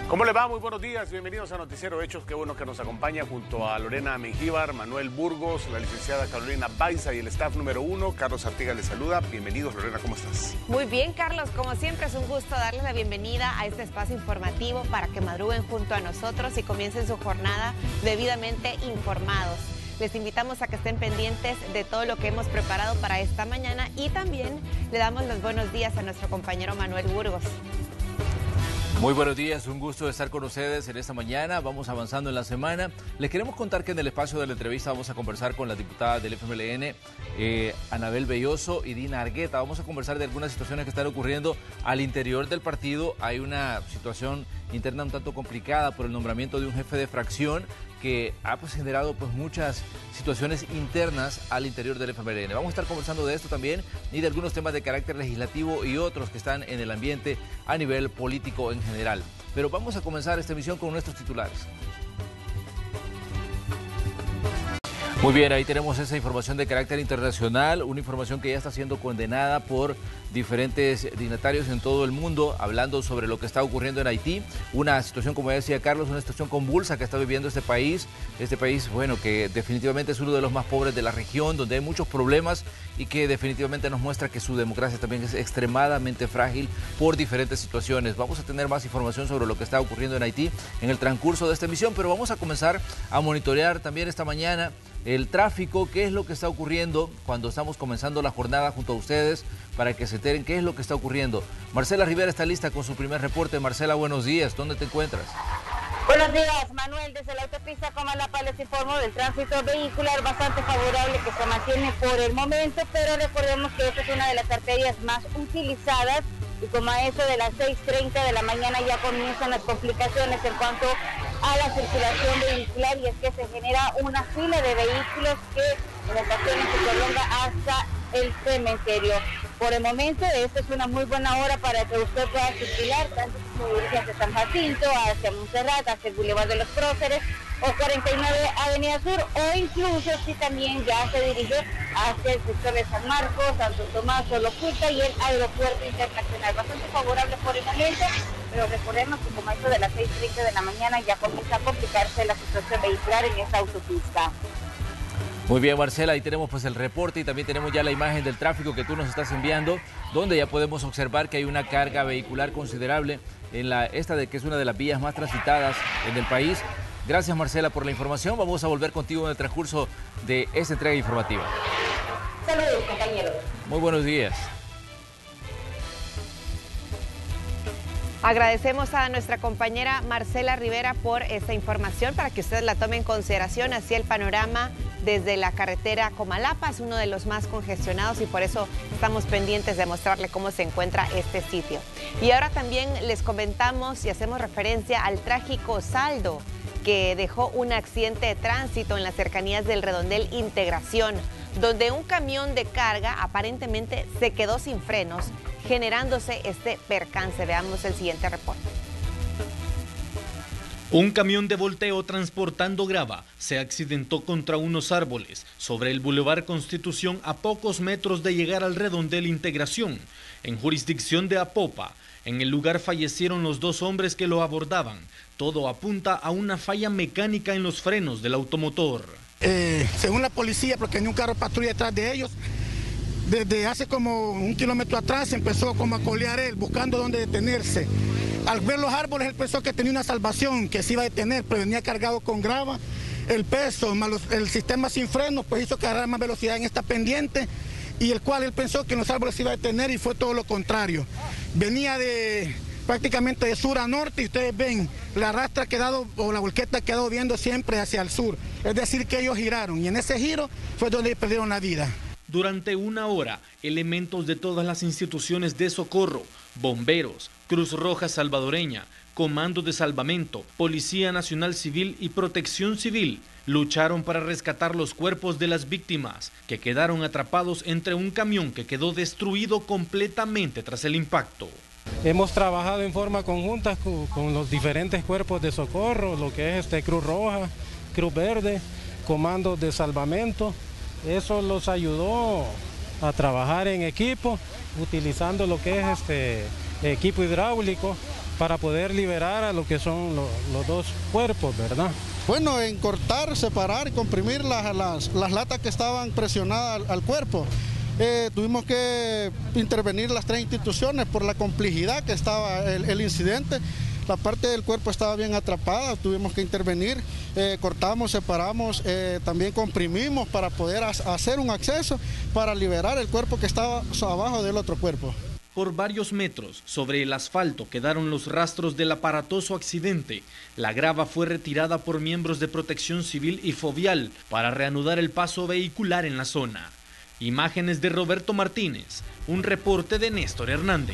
¿Cómo le va? Muy buenos días, bienvenidos a Noticiero Hechos. Qué bueno que nos acompaña junto a Lorena Mengíbar, Manuel Burgos, la licenciada Carolina Baiza y el staff número 1. Carlos Artigas les saluda. Bienvenidos, Lorena, ¿cómo estás? Muy bien, Carlos. Como siempre es un gusto darles la bienvenida a este espacio informativo para que madruguen junto a nosotros y comiencen su jornada debidamente informados. Les invitamos a que estén pendientes de todo lo que hemos preparado para esta mañana y también le damos los buenos días a nuestro compañero Manuel Burgos. Muy buenos días, un gusto estar con ustedes en esta mañana. Vamos avanzando en la semana. Les queremos contar que en el espacio de la entrevista vamos a conversar con la diputada del FMLN, Anabel Belloso y Dina Argueta. Vamos a conversar de algunas situaciones que están ocurriendo al interior del partido. Hay una situación interna un tanto complicada por el nombramiento de un jefe de fracción que ha generado muchas situaciones internas al interior del FMLN. Vamos a estar conversando de esto también y de algunos temas de carácter legislativo y otros que están en el ambiente a nivel político en general. Pero vamos a comenzar esta emisión con nuestros titulares. Muy bien, ahí tenemos esa información de carácter internacional, una información que ya está siendo condenada por diferentes dignatarios en todo el mundo, hablando sobre lo que está ocurriendo en Haití, una situación, como decía Carlos, una situación convulsa que está viviendo este país, bueno, que definitivamente es uno de los más pobres de la región, donde hay muchos problemas y que definitivamente nos muestra que su democracia también es extremadamente frágil por diferentes situaciones. Vamos a tener más información sobre lo que está ocurriendo en Haití en el transcurso de esta emisión, pero vamos a comenzar a monitorear también esta mañana el tráfico, qué es lo que está ocurriendo cuando estamos comenzando la jornada junto a ustedes para que se enteren qué es lo que está ocurriendo. Marcela Rivera está lista con su primer reporte. Marcela, buenos días. ¿Dónde te encuentras? Buenos días, Manuel. Desde la autopista Comalapa les informo del tránsito vehicular bastante favorable que se mantiene por el momento, pero recordemos que esta es una de las arterias más utilizadas y como a eso de las 6:30 de la mañana ya comienzan las complicaciones en cuanto a la circulación vehicular, y es que se genera una fila de vehículos que en ocasiones se prolonga hasta el cementerio. Por el momento, esta es una muy buena hora para que usted pueda circular, tanto como hacia San Jacinto, hacia Montserrat, hacia el Boulevard de los Próceres, o 49 Avenida Sur, o incluso si también ya se dirige hacia el sector de San Marcos, Santo Tomás, Solocuta y el Aeropuerto Internacional. Bastante favorable por el momento, pero recordemos que como esto de las 6:30 de la mañana ya comienza a complicarse la situación vehicular en esta autopista. Muy bien, Marcela, ahí tenemos el reporte y también tenemos ya la imagen del tráfico que tú nos estás enviando, donde ya podemos observar que hay una carga vehicular considerable en que es una de las vías más transitadas en el país. Gracias, Marcela, por la información. Vamos a volver contigo en el transcurso de esta entrega informativa. Saludos, compañeros. Muy buenos días. Agradecemos a nuestra compañera Marcela Rivera por esta información para que ustedes la tomen en consideración. Así el panorama desde la carretera Comalapa es uno de los más congestionados y por eso estamos pendientes de mostrarle cómo se encuentra este sitio. Y ahora también les comentamos y hacemos referencia al trágico saldo que dejó un accidente de tránsito en las cercanías del Redondel Integración, donde un camión de carga aparentemente se quedó sin frenos, generándose este percance. Veamos el siguiente reporte. Un camión de volteo transportando grava se accidentó contra unos árboles sobre el Boulevard Constitución a pocos metros de llegar al Redondel Integración, en jurisdicción de Apopa. En el lugar fallecieron los dos hombres que lo abordaban. Todo apunta a una falla mecánica en los frenos del automotor. Según la policía, porque tenía un carro patrulla detrás de ellos, desde hace como 1 kilómetro atrás empezó como a colear él, buscando dónde detenerse. Al ver los árboles, él pensó que tenía una salvación, que se iba a detener, pero venía cargado con grava. El peso, más el sistema sin frenos, pues hizo que agarrara más velocidad en esta pendiente, y el cual él pensó que en los árboles se iba a detener y fue todo lo contrario. Venía prácticamente de sur a norte y ustedes ven, la rastra ha quedado, o la volqueta ha quedado viendo siempre hacia el sur. Es decir, que ellos giraron y en ese giro fue donde perdieron la vida. Durante 1 hora, elementos de todas las instituciones de socorro, bomberos, Cruz Roja Salvadoreña, Comando de Salvamento, Policía Nacional Civil y Protección Civil lucharon para rescatar los cuerpos de las víctimas que quedaron atrapados entre un camión que quedó destruido completamente tras el impacto. Hemos trabajado en forma conjunta con los diferentes cuerpos de socorro, lo que es Cruz Roja, Cruz Verde, Comandos de Salvamento. Eso los ayudó a trabajar en equipo, utilizando lo que es equipo hidráulico para poder liberar a lo que son los dos cuerpos, ¿verdad? Bueno, en cortar, separar y comprimir las latas que estaban presionadas al cuerpo. Tuvimos que intervenir las 3 instituciones por la complejidad que estaba el incidente. La parte del cuerpo estaba bien atrapada, tuvimos que intervenir, cortamos, separamos, también comprimimos para poder hacer un acceso para liberar el cuerpo que estaba abajo del otro cuerpo. Por varios metros sobre el asfalto quedaron los rastros del aparatoso accidente. La grava fue retirada por miembros de Protección Civil y Fovial para reanudar el paso vehicular en la zona. Imágenes de Roberto Martínez, un reporte de Néstor Hernández.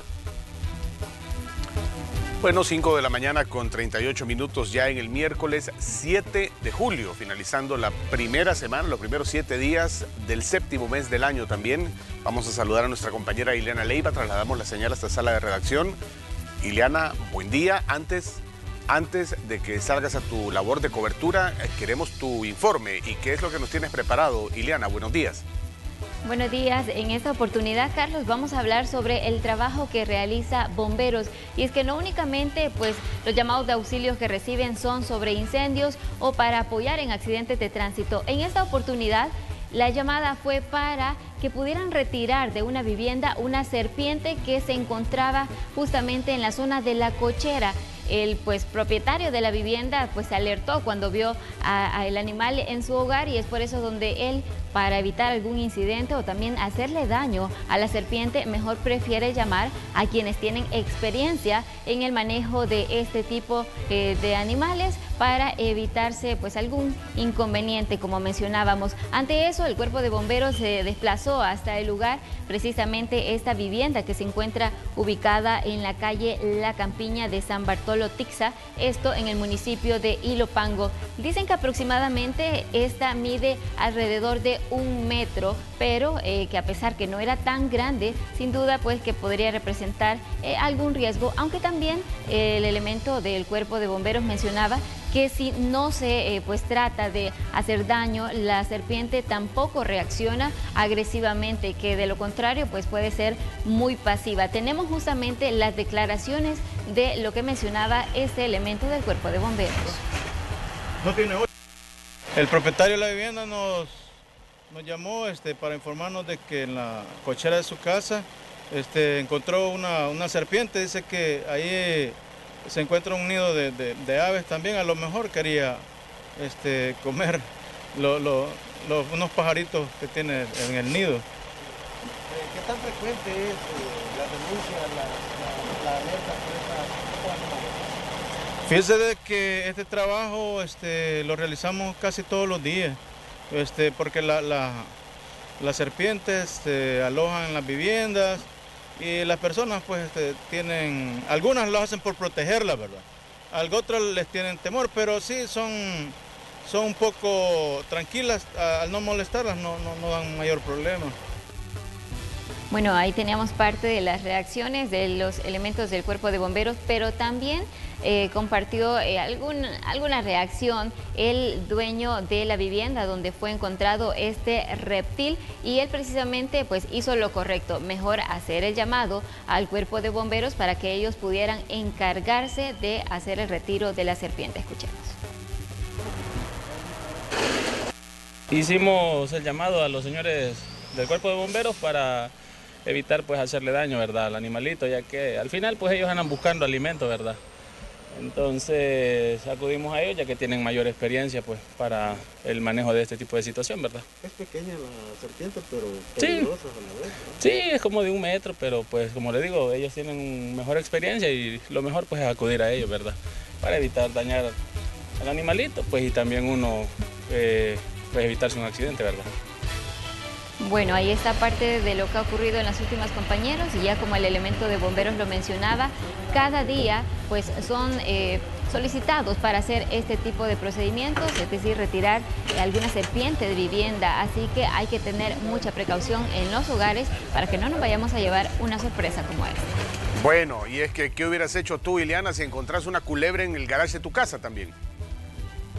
Bueno, 5 de la mañana con 38 minutos ya en el miércoles 7 de julio, finalizando la primera semana, los primeros 7 días del 7º mes del año también. Vamos a saludar a nuestra compañera Ileana Leiva, trasladamos la señal hasta sala de redacción. Ileana, buen día. Antes de que salgas a tu labor de cobertura, queremos tu informe y qué es lo que nos tienes preparado. Ileana, buenos días. Buenos días. En esta oportunidad, Carlos, vamos a hablar sobre el trabajo que realiza bomberos. Y es que no únicamente pues, los llamados de auxilio que reciben son sobre incendios o para apoyar en accidentes de tránsito. En esta oportunidad, la llamada fue para que pudieran retirar de una vivienda una serpiente que se encontraba justamente en la zona de la cochera. El propietario de la vivienda se alertó cuando vio al animal en su hogar y es por eso donde él, para evitar algún incidente o también hacerle daño a la serpiente, mejor prefiere llamar a quienes tienen experiencia en el manejo de este tipo de animales para evitarse algún inconveniente, como mencionábamos. Ante eso, el cuerpo de bomberos se desplazó hasta el lugar, precisamente esta vivienda que se encuentra ubicada en la calle La Campiña de San Bartolo Tixa, esto en el municipio de Ilopango. Dicen que aproximadamente esta mide alrededor de 1 metro, pero que a pesar que no era tan grande, sin duda que podría representar algún riesgo, aunque también el elemento del cuerpo de bomberos mencionaba que si no se trata de hacer daño, la serpiente tampoco reacciona agresivamente, que de lo contrario puede ser muy pasiva. Tenemos justamente las declaraciones de lo que mencionaba este elemento del cuerpo de bomberos. El propietario de la vivienda nos llamó para informarnos de que en la cochera de su casa encontró una serpiente. Dice que ahí se encuentra un nido de aves también. A lo mejor quería comer unos pajaritos que tiene en el nido. ¿Qué tan frecuente es la denuncia, la alerta por esta animales? Fíjese de que este trabajo lo realizamos casi todos los días, porque las serpientes se alojan en las viviendas y las personas tienen, algunas lo hacen por protegerlas, ¿verdad? Otras les tienen temor, pero sí son un poco tranquilas, al no molestarlas no dan mayor problema. Bueno, ahí teníamos parte de las reacciones de los elementos del cuerpo de bomberos, pero también compartió alguna reacción el dueño de la vivienda donde fue encontrado este reptil, y él precisamente hizo lo correcto, mejor hacer el llamado al cuerpo de bomberos para que ellos pudieran encargarse de hacer el retiro de la serpiente. Escuchemos. Hicimos el llamado a los señores del cuerpo de bomberos para evitar hacerle daño, ¿verdad?, al animalito, ya que al final ellos andan buscando alimento, ¿verdad? Entonces acudimos a ellos ya que tienen mayor experiencia para el manejo de este tipo de situación, ¿verdad? Es pequeña la serpiente, pero Sí. peligrosa a la vez, ¿no? Sí, es como de 1 metro, pero como le digo, ellos tienen mejor experiencia y lo mejor es acudir a ellos, ¿verdad? Para evitar dañar al animalito, y también uno evitarse un accidente, ¿verdad? Bueno, ahí está parte de lo que ha ocurrido en las últimas, compañeros, y ya como el elemento de bomberos lo mencionaba, cada día son solicitados para hacer este tipo de procedimientos, es decir, retirar alguna serpiente de vivienda, así que hay que tener mucha precaución en los hogares para que no nos vayamos a llevar una sorpresa como esta. Bueno, y es que, ¿qué hubieras hecho tú, Ileana, si encontrás una culebra en el garaje de tu casa también?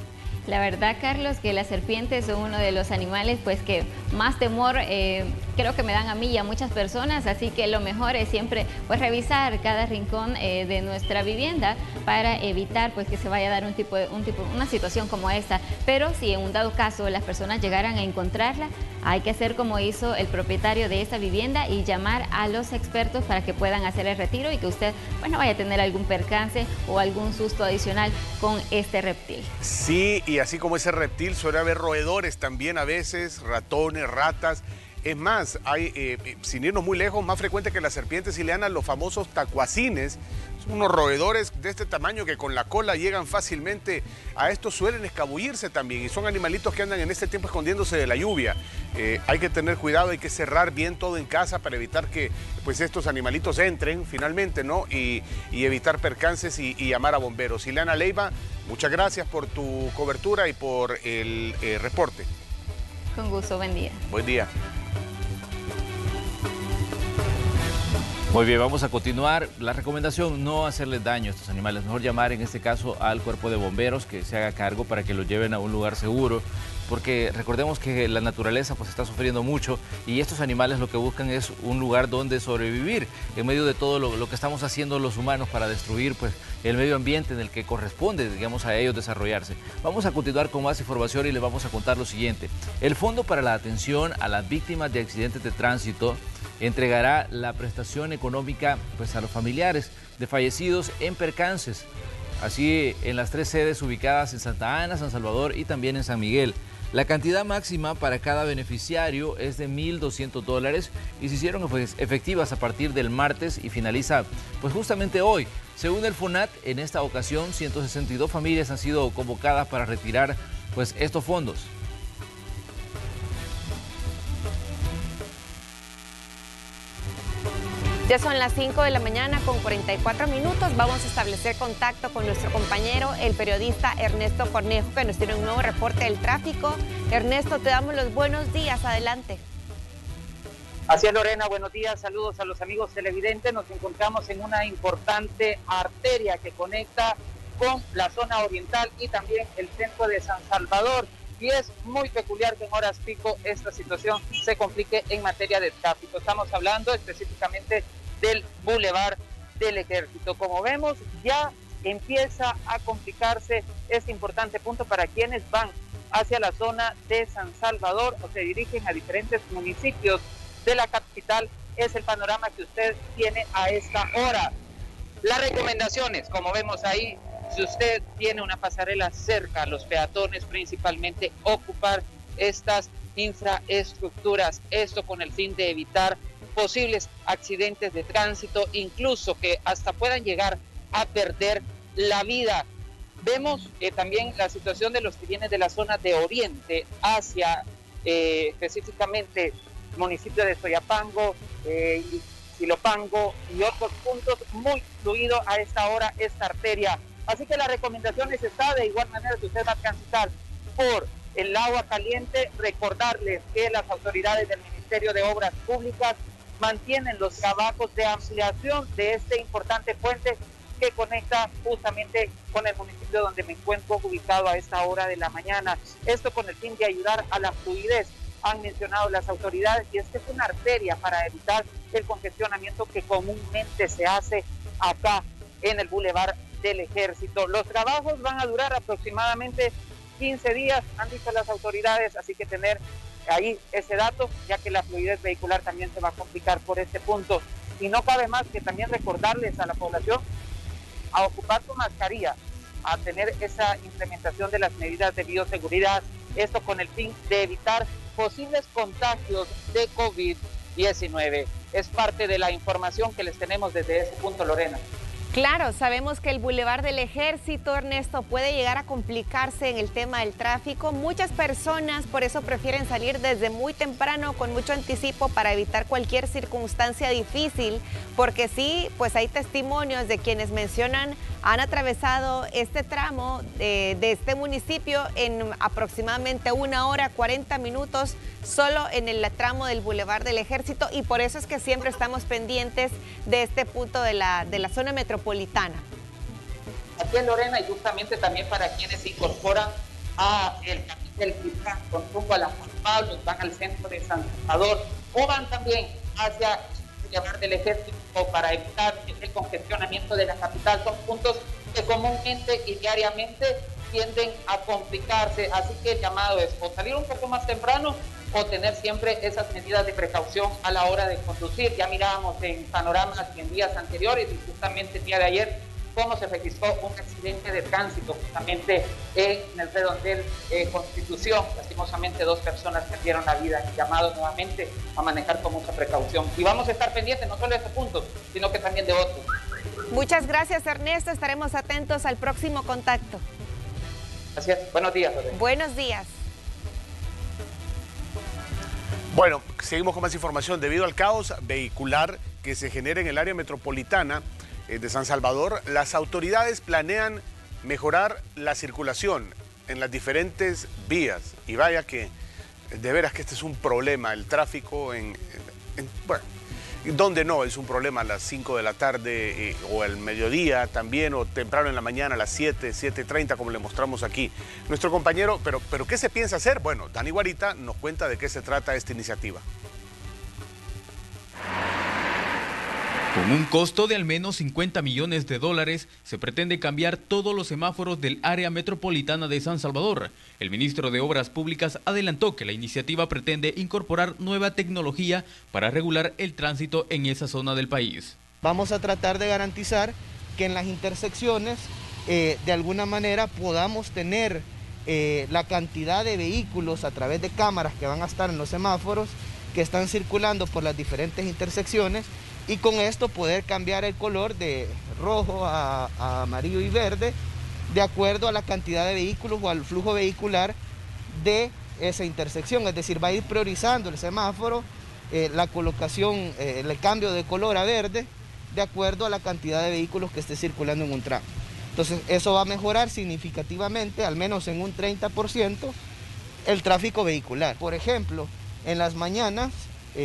La verdad, Carlos, que las serpientes son uno de los animales pues que más temor creo que me dan a mí y a muchas personas, así que lo mejor es siempre pues revisar cada rincón de nuestra vivienda para evitar pues que se vaya a dar una situación como esta. Pero si en un dado caso las personas llegaran a encontrarla, hay que hacer como hizo el propietario de esta vivienda y llamar a los expertos para que puedan hacer el retiro y que usted pues no vaya a tener algún percance o algún susto adicional con este reptil. Sí, y así como ese reptil suele haber roedores también a veces, ratones, ratas. Es más, hay, sin irnos muy lejos, más frecuente que las serpientes ileanas, los famosos tacuacines. Son unos roedores de este tamaño que con la cola llegan fácilmente a estos, suelen escabullirse también y son animalitos que andan en este tiempo escondiéndose de la lluvia. Hay que tener cuidado, hay que cerrar bien todo en casa para evitar que pues, estos animalitos entren finalmente, ¿no? Y evitar percances y llamar a bomberos. Ileana Leiva, muchas gracias por tu cobertura y por el reporte. Con gusto, buen día. Buen día. Muy bien, vamos a continuar. La recomendación, no hacerles daño a estos animales. Mejor llamar en este caso al cuerpo de bomberos que se haga cargo para que los lleven a un lugar seguro. Porque recordemos que la naturaleza pues está sufriendo mucho y estos animales lo que buscan es un lugar donde sobrevivir en medio de todo lo que estamos haciendo los humanos para destruir pues el medio ambiente en el que corresponde, digamos, a ellos desarrollarse. Vamos a continuar con más información y les vamos a contar lo siguiente. El Fondo para la Atención a las Víctimas de Accidentes de Tránsito entregará la prestación económica pues, a los familiares de fallecidos en percances, así en las 3 sedes ubicadas en Santa Ana, San Salvador y también en San Miguel. La cantidad máxima para cada beneficiario es de $1,200 y se hicieron efectivas a partir del martes y finaliza pues justamente hoy. Según el FONAT, en esta ocasión 162 familias han sido convocadas para retirar pues estos fondos. Ya son las 5 de la mañana con 44 minutos. Vamos a establecer contacto con nuestro compañero, el periodista Ernesto Cornejo, que nos tiene un nuevo reporte del tráfico. Ernesto, te damos los buenos días. Adelante. Así es, Lorena, buenos días. Saludos a los amigos televidentes. Nos encontramos en una importante arteria que conecta con la zona oriental y también el centro de San Salvador. Y es muy peculiar que en horas pico esta situación se complique en materia de tráfico. Estamos hablando específicamente del Boulevard del Ejército. Como vemos, ya empieza a complicarse este importante punto para quienes van hacia la zona de San Salvador o se dirigen a diferentes municipios de la capital. Es el panorama que usted tiene a esta hora. Las recomendaciones, como vemos ahí, si usted tiene una pasarela cerca a los peatones, principalmente ocupar estas infraestructuras, esto con el fin de evitar posibles accidentes de tránsito, incluso que hasta puedan llegar a perder la vida. Vemos también la situación de los que vienen de la zona de oriente hacia específicamente el municipio de Soyapango, Silopango y otros puntos, muy fluido a esta hora esta arteria. Así que la recomendación está de igual manera que usted va a transitar por el agua caliente. Recordarles que las autoridades del Ministerio de Obras Públicas mantienen los trabajos de ampliación de este importante puente que conecta justamente con el municipio donde me encuentro ubicado a esta hora de la mañana. Esto con el fin de ayudar a la fluidez, han mencionado las autoridades, y es que es una arteria para evitar el congestionamiento que comúnmente se hace acá en el Boulevard del Ejército. Los trabajos van a durar aproximadamente 15 días, han dicho las autoridades, así que tener ahí ese dato, ya que la fluidez vehicular también se va a complicar por este punto. Y no cabe más que también recordarles a la población a ocupar su mascarilla, a tener esa implementación de las medidas de bioseguridad, esto con el fin de evitar posibles contagios de COVID-19. Es parte de la información que les tenemos desde ese punto, Lorena. Claro, sabemos que el Boulevard del Ejército, Ernesto, puede llegar a complicarse en el tema del tráfico. Muchas personas por eso prefieren salir desde muy temprano, con mucho anticipo, para evitar cualquier circunstancia difícil, porque sí, pues hay testimonios de quienes mencionan han atravesado este tramo de este municipio en aproximadamente 1 hora 40 minutos solo en el tramo del Boulevard del Ejército, y por eso es que siempre estamos pendientes de este punto de la zona metropolitana. Aquí en Lorena, y justamente también para quienes se incorporan a el Capitel Quizá, con rumbo a la Juan Pablo, van al centro de San Salvador, o van también hacia llevar del Ejército para evitar el congestionamiento de la capital. Son puntos que comúnmente y diariamente tienden a complicarse, así que el llamado es o salir un poco más temprano o tener siempre esas medidas de precaución a la hora de conducir. Ya mirábamos en panoramas y en días anteriores y justamente el día de ayer cómo se registró un accidente de tránsito justamente en el redondel Constitución. Lastimosamente 2 personas perdieron la vida. El llamado nuevamente a manejar con mucha precaución. Y vamos a estar pendientes no solo de este punto, sino que también de otros. Muchas gracias, Ernesto. Estaremos atentos al próximo contacto. Gracias. Buenos días, Lorena. Buenos días. Bueno, seguimos con más información. Debido al caos vehicular que se genera en el área metropolitana de San Salvador, las autoridades planean mejorar la circulación en las diferentes vías. Y vaya que, de veras que este es un problema, el tráfico bueno, donde no es un problema a las 5 de la tarde o al mediodía también, o temprano en la mañana a las 7:30, como le mostramos aquí. Nuestro compañero, pero ¿qué se piensa hacer? Bueno, Dani Guarita nos cuenta de qué se trata esta iniciativa. Con un costo de al menos $50 millones, se pretende cambiar todos los semáforos del área metropolitana de San Salvador. El ministro de Obras Públicas adelantó que la iniciativa pretende incorporar nueva tecnología para regular el tránsito en esa zona del país. Vamos a tratar de garantizar que en las intersecciones, de alguna manera, podamos tener la cantidad de vehículos a través de cámaras que van a estar en los semáforos, que están circulando por las diferentes intersecciones, y con esto poder cambiar el color de rojo a amarillo y verde de acuerdo a la cantidad de vehículos o al flujo vehicular de esa intersección. Es decir, va a ir priorizando el semáforo la colocación, el cambio de color a verde de acuerdo a la cantidad de vehículos que esté circulando en un tramo. Entonces eso va a mejorar significativamente, al menos en un 30%, el tráfico vehicular. Por ejemplo, en las mañanas,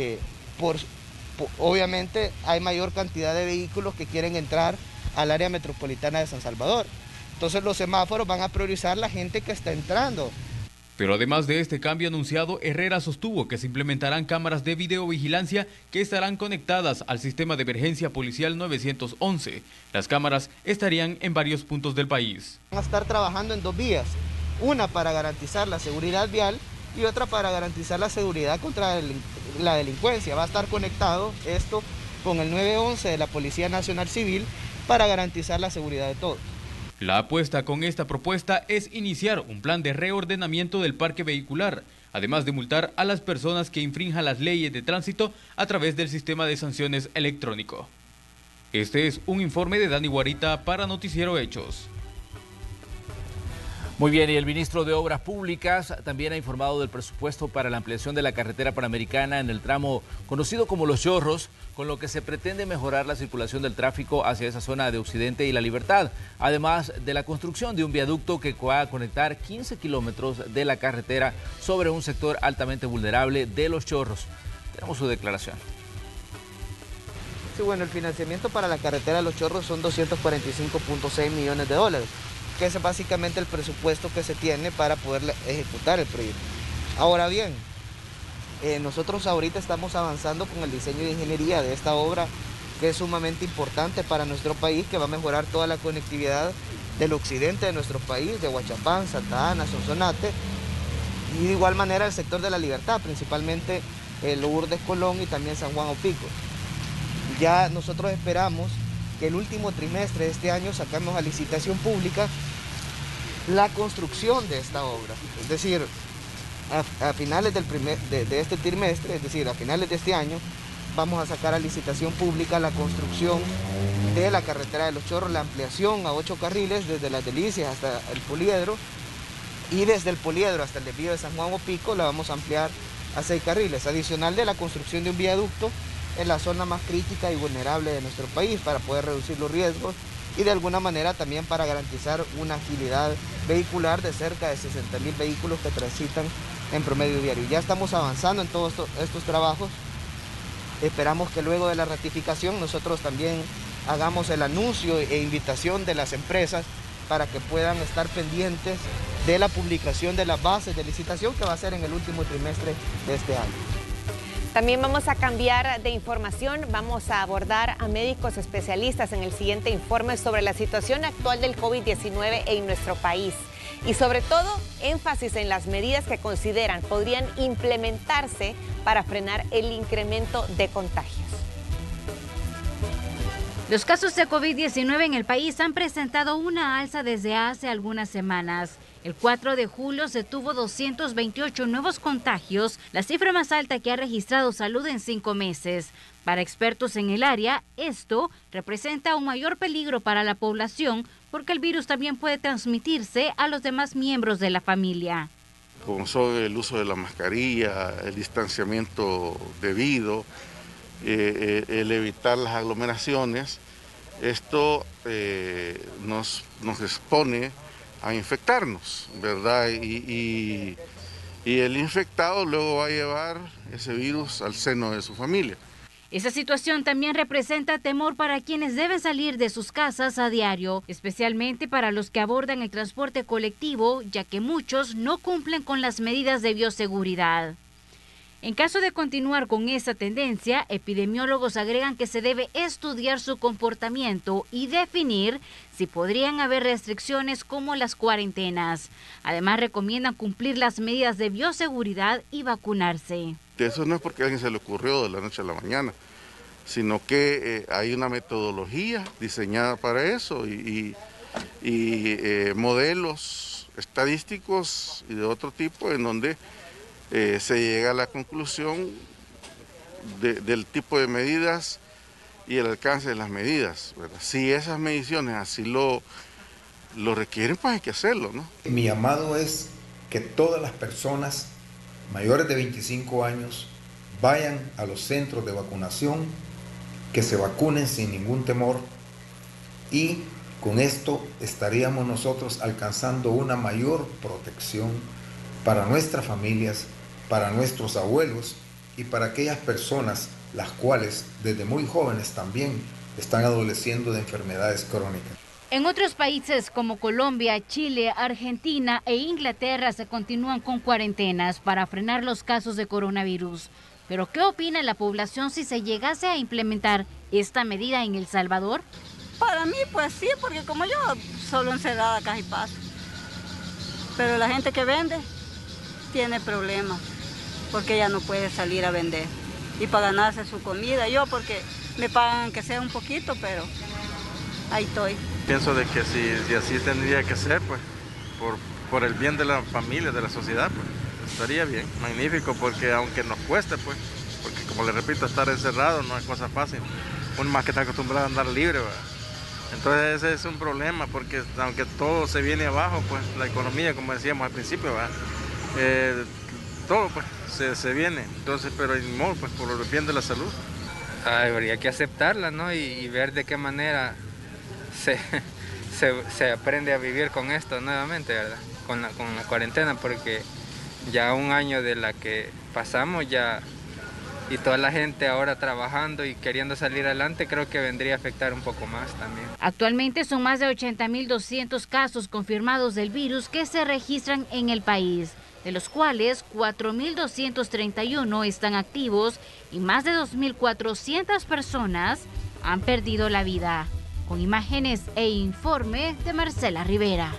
obviamente hay mayor cantidad de vehículos que quieren entrar al área metropolitana de San Salvador. Entonces los semáforos van a priorizar la gente que está entrando. Pero además de este cambio anunciado, Herrera sostuvo que se implementarán cámaras de videovigilancia que estarán conectadas al sistema de emergencia policial 911. Las cámaras estarían en varios puntos del país. Van a estar trabajando en 2 vías, una para garantizar la seguridad vial y otra para garantizar la seguridad contra la delincuencia. Va a estar conectado esto con el 911 de la Policía Nacional Civil para garantizar la seguridad de todos. La apuesta con esta propuesta es iniciar un plan de reordenamiento del parque vehicular, además de multar a las personas que infrinjan las leyes de tránsito a través del sistema de sanciones electrónico. Este es un informe de Dani Guarita para Noticiero Hechos. Muy bien, y el ministro de Obras Públicas también ha informado del presupuesto para la ampliación de la carretera panamericana en el tramo conocido como Los Chorros, con lo que se pretende mejorar la circulación del tráfico hacia esa zona de Occidente y La Libertad, además de la construcción de un viaducto que va a conectar 15 kilómetros de la carretera sobre un sector altamente vulnerable de Los Chorros. Tenemos su declaración. Sí, bueno, el financiamiento para la carretera de Los Chorros son $245.6 millones, que es básicamente el presupuesto que se tiene para poder ejecutar el proyecto. Ahora bien, nosotros ahorita estamos avanzando con el diseño de ingeniería de esta obra, que es sumamente importante para nuestro país, que va a mejorar toda la conectividad del occidente de nuestro país, de Huachapán, Santa Ana, Sonsonate, y de igual manera el sector de La Libertad, principalmente Lourdes, Colón y también San Juan Opico. Ya nosotros esperamos que el último trimestre de este año sacamos a licitación pública la construcción de esta obra. Es decir, a finales de este trimestre, es decir, a finales de este año, vamos a sacar a licitación pública la construcción de la carretera de Los Chorros, la ampliación a 8 carriles desde Las Delicias hasta el Poliedro, y desde el Poliedro hasta el desvío de San Juan Opico la vamos a ampliar a 6 carriles, adicional de la construcción de un viaducto en la zona más crítica y vulnerable de nuestro país para poder reducir los riesgos y de alguna manera también para garantizar una agilidad vehicular de cerca de 60.000 vehículos que transitan en promedio diario. Ya estamos avanzando en todos estos trabajos. Esperamos que luego de la ratificación nosotros también hagamos el anuncio e invitación de las empresas para que puedan estar pendientes de la publicación de las bases de licitación que va a ser en el último trimestre de este año. También vamos a cambiar de información, vamos a abordar a médicos especialistas en el siguiente informe sobre la situación actual del COVID-19 en nuestro país y sobre todo énfasis en las medidas que consideran podrían implementarse para frenar el incremento de contagios. Los casos de COVID-19 en el país han presentado una alza desde hace algunas semanas. El 4 de julio se tuvo 228 nuevos contagios, la cifra más alta que ha registrado Salud en 5 meses. Para expertos en el área, esto representa un mayor peligro para la población porque el virus también puede transmitirse a los demás miembros de la familia. Como son el uso de la mascarilla, el distanciamiento debido, el evitar las aglomeraciones, esto nos expone a infectarnos, ¿verdad? Y el infectado luego va a llevar ese virus al seno de su familia. Esa situación también representa temor para quienes deben salir de sus casas a diario, especialmente para los que abordan el transporte colectivo, ya que muchos no cumplen con las medidas de bioseguridad. En caso de continuar con esa tendencia, epidemiólogos agregan que se debe estudiar su comportamiento y definir si podrían haber restricciones como las cuarentenas. Además, recomiendan cumplir las medidas de bioseguridad y vacunarse. Eso no es porque a alguien se le ocurrió de la noche a la mañana, sino que hay una metodología diseñada para eso y modelos estadísticos y de otro tipo en donde se llega a la conclusión del tipo de medidas y el alcance de las medidas, ¿verdad? Si esas mediciones así lo requieren, pues hay que hacerlo, ¿no? Mi llamado es que todas las personas mayores de 25 años vayan a los centros de vacunación, que se vacunen sin ningún temor y con esto estaríamos nosotros alcanzando una mayor protección para nuestras familias, para nuestros abuelos y para aquellas personas las cuales desde muy jóvenes también están adoleciendo de enfermedades crónicas. En otros países como Colombia, Chile, Argentina e Inglaterra se continúan con cuarentenas para frenar los casos de coronavirus. Pero ¿qué opina la población si se llegase a implementar esta medida en El Salvador? Para mí pues sí, porque como yo solo encerrada casi paso. Pero la gente que vende tiene problemas porque ya no puede salir a vender y para ganarse su comida. Yo porque me pagan que sea un poquito, pero ahí estoy. Pienso de que si así tendría que ser, pues por el bien de la familia, de la sociedad, pues estaría bien, magnífico, porque aunque nos cueste, pues, porque como le repito, estar encerrado no es cosa fácil. Uno más que está acostumbrado a andar libre, ¿verdad? Entonces ese es un problema, porque aunque todo se viene abajo, pues la economía, como decíamos al principio, ¿verdad? Todo pues se viene, entonces, pero ni modo, pues por el bien de la salud. Habría que aceptarla, ¿no? Y ver de qué manera se aprende a vivir con esto nuevamente, ¿verdad? Con la cuarentena, porque ya un año de la que pasamos ya y toda la gente ahora trabajando y queriendo salir adelante, creo que vendría a afectar un poco más también. Actualmente son más de 80.200 casos confirmados del virus que se registran en el país, de los cuales 4.231 están activos y más de 2.400 personas han perdido la vida. Con imágenes e informe de Marcela Rivera.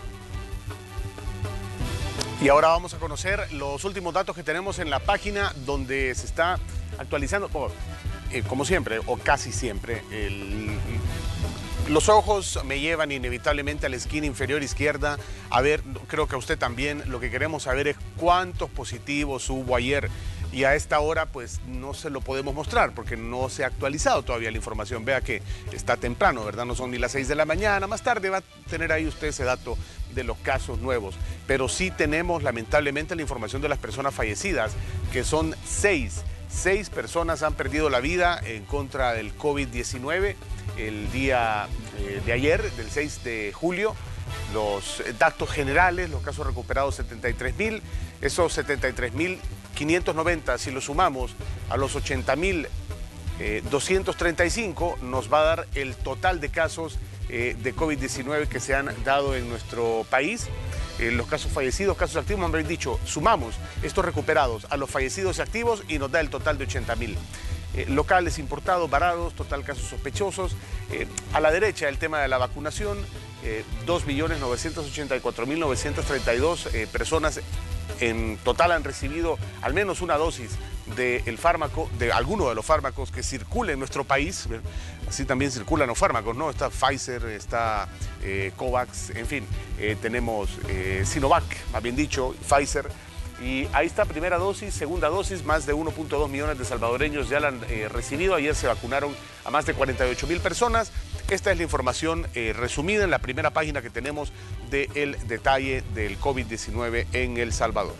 Y ahora vamos a conocer los últimos datos que tenemos en la página donde se está actualizando, como siempre, o casi siempre, los ojos me llevan inevitablemente a la esquina inferior izquierda. A ver, creo que a usted también, lo que queremos saber es cuántos positivos hubo ayer. Y a esta hora pues no se lo podemos mostrar porque no se ha actualizado todavía la información. Vea que está temprano, ¿verdad? No son ni las 6 de la mañana. Más tarde va a tener ahí usted ese dato de los casos nuevos. Pero sí tenemos lamentablemente la información de las personas fallecidas, que son 6. 6 personas han perdido la vida en contra del COVID-19 el día de ayer, del 6 de julio. Los datos generales, los casos recuperados 73.000, esos 73.590, si lo sumamos a los 80.235, nos va a dar el total de casos de COVID-19 que se han dado en nuestro país. Los casos fallecidos, casos activos, me han dicho, sumamos estos recuperados a los fallecidos y activos y nos da el total de 80.000. Locales, importados, varados, total casos sospechosos. A la derecha el tema de la vacunación, 2.984.932 personas en total han recibido al menos una dosis del fármaco, de alguno de los fármacos que circulan en nuestro país. Así también circulan los fármacos, ¿no? Está Pfizer, está Covax, en fin, tenemos Sinovac, más bien dicho, Pfizer. Y ahí está, primera dosis, segunda dosis, más de 1.2 millones de salvadoreños ya la han recibido. Ayer se vacunaron a más de 48.000 personas. Esta es la información resumida en la primera página que tenemos del detalle del COVID-19 en El Salvador.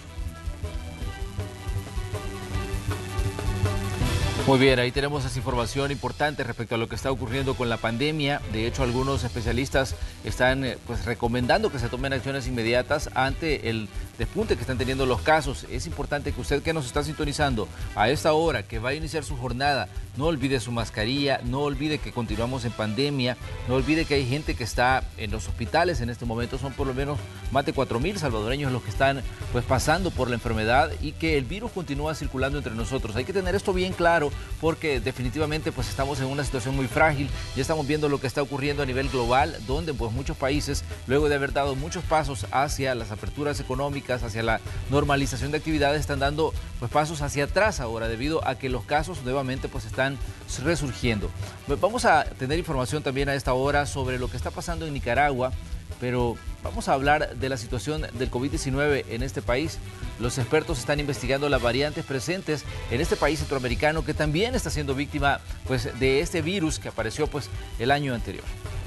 Muy bien, ahí tenemos esa información importante respecto a lo que está ocurriendo con la pandemia. De hecho, algunos especialistas están pues recomendando que se tomen acciones inmediatas ante el despunte que están teniendo los casos. Es importante que usted que nos está sintonizando a esta hora, que va a iniciar su jornada, no olvide su mascarilla, no olvide que continuamos en pandemia, no olvide que hay gente que está en los hospitales en este momento. Son por lo menos más de 4.000 salvadoreños los que están pues pasando por la enfermedad y que el virus continúa circulando entre nosotros. Hay que tener esto bien claro, porque definitivamente pues estamos en una situación muy frágil. Ya estamos viendo lo que está ocurriendo a nivel global, donde pues muchos países, luego de haber dado muchos pasos hacia las aperturas económicas, hacia la normalización de actividades, están dando pues pasos hacia atrás ahora, debido a que los casos nuevamente pues están resurgiendo. Vamos a tener información también a esta hora sobre lo que está pasando en Nicaragua, pero vamos a hablar de la situación del COVID-19 en este país. Los expertos están investigando las variantes presentes en este país centroamericano, que también está siendo víctima pues, de este virus que apareció pues, el año anterior.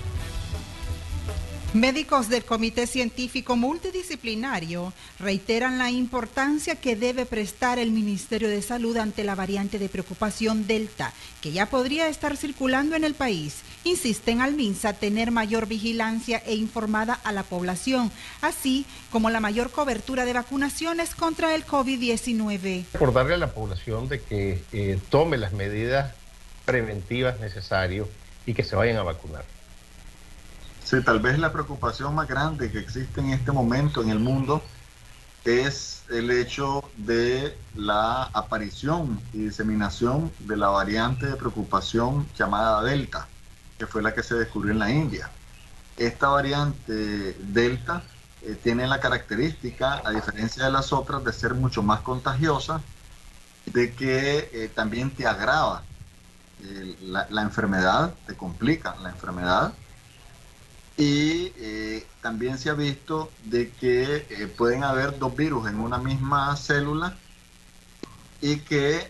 Médicos del Comité Científico Multidisciplinario reiteran la importancia que debe prestar el Ministerio de Salud ante la variante de preocupación Delta, que ya podría estar circulando en el país. Insisten al MINSA tener mayor vigilancia e informada a la población, así como la mayor cobertura de vacunaciones contra el COVID-19. Recordarle a la población de que tome las medidas preventivas necesarias y que se vayan a vacunar. Sí, tal vez la preocupación más grande que existe en este momento en el mundo es el hecho de la aparición y diseminación de la variante de preocupación llamada Delta, que fue la que se descubrió en la India. Esta variante Delta tiene la característica, a diferencia de las otras, de ser mucho más contagiosa, de que también te agrava la enfermedad, te complica la enfermedad. Y también se ha visto de que pueden haber dos virus en una misma célula y que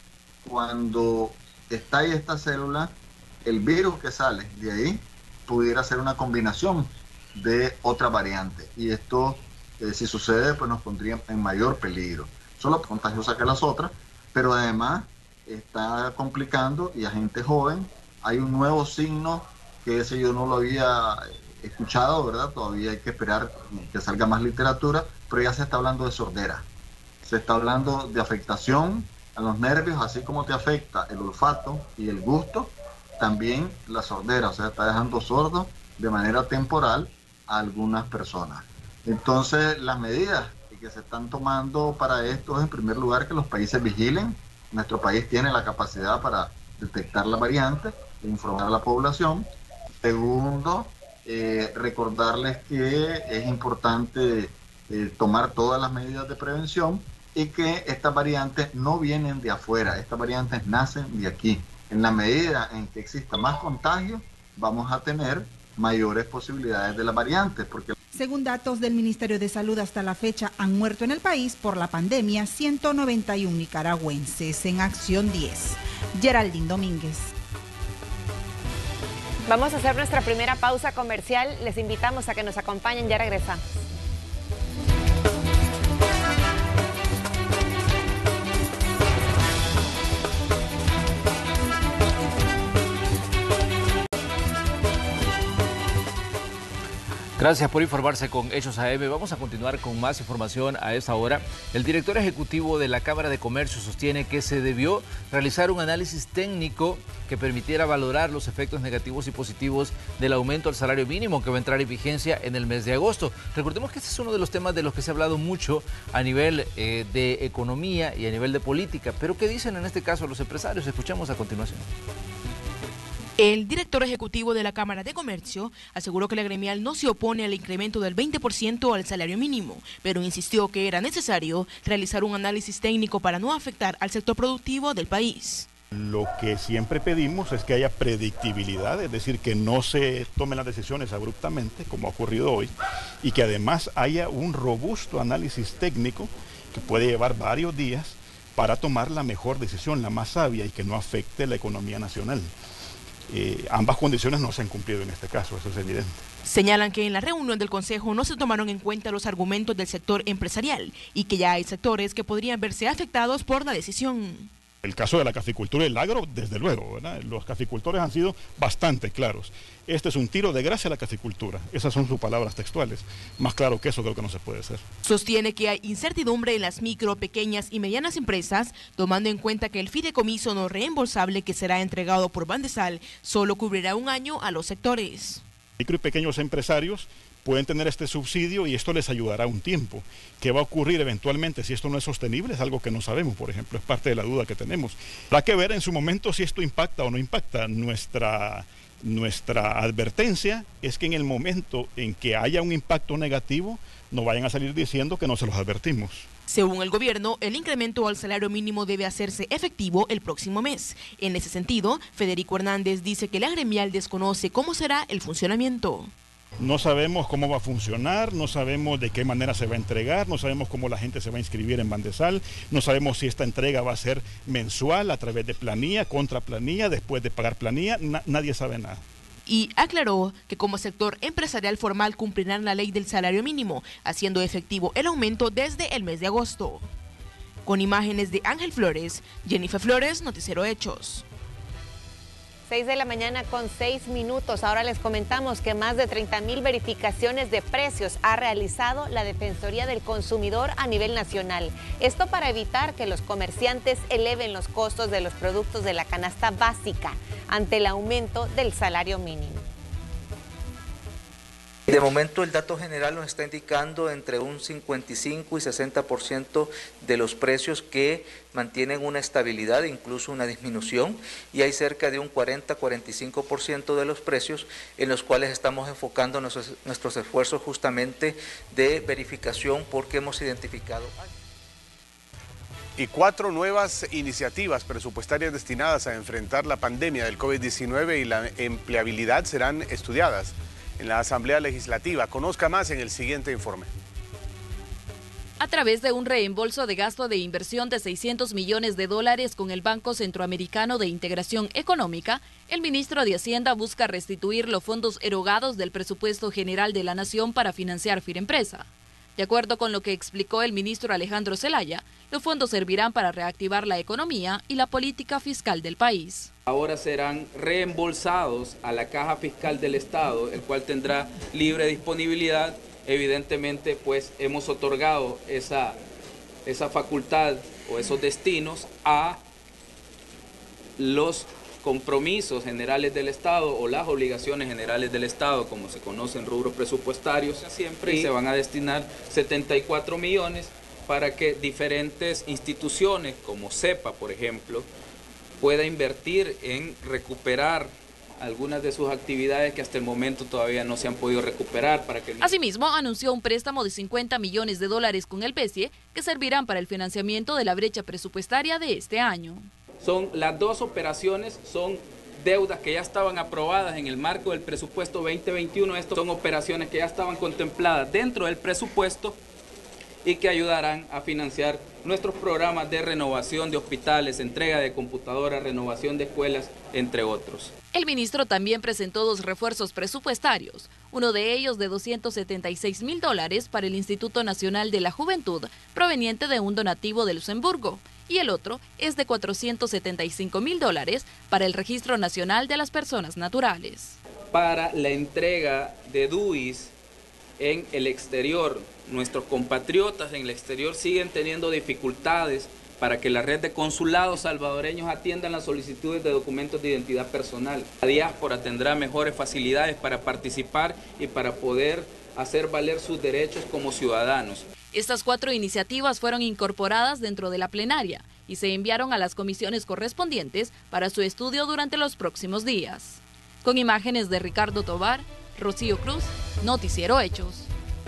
cuando estalle esta célula, el virus que sale de ahí pudiera ser una combinación de otra variante. Y esto, si sucede, pues nos pondría en mayor peligro. Solo contagiosa que las otras, pero además está complicando y a gente joven. Hay un nuevo signo que ese yo no lo había escuchado, ¿verdad? Todavía hay que esperar que salga más literatura, pero ya se está hablando de sordera. Se está hablando de afectación a los nervios, así como te afecta el olfato y el gusto, también la sordera, o sea, está dejando sordo de manera temporal a algunas personas. Entonces, las medidas que se están tomando para esto es, en primer lugar, que los países vigilen. Nuestro país tiene la capacidad para detectar la variante e informar a la población. Segundo, recordarles que es importante tomar todas las medidas de prevención y que estas variantes no vienen de afuera, estas variantes nacen de aquí. En la medida en que exista más contagio, vamos a tener mayores posibilidades de las variantes. Según datos del Ministerio de Salud, hasta la fecha han muerto en el país por la pandemia 191 nicaragüenses. En Acción 10, Geraldine Domínguez. Vamos a hacer nuestra primera pausa comercial. Les invitamos a que nos acompañen. Ya regresamos. Gracias por informarse con Hechos AM. Vamos a continuar con más información a esta hora. El director ejecutivo de la Cámara de Comercio sostiene que se debió realizar un análisis técnico que permitiera valorar los efectos negativos y positivos del aumento al salario mínimo que va a entrar en vigencia en el mes de agosto. Recordemos que este es uno de los temas de los que se ha hablado mucho a nivel de economía y a nivel de política. Pero ¿qué dicen en este caso los empresarios? Escuchamos a continuación. El director ejecutivo de la Cámara de Comercio aseguró que la gremial no se opone al incremento del 20% al salario mínimo, pero insistió que era necesario realizar un análisis técnico para no afectar al sector productivo del país. Lo que siempre pedimos es que haya predictibilidad, es decir, que no se tomen las decisiones abruptamente, como ha ocurrido hoy, y que además haya un robusto análisis técnico que puede llevar varios días para tomar la mejor decisión, la más sabia y que no afecte la economía nacional. Ambas condiciones no se han cumplido en este caso, eso es evidente. Señalan que en la reunión del Consejo no se tomaron en cuenta los argumentos del sector empresarial y que ya hay sectores que podrían verse afectados por la decisión. El caso de la caficultura y el agro, desde luego, ¿verdad? Los caficultores han sido bastante claros. Este es un tiro de gracia a la caficultura. Esas son sus palabras textuales. Más claro que eso creo que no se puede hacer. Sostiene que hay incertidumbre en las micro, pequeñas y medianas empresas, tomando en cuenta que el fideicomiso no reembolsable que será entregado por Bandesal solo cubrirá un año a los sectores. Micro y pequeños empresarios pueden tener este subsidio y esto les ayudará un tiempo. ¿Qué va a ocurrir eventualmente si esto no es sostenible? Es algo que no sabemos, por ejemplo, es parte de la duda que tenemos. Habrá que ver en su momento si esto impacta o no impacta. Nuestra advertencia es que en el momento en que haya un impacto negativo, no vayan a salir diciendo que no se los advertimos. Según el gobierno, el incremento al salario mínimo debe hacerse efectivo el próximo mes. En ese sentido, Federico Hernández dice que la gremial desconoce cómo será el funcionamiento. No sabemos cómo va a funcionar, no sabemos de qué manera se va a entregar, no sabemos cómo la gente se va a inscribir en Bandesal, no sabemos si esta entrega va a ser mensual a través de planilla, contra planilla, después de pagar planilla, nadie sabe nada. Y aclaró que como sector empresarial formal cumplirán la ley del salario mínimo, haciendo efectivo el aumento desde el mes de agosto. Con imágenes de Ángel Flores, Jennifer Flores, Noticiero Hechos. 6 de la mañana con 6 minutos. Ahora les comentamos que más de 30,000 verificaciones de precios ha realizado la Defensoría del Consumidor a nivel nacional. Esto para evitar que los comerciantes eleven los costos de los productos de la canasta básica ante el aumento del salario mínimo. De momento el dato general nos está indicando entre un 55 y 60% de los precios que mantienen una estabilidad, incluso una disminución, y hay cerca de un 40-45% de los precios en los cuales estamos enfocando nuestros esfuerzos justamente de verificación porque hemos identificado. Y 4 nuevas iniciativas presupuestarias destinadas a enfrentar la pandemia del COVID-19 y la empleabilidad serán estudiadas en la Asamblea Legislativa. Conozca más en el siguiente informe. A través de un reembolso de gasto de inversión de $600 millones con el Banco Centroamericano de Integración Económica, el ministro de Hacienda busca restituir los fondos erogados del presupuesto general de la Nación para financiar Firempresa. De acuerdo con lo que explicó el ministro Alejandro Zelaya, los fondos servirán para reactivar la economía y la política fiscal del país. Ahora serán reembolsados a la Caja Fiscal del Estado, el cual tendrá libre disponibilidad. Evidentemente, pues hemos otorgado esa facultad o esos destinos a los compromisos generales del Estado o las obligaciones generales del Estado, como se conocen rubros presupuestarios, siempre, y se van a destinar 74 millones para que diferentes instituciones, como CEPA, por ejemplo, pueda invertir en recuperar algunas de sus actividades que hasta el momento todavía no se han podido recuperar. Asimismo, anunció un préstamo de $50 millones con el BCE que servirán para el financiamiento de la brecha presupuestaria de este año. Son las dos operaciones, son deudas que ya estaban aprobadas en el marco del presupuesto 2021. Estas son operaciones que ya estaban contempladas dentro del presupuesto y que ayudarán a financiar nuestros programas de renovación de hospitales, entrega de computadoras, renovación de escuelas, entre otros. El ministro también presentó 2 refuerzos presupuestarios, uno de ellos de $276,000 para el Instituto Nacional de la Juventud, proveniente de un donativo de Luxemburgo, y el otro es de $475,000 para el Registro Nacional de las Personas Naturales. Para la entrega de DUIs en el exterior. Nuestros compatriotas en el exterior siguen teniendo dificultades para que la red de consulados salvadoreños atiendan las solicitudes de documentos de identidad personal. La diáspora tendrá mejores facilidades para participar y para poder hacer valer sus derechos como ciudadanos. Estas 4 iniciativas fueron incorporadas dentro de la plenaria y se enviaron a las comisiones correspondientes para su estudio durante los próximos días. Con imágenes de Ricardo Tobar, Rocío Cruz, Noticiero Hechos.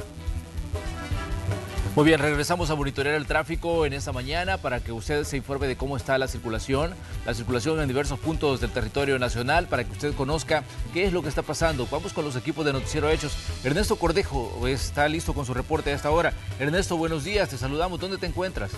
Muy bien, regresamos a monitorear el tráfico en esta mañana para que usted se informe de cómo está la circulación en diversos puntos del territorio nacional, para que usted conozca qué es lo que está pasando. Vamos con los equipos de Noticiero Hechos. Ernesto Cordejo está listo con su reporte a esta hora. Ernesto, buenos días, te saludamos. ¿Dónde te encuentras?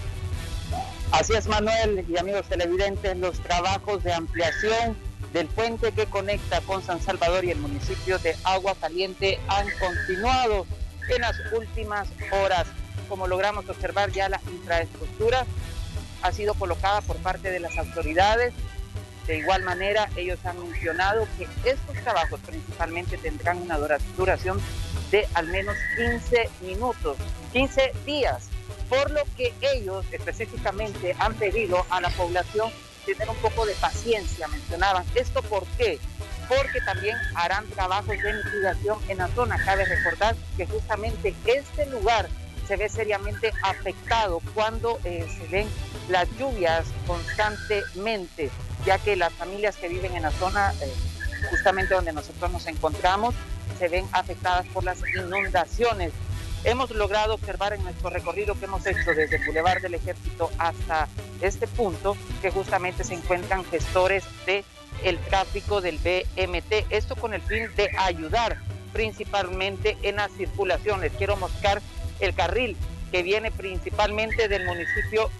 Así es, Manuel y amigos televidentes, los trabajos de ampliación del puente que conecta con San Salvador y el municipio de Agua Caliente han continuado en las últimas horas. Como logramos observar, ya la infraestructura ha sido colocada por parte de las autoridades. De igual manera, ellos han mencionado que estos trabajos principalmente tendrán una duración de al menos 15 minutos, 15 días, por lo que ellos específicamente han pedido a la población tener un poco de paciencia, mencionaban. ¿Esto por qué? Porque también harán trabajos de mitigación en la zona. Cabe recordar que justamente este lugar se ve seriamente afectado cuando se ven las lluvias constantemente, ya que las familias que viven en la zona, justamente donde nosotros nos encontramos, se ven afectadas por las inundaciones. Hemos logrado observar en nuestro recorrido que hemos hecho desde el Boulevard del Ejército hasta este punto, que justamente se encuentran gestores del tráfico del BMT, esto con el fin de ayudar principalmente en las circulaciones. Quiero mostrar el carril que viene principalmente del municipio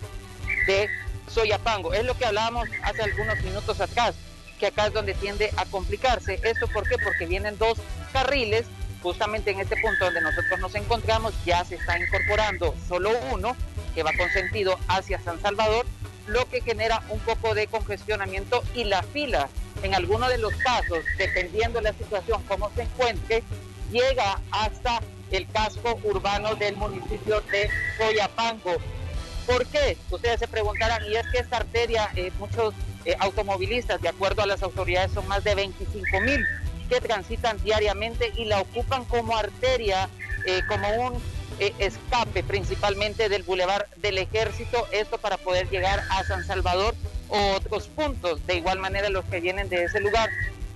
de Soyapango. Es lo que hablábamos hace algunos minutos atrás, que acá es donde tiende a complicarse. ¿Esto por qué? Porque vienen 2 carriles, justamente en este punto donde nosotros nos encontramos, ya se está incorporando solo uno, que va con sentido hacia San Salvador, lo que genera un poco de congestionamiento y la fila, en algunos de los casos, dependiendo de la situación, cómo se encuentre, llega hasta el casco urbano del municipio de Soyapango. ¿Por qué? Ustedes se preguntarán, y es que esta arteria, muchos automovilistas, de acuerdo a las autoridades, son más de 25,000 que transitan diariamente y la ocupan como arteria, como un escape principalmente del Boulevard del Ejército, esto para poder llegar a San Salvador o otros puntos. De igual manera, los que vienen de ese lugar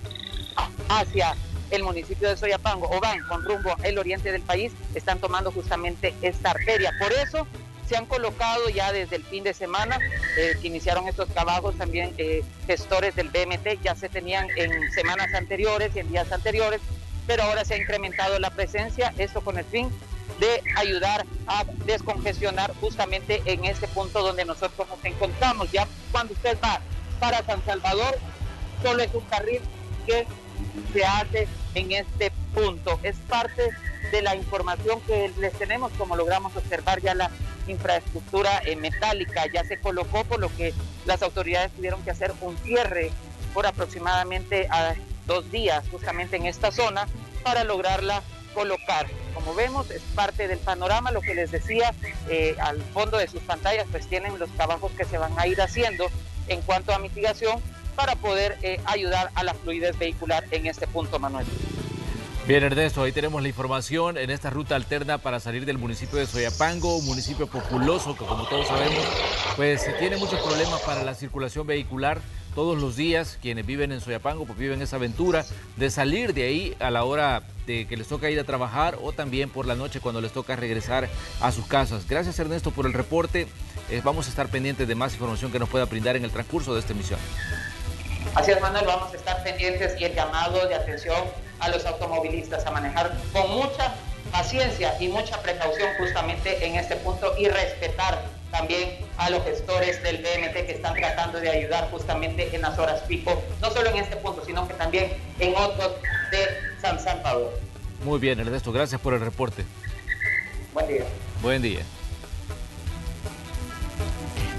hacia el municipio de Soyapango o van con rumbo al oriente del país, están tomando justamente esta arteria. Por eso se han colocado ya desde el fin de semana, que iniciaron estos trabajos, también gestores del BMT ya se tenían en semanas anteriores y en días anteriores, pero ahora se ha incrementado la presencia, esto con el fin de ayudar a descongestionar justamente en este punto donde nosotros nos encontramos. Ya cuando usted va para San Salvador, solo es un carril que se hace en este punto. Es parte de la información que les tenemos. Como logramos observar, ya la infraestructura metálica ya se colocó, por lo que las autoridades tuvieron que hacer un cierre por aproximadamente 2 días justamente en esta zona para lograrla colocar. Como vemos, es parte del panorama. Lo que les decía, al fondo de sus pantallas pues tienen los trabajos que se van a ir haciendo en cuanto a mitigación para poder ayudar a la fluidez vehicular en este punto, Manuel. Bien, Ernesto, ahí tenemos la información en esta ruta alterna para salir del municipio de Soyapango, un municipio populoso que, como todos sabemos, pues tiene muchos problemas para la circulación vehicular. Todos los días quienes viven en Soyapango pues viven esa aventura de salir de ahí a la hora de que les toca ir a trabajar o también por la noche cuando les toca regresar a sus casas. Gracias, Ernesto, por el reporte. Vamos a estar pendientes de más información que nos pueda brindar en el transcurso de esta emisión. Así es, Manuel, vamos a estar pendientes y el llamado de atención a los automovilistas a manejar con mucha paciencia y mucha precaución justamente en este punto y respetar también a los gestores del BMT que están tratando de ayudar justamente en las horas pico, no solo en este punto, sino que también en otros de San Salvador. Muy bien, Ernesto, gracias por el reporte. Buen día. Buen día.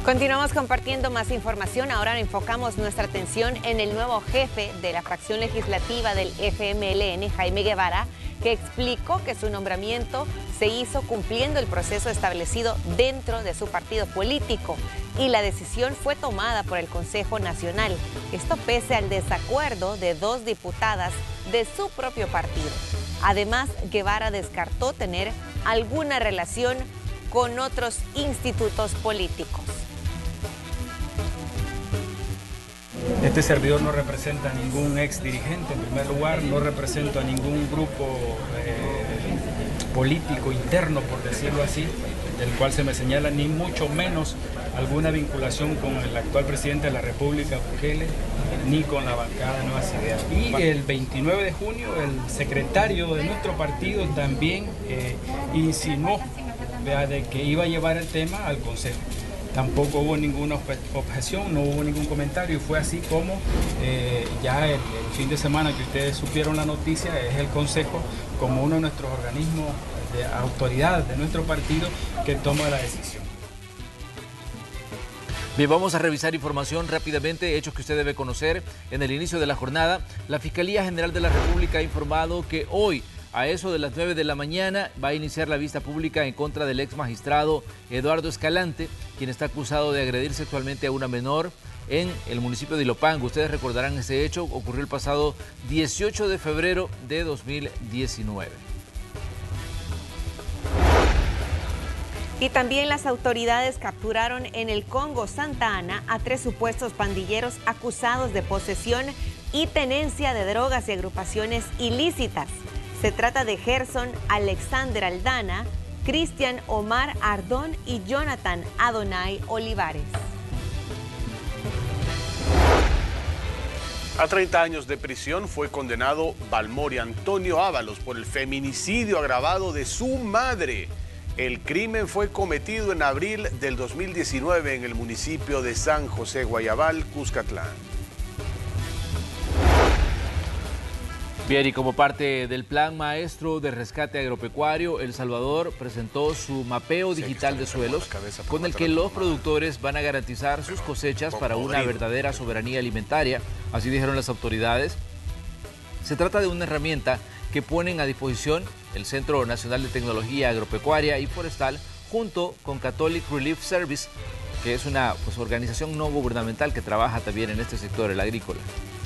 Continuamos compartiendo más información. Ahora enfocamos nuestra atención en el nuevo jefe de la fracción legislativa del FMLN, Jaime Guevara, que explicó que su nombramiento se hizo cumpliendo el proceso establecido dentro de su partido político y la decisión fue tomada por el Consejo Nacional. Esto pese al desacuerdo de 2 diputadas de su propio partido. Además, Guevara descartó tener alguna relación con otros institutos políticos. Este servidor no representa a ningún ex dirigente, en primer lugar, no represento a ningún grupo político interno, por decirlo así, del cual se me señala, ni mucho menos alguna vinculación con el actual presidente de la República, Bukele, ni con la bancada de Nuevas Ideas. Y el 29 de junio el secretario de nuestro partido también insinuó de que iba a llevar el tema al Consejo. Tampoco hubo ninguna objeción, no hubo ningún comentario y fue así como ya el fin de semana que ustedes supieron la noticia, es el Consejo como uno de nuestros organismos de autoridad de nuestro partido que toma la decisión. Bien, vamos a revisar información rápidamente, hechos que usted debe conocer. En el inicio de la jornada, la Fiscalía General de la República ha informado que hoy, a eso de las 9 de la mañana, va a iniciar la vista pública en contra del ex magistrado Eduardo Escalante, quien está acusado de agredir sexualmente a una menor en el municipio de Ilopango. Ustedes recordarán ese hecho, ocurrió el pasado 18 de febrero de 2019. Y también las autoridades capturaron en el Congo Santa Ana a 3 supuestos pandilleros acusados de posesión y tenencia de drogas y agrupaciones ilícitas. Se trata de Gerson Alexander Aldana, Cristian Omar Ardón y Jonathan Adonai Olivares. A 30 años de prisión fue condenado Balmori Antonio Ábalos por el feminicidio agravado de su madre. El crimen fue cometido en abril del 2019 en el municipio de San José Guayabal, Cuscatlán. Bien, y como parte del Plan Maestro de Rescate Agropecuario, El Salvador presentó su mapeo digital de suelos, con el que los productores van a garantizar sus cosechas para una verdadera soberanía alimentaria, así dijeron las autoridades. Se trata de una herramienta que ponen a disposición el Centro Nacional de Tecnología Agropecuaria y Forestal, junto con Catholic Relief Service, que es una organización no gubernamental que trabaja también en este sector, el agrícola.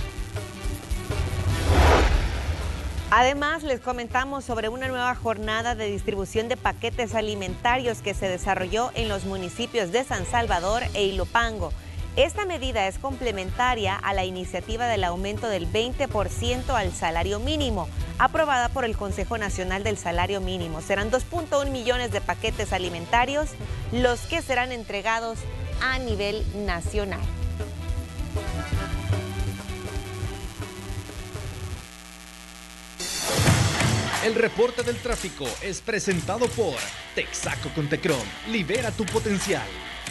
Además, les comentamos sobre una nueva jornada de distribución de paquetes alimentarios que se desarrolló en los municipios de San Salvador e Ilopango. Esta medida es complementaria a la iniciativa del aumento del 20% al salario mínimo, aprobada por el Consejo Nacional del Salario Mínimo. Serán 2.1 millones de paquetes alimentarios los que serán entregados a nivel nacional. El reporte del tráfico es presentado por Texaco con Tecron. Libera tu potencial.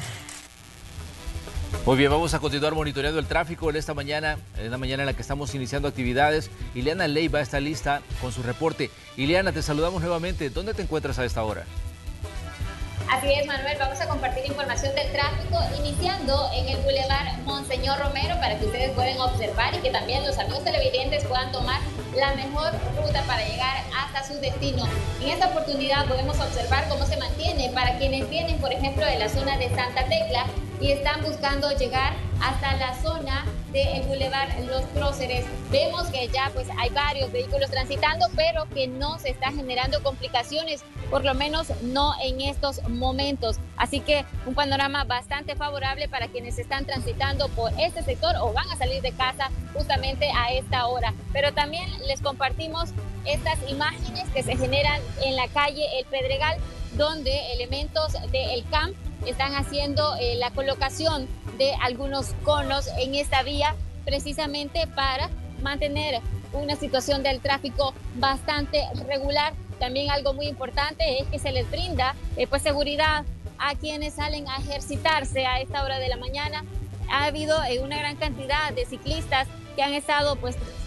Muy bien, vamos a continuar monitoreando el tráfico en esta mañana, en la mañana en la que estamos iniciando actividades. Ileana Leiva está lista con su reporte. Ileana, te saludamos nuevamente. ¿Dónde te encuentras a esta hora? Así es, Manuel, vamos a compartir información del tráfico, iniciando en el Boulevard Monseñor Romero, para que ustedes puedan observar y que también los amigos televidentes puedan tomar la mejor ruta para llegar hasta su destino. En esta oportunidad podemos observar cómo se mantiene para quienes vienen, por ejemplo, de la zona de Santa Tecla y están buscando llegar hasta la zona del Boulevard Los Próceres. Vemos que ya pues hay varios vehículos transitando, pero que no se está generando complicaciones, por lo menos no en estos momentos. Así que un panorama bastante favorable para quienes están transitando por este sector o van a salir de casa justamente a esta hora. Pero también les compartimos estas imágenes que se generan en la calle El Pedregal, donde elementos del CAMP están haciendo la colocación de algunos conos en esta vía, precisamente para mantener una situación del tráfico bastante regular. También algo muy importante es que se les brinda pues seguridad a quienes salen a ejercitarse a esta hora de la mañana. Ha habido una gran cantidad de ciclistas que han estado pues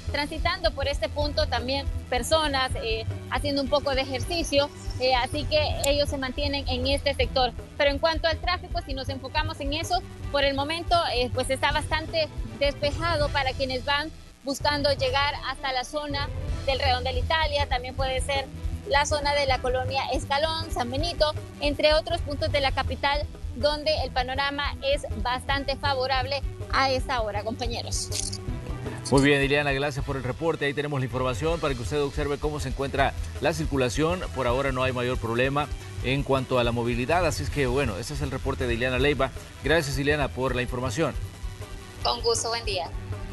transitando por este punto también personas haciendo un poco de ejercicio, así que ellos se mantienen en este sector. Pero en cuanto al tráfico, si nos enfocamos en eso, por el momento pues está bastante despejado para quienes van buscando llegar hasta la zona del Redondel Italia, también puede ser la zona de la colonia Escalón, San Benito, entre otros puntos de la capital, donde el panorama es bastante favorable a esta hora, compañeros. Muy bien, Ileana, gracias por el reporte. Ahí tenemos la información para que usted observe cómo se encuentra la circulación. Por ahora no hay mayor problema en cuanto a la movilidad, así es que bueno, ese es el reporte de Ileana Leiva. Gracias, Ileana, por la información. Con gusto, buen día.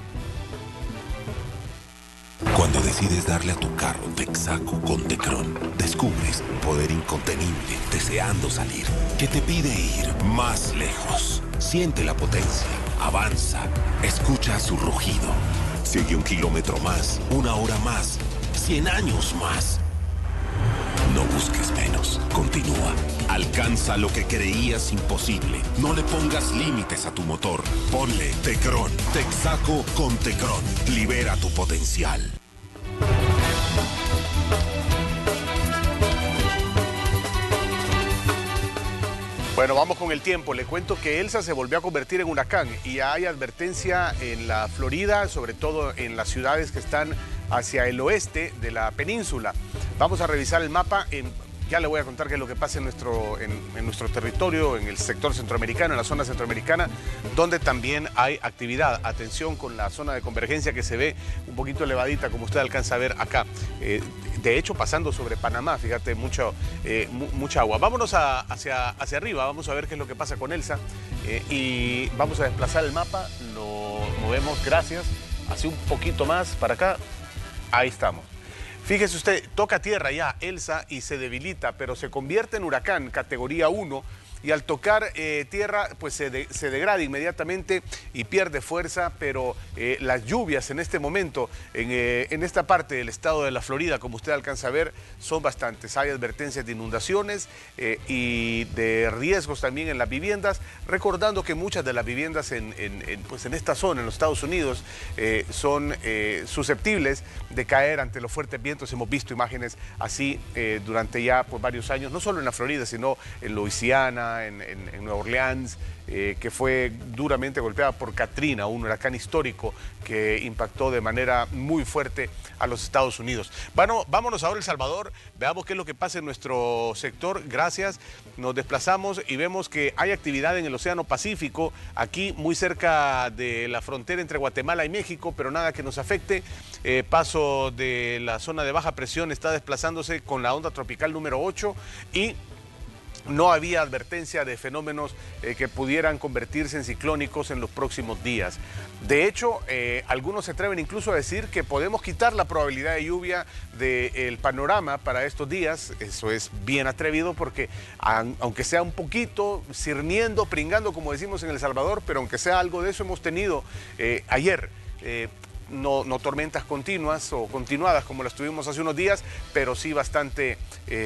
Cuando decides darle a tu carro Texaco con Tecron, descubres poder incontenible, deseando salir, que te pide ir más lejos. Siente la potencia, avanza, escucha su rugido. Sigue 1 kilómetro más, 1 hora más, 100 años más. No busques menos, continúa. Alcanza lo que creías imposible. No le pongas límites a tu motor. Ponle Tecron. Texaco con Tecron. Libera tu potencial. Bueno, vamos con el tiempo. Le cuento que Elsa se volvió a convertir en huracán y ya hay advertencia en la Florida, sobre todo en las ciudades que están hacia el oeste de la península. Vamos a revisar el mapa. Ya le voy a contar qué es lo que pasa en nuestro territorio, en el sector centroamericano, en la zona centroamericana, donde también hay actividad. Atención con la zona de convergencia que se ve un poquito elevadita, como usted alcanza a ver acá. De hecho, pasando sobre Panamá, fíjate, mucha agua. Vámonos hacia arriba, vamos a ver qué es lo que pasa con Elsa. Y vamos a desplazar el mapa, lo movemos, gracias, así un poquito más para acá. Ahí estamos. Fíjese usted, toca tierra ya Elsa y se debilita, pero se convierte en huracán categoría 1 y al tocar tierra pues se degrada inmediatamente y pierde fuerza, pero las lluvias en este momento en esta parte del estado de la Florida, como usted alcanza a ver, son bastantes. Hay advertencias de inundaciones y de riesgos también en las viviendas, recordando que muchas de las viviendas en esta zona, en los Estados Unidos, son susceptibles de caer ante los fuertes vientos. Hemos visto imágenes así durante ya varios años, no solo en la Florida, sino en Luisiana, en Nueva Orleans, que fue duramente golpeada por Katrina, un huracán histórico que impactó de manera muy fuerte a los Estados Unidos. Bueno, vámonos ahora a El Salvador, veamos qué es lo que pasa en nuestro sector. Gracias, nos desplazamos y vemos que hay actividad en el Océano Pacífico, aquí muy cerca de la frontera entre Guatemala y México, pero nada que nos afecte. Paso de la zona de baja presión está desplazándose con la onda tropical número 8 y no había advertencia de fenómenos que pudieran convertirse en ciclónicos en los próximos días. De hecho, algunos se atreven incluso a decir que podemos quitar la probabilidad de lluvia del panorama para estos días. Eso es bien atrevido porque aunque sea un poquito, cirniendo, pringando, como decimos en El Salvador, pero aunque sea algo de eso hemos tenido ayer. No tormentas continuas o continuadas como las tuvimos hace unos días, pero sí bastante...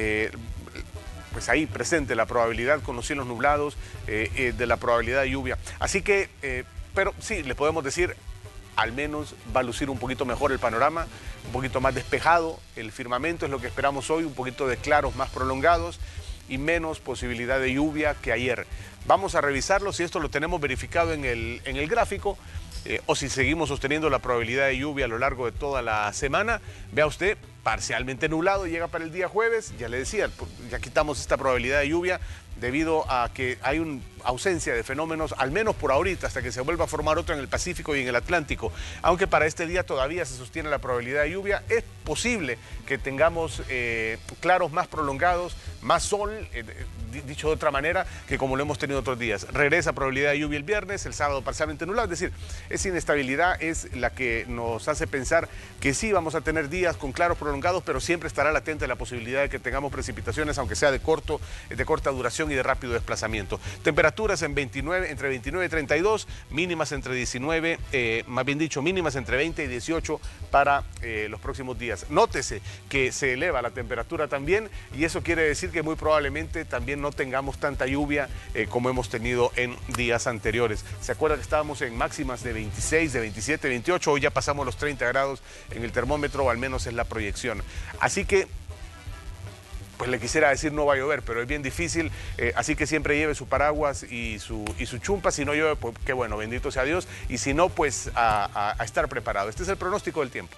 pues ahí presente la probabilidad con los cielos nublados de la probabilidad de lluvia. Así que, pero sí, le podemos decir, al menos va a lucir un poquito mejor el panorama, un poquito más despejado, el firmamento es lo que esperamos hoy, un poquito de claros más prolongados y menos posibilidad de lluvia que ayer. Vamos a revisarlo si esto lo tenemos verificado en el gráfico o si seguimos sosteniendo la probabilidad de lluvia a lo largo de toda la semana. Vea usted, parcialmente nublado, llega para el día jueves, ya le decía, ya quitamos esta probabilidad de lluvia debido a que hay una ausencia de fenómenos, al menos por ahorita, hasta que se vuelva a formar otro en el Pacífico y en el Atlántico. Aunque para este día todavía se sostiene la probabilidad de lluvia, es posible que tengamos claros más prolongados, más sol, dicho de otra manera, que como lo hemos tenido otros días. Regresa probabilidad de lluvia el viernes, el sábado parcialmente nublado, es decir, esa inestabilidad es la que nos hace pensar que sí vamos a tener días con claros prolongados, pero siempre estará latente la posibilidad de que tengamos precipitaciones, aunque sea de corta duración y de rápido desplazamiento. Temperatura Temperaturas entre 29 y 32, mínimas entre 19, mínimas entre 20 y 18 para los próximos días. Nótese que se eleva la temperatura también y eso quiere decir que muy probablemente también no tengamos tanta lluvia como hemos tenido en días anteriores. ¿Se acuerda que estábamos en máximas de 26, de 27, 28? Hoy ya pasamos los 30 grados en el termómetro, o al menos es la proyección. Así que pues le quisiera decir no va a llover, pero es bien difícil, así que siempre lleve su paraguas y su chumpa. Si no llueve, pues qué bueno, bendito sea Dios, y si no, pues a estar preparado. Este es el pronóstico del tiempo.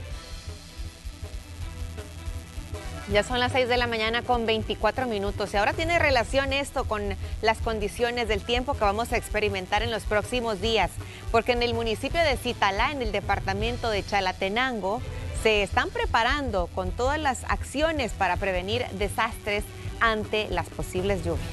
Ya son las 6 de la mañana con 24 minutos y ahora tiene relación esto con las condiciones del tiempo que vamos a experimentar en los próximos días, porque en el municipio de Zitalá, en el departamento de Chalatenango, se están preparando con todas las acciones para prevenir desastres ante las posibles lluvias.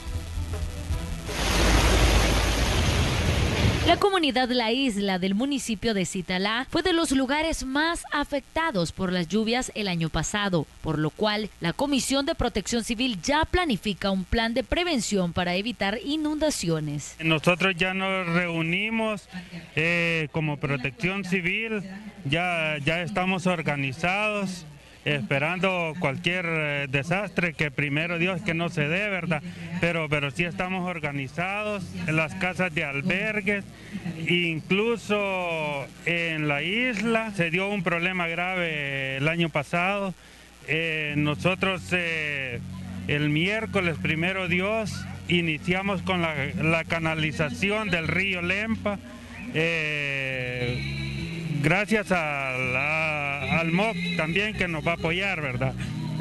La comunidad La Isla del municipio de Zitalá fue de los lugares más afectados por las lluvias el año pasado, por lo cual la Comisión de Protección Civil ya planifica un plan de prevención para evitar inundaciones. Nosotros ya nos reunimos como Protección Civil, ya estamos organizados, esperando cualquier desastre, que primero Dios que no se dé, ¿verdad? Pero sí estamos organizados en las casas de albergues, incluso en la isla se dio un problema grave el año pasado. Nosotros el miércoles, primero Dios, iniciamos con la canalización del río Lempa. Gracias al MOC también, que nos va a apoyar, ¿verdad?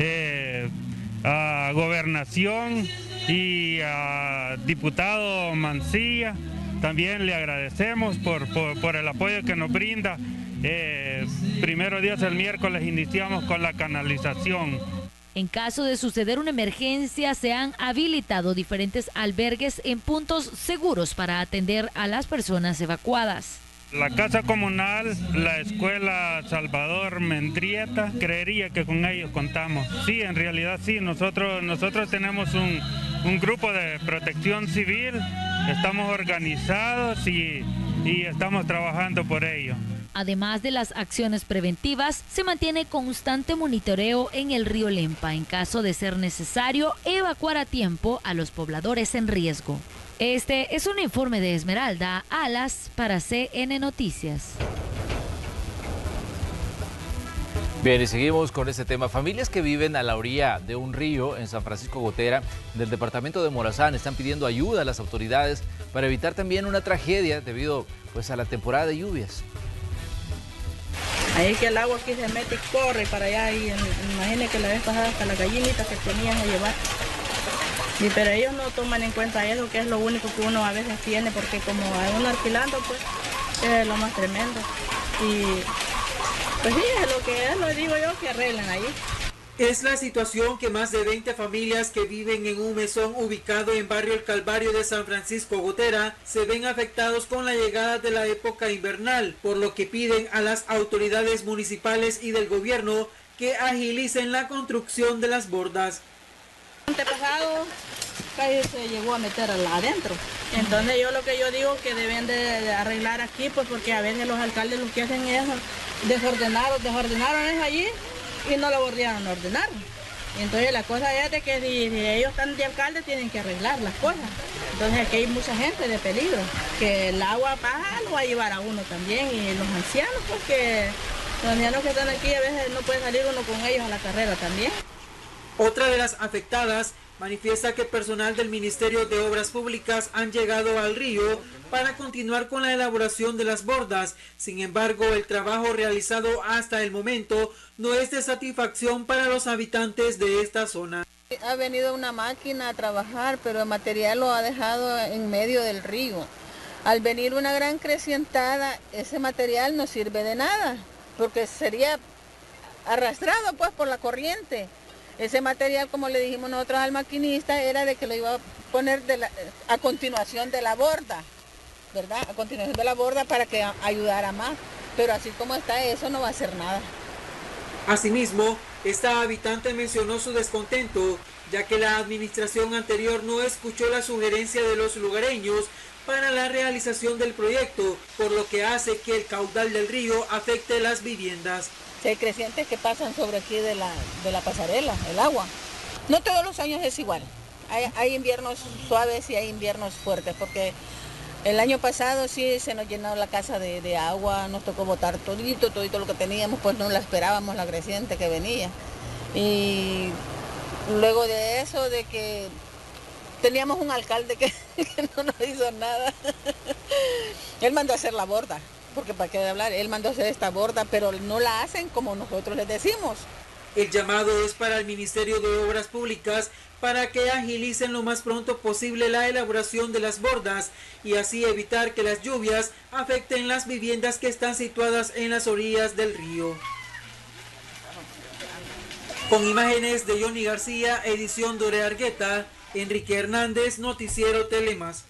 A Gobernación y a diputado Mancilla, también le agradecemos por el apoyo que nos brinda. Primero Dios, el miércoles iniciamos con la canalización. En caso de suceder una emergencia, se han habilitado diferentes albergues en puntos seguros para atender a las personas evacuadas. La Casa Comunal, la Escuela Salvador Mendieta, creería que con ellos contamos. Sí, en realidad sí, nosotros tenemos un grupo de protección civil, estamos organizados y estamos trabajando por ello. Además de las acciones preventivas, se mantiene constante monitoreo en el río Lempa. En caso de ser necesario, evacuar a tiempo a los pobladores en riesgo. Este es un informe de Esmeralda Alas para CN Noticias. Bien, y seguimos con este tema. Familias que viven a la orilla de un río en San Francisco Gotera, del departamento de Morazán, están pidiendo ayuda a las autoridades para evitar también una tragedia debido a la temporada de lluvias. Ahí es que el agua aquí se mete y corre para allá y imagínense que la vez pasada hasta las gallinitas que tenían a llevar. Pero ellos no toman en cuenta eso, que es lo único que uno a veces tiene, porque como a uno alquilando, pues es lo más tremendo. Y pues sí, es lo que es, lo digo yo, que arreglen ahí. Es la situación que más de 20 familias que viven en un mesón ubicado en barrio El Calvario de San Francisco Gotera se ven afectados con la llegada de la época invernal, por lo que piden a las autoridades municipales y del gobierno que agilicen la construcción de las bordas. Antepasado casi se llegó a meter adentro. Entonces lo que yo digo que deben de arreglar aquí, pues porque a veces los alcaldes lo que hacen es desordenaron eso allí y no lo volvieron a ordenar. Entonces la cosa es de que si ellos están de alcalde tienen que arreglar las cosas. Entonces aquí hay mucha gente de peligro, que el agua baja lo va a llevar a uno también, y los ancianos, pues que los ancianos que están aquí a veces no puede salir uno con ellos a la carrera también. Otra de las afectadas manifiesta que personal del Ministerio de Obras Públicas han llegado al río para continuar con la elaboración de las bordas. Sin embargo, el trabajo realizado hasta el momento no es de satisfacción para los habitantes de esta zona. Ha venido una máquina a trabajar, pero el material lo ha dejado en medio del río. Al venir una gran crecientada, ese material no sirve de nada, porque sería arrastrado pues por la corriente. Ese material, como le dijimos nosotros al maquinista, era de que lo iba a poner a continuación de la borda, ¿verdad? A continuación de la borda para que ayudara más. Pero así como está eso, no va a hacer nada. Asimismo, Esta habitante mencionó su descontento, ya que la administración anterior no escuchó la sugerencia de los lugareños para la realización del proyecto, por lo que hace que el caudal del río afecte las viviendas. Hay crecientes que pasan sobre aquí de la pasarela, el agua. No todos los años es igual. Hay inviernos suaves y hay inviernos fuertes, porque el año pasado sí se nos llenó la casa de agua, nos tocó botar todito lo que teníamos, pues no la esperábamos la creciente que venía. Y luego de eso, de que teníamos un alcalde que no nos hizo nada, él mandó a hacer la borda. Porque para qué hablar, él mandó a hacer esta borda, pero no la hacen como nosotros les decimos. El llamado es para el Ministerio de Obras Públicas para que agilicen lo más pronto posible la elaboración de las bordas y así evitar que las lluvias afecten las viviendas que están situadas en las orillas del río. Con imágenes de Johnny García, edición Dore Argueta, Enrique Hernández, Noticiero Telemas.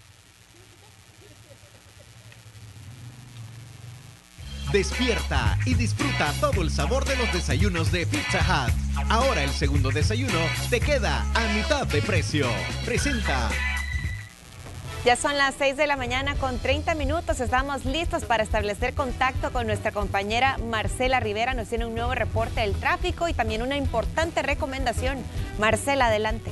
Despierta y disfruta todo el sabor de los desayunos de Pizza Hut. Ahora el segundo desayuno te queda a mitad de precio. Presenta. Ya son las 6 de la mañana con 30 minutos. Estamos listos para establecer contacto con nuestra compañera Marcela Rivera. Nos tiene un nuevo reporte del tráfico y también una importante recomendación. Marcela, adelante.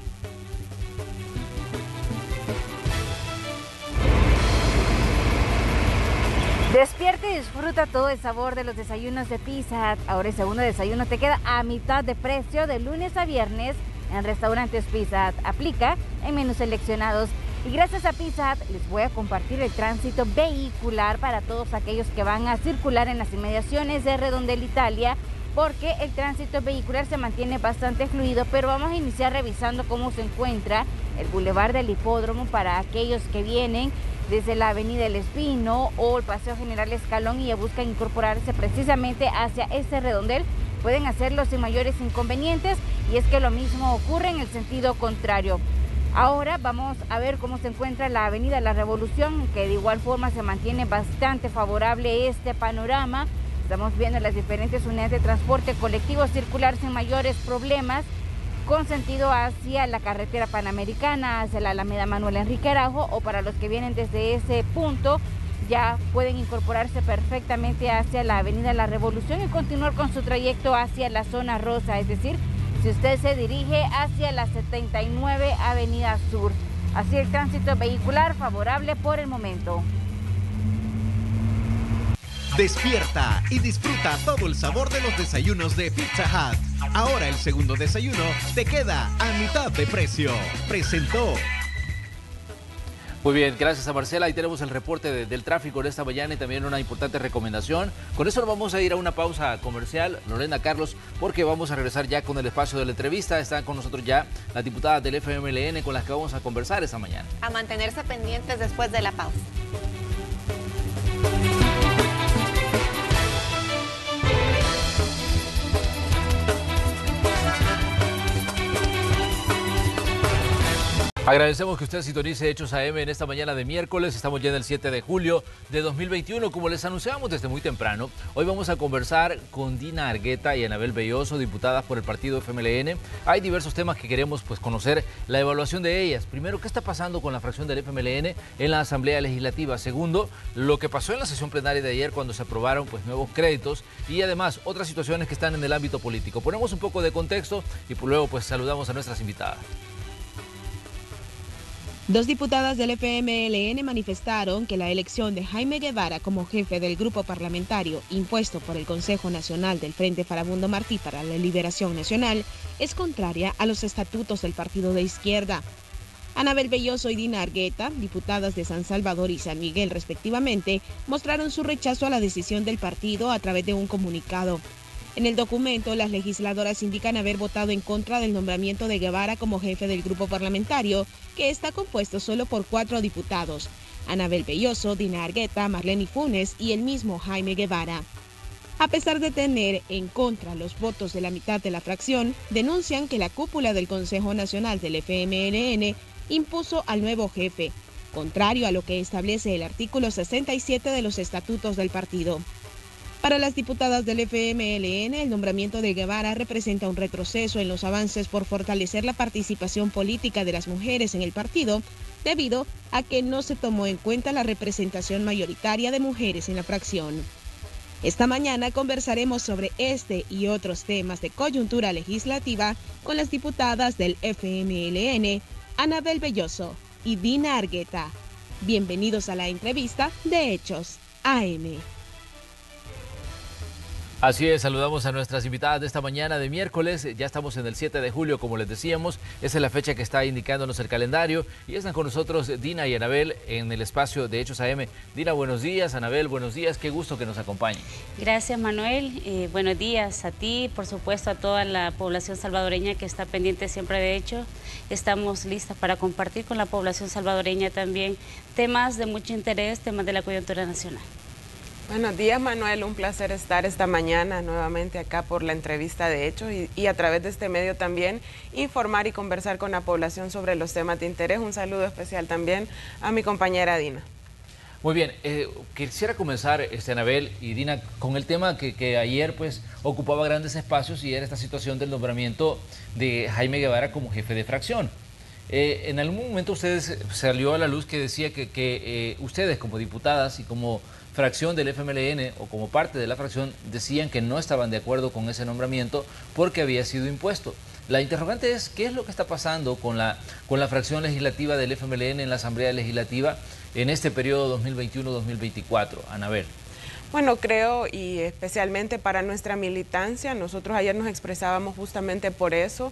Despierta y disfruta todo el sabor de los desayunos de Pizza Hut. Ahora el segundo desayuno te queda a mitad de precio de lunes a viernes en restaurantes Pizza Hut. Aplica en menús seleccionados. Y gracias a Pizza Hut les voy a compartir el tránsito vehicular para todos aquellos que van a circular en las inmediaciones de Redondel, Italia, porque el tránsito vehicular se mantiene bastante fluido, pero vamos a iniciar revisando cómo se encuentra el Boulevard del Hipódromo para aquellos que vienen desde la Avenida El Espino o el Paseo General Escalón y ya buscan incorporarse precisamente hacia este redondel. Pueden hacerlo sin mayores inconvenientes y es que lo mismo ocurre en el sentido contrario. Ahora vamos a ver cómo se encuentra la Avenida La Revolución, que de igual forma se mantiene bastante favorable este panorama. Estamos viendo las diferentes unidades de transporte colectivo circular sin mayores problemas, con sentido hacia la carretera panamericana, hacia la Alameda Manuel Enrique Araujo, o para los que vienen desde ese punto, ya pueden incorporarse perfectamente hacia la Avenida La Revolución y continuar con su trayecto hacia la zona rosa, es decir, si usted se dirige hacia la 79 Avenida Sur. Así el tránsito vehicular favorable por el momento. Despierta y disfruta todo el sabor de los desayunos de Pizza Hut. Ahora el segundo desayuno te queda a mitad de precio. Presentó. Muy bien, gracias a Marcela. Ahí tenemos el reporte del tráfico de esta mañana y también una importante recomendación. Con eso nos vamos a ir a una pausa comercial, Lorena, Carlos, porque vamos a regresar ya con el espacio de la entrevista. Están con nosotros ya las diputadas del FMLN con las que vamos a conversar esta mañana. A mantenerse pendientes después de la pausa. Agradecemos que usted sintonice Hechos AM en esta mañana de miércoles. Estamos ya en el 7 de julio de 2021. Como les anunciamos desde muy temprano, hoy vamos a conversar con Dina Argueta y Anabel Belloso, diputadas por el partido FMLN. Hay diversos temas que queremos conocer la evaluación de ellas. Primero, ¿qué está pasando con la fracción del FMLN en la Asamblea Legislativa? Segundo, lo que pasó en la sesión plenaria de ayer cuando se aprobaron nuevos créditos y además otras situaciones que están en el ámbito político. Ponemos un poco de contexto y luego saludamos a nuestras invitadas. Dos diputadas del FMLN manifestaron que la elección de Jaime Guevara como jefe del grupo parlamentario impuesto por el Consejo Nacional del Frente Farabundo Martí para la Liberación Nacional es contraria a los estatutos del partido de izquierda. Anabel Belloso y Dina Argueta, diputadas de San Salvador y San Miguel respectivamente, mostraron su rechazo a la decisión del partido a través de un comunicado. En el documento, las legisladoras indican haber votado en contra del nombramiento de Guevara como jefe del grupo parlamentario, que está compuesto solo por 4 diputados: Anabel Belloso, Dina Argueta, Marlene Funes y el mismo Jaime Guevara. A pesar de tener en contra los votos de la mitad de la fracción, denuncian que la cúpula del Consejo Nacional del FMLN impuso al nuevo jefe, contrario a lo que establece el artículo 67 de los estatutos del partido. Para las diputadas del FMLN, el nombramiento de Guevara representa un retroceso en los avances por fortalecer la participación política de las mujeres en el partido, debido a que no se tomó en cuenta la representación mayoritaria de mujeres en la fracción. Esta mañana conversaremos sobre este y otros temas de coyuntura legislativa con las diputadas del FMLN, Anabel Belloso y Dina Argueta. Bienvenidos a la entrevista de Hechos AM. Así es, saludamos a nuestras invitadas de esta mañana de miércoles. Ya estamos en el 7 de julio, como les decíamos. Esa es la fecha que está indicándonos el calendario. Y están con nosotros Dina y Anabel en el espacio de Hechos AM. Dina, buenos días. Anabel, buenos días. Qué gusto que nos acompañen. Gracias, Manuel. Buenos días a ti, por supuesto, a toda la población salvadoreña que está pendiente siempre de Hechos. Estamos listas para compartir con la población salvadoreña también temas de mucho interés, temas de la coyuntura nacional. Buenos días, Manuel, un placer estar esta mañana nuevamente acá por la entrevista de Hechos y a través de este medio también informar y conversar con la población sobre los temas de interés. Un saludo especial también a mi compañera Dina. Muy bien, quisiera comenzar, Anabel y Dina, con el tema que ayer pues ocupaba grandes espacios y era esta situación del nombramiento de Jaime Guevara como jefe de fracción. En algún momento ustedes salió a la luz que decía que ustedes como diputadas y como fracción del FMLN o como parte de la fracción decían que no estaban de acuerdo con ese nombramiento porque había sido impuesto. La interrogante es, ¿qué es lo que está pasando con la fracción legislativa del FMLN en la Asamblea Legislativa en este periodo 2021-2024? Anabel. Bueno, creo, y especialmente para nuestra militancia, nosotros ayer nos expresábamos justamente por eso,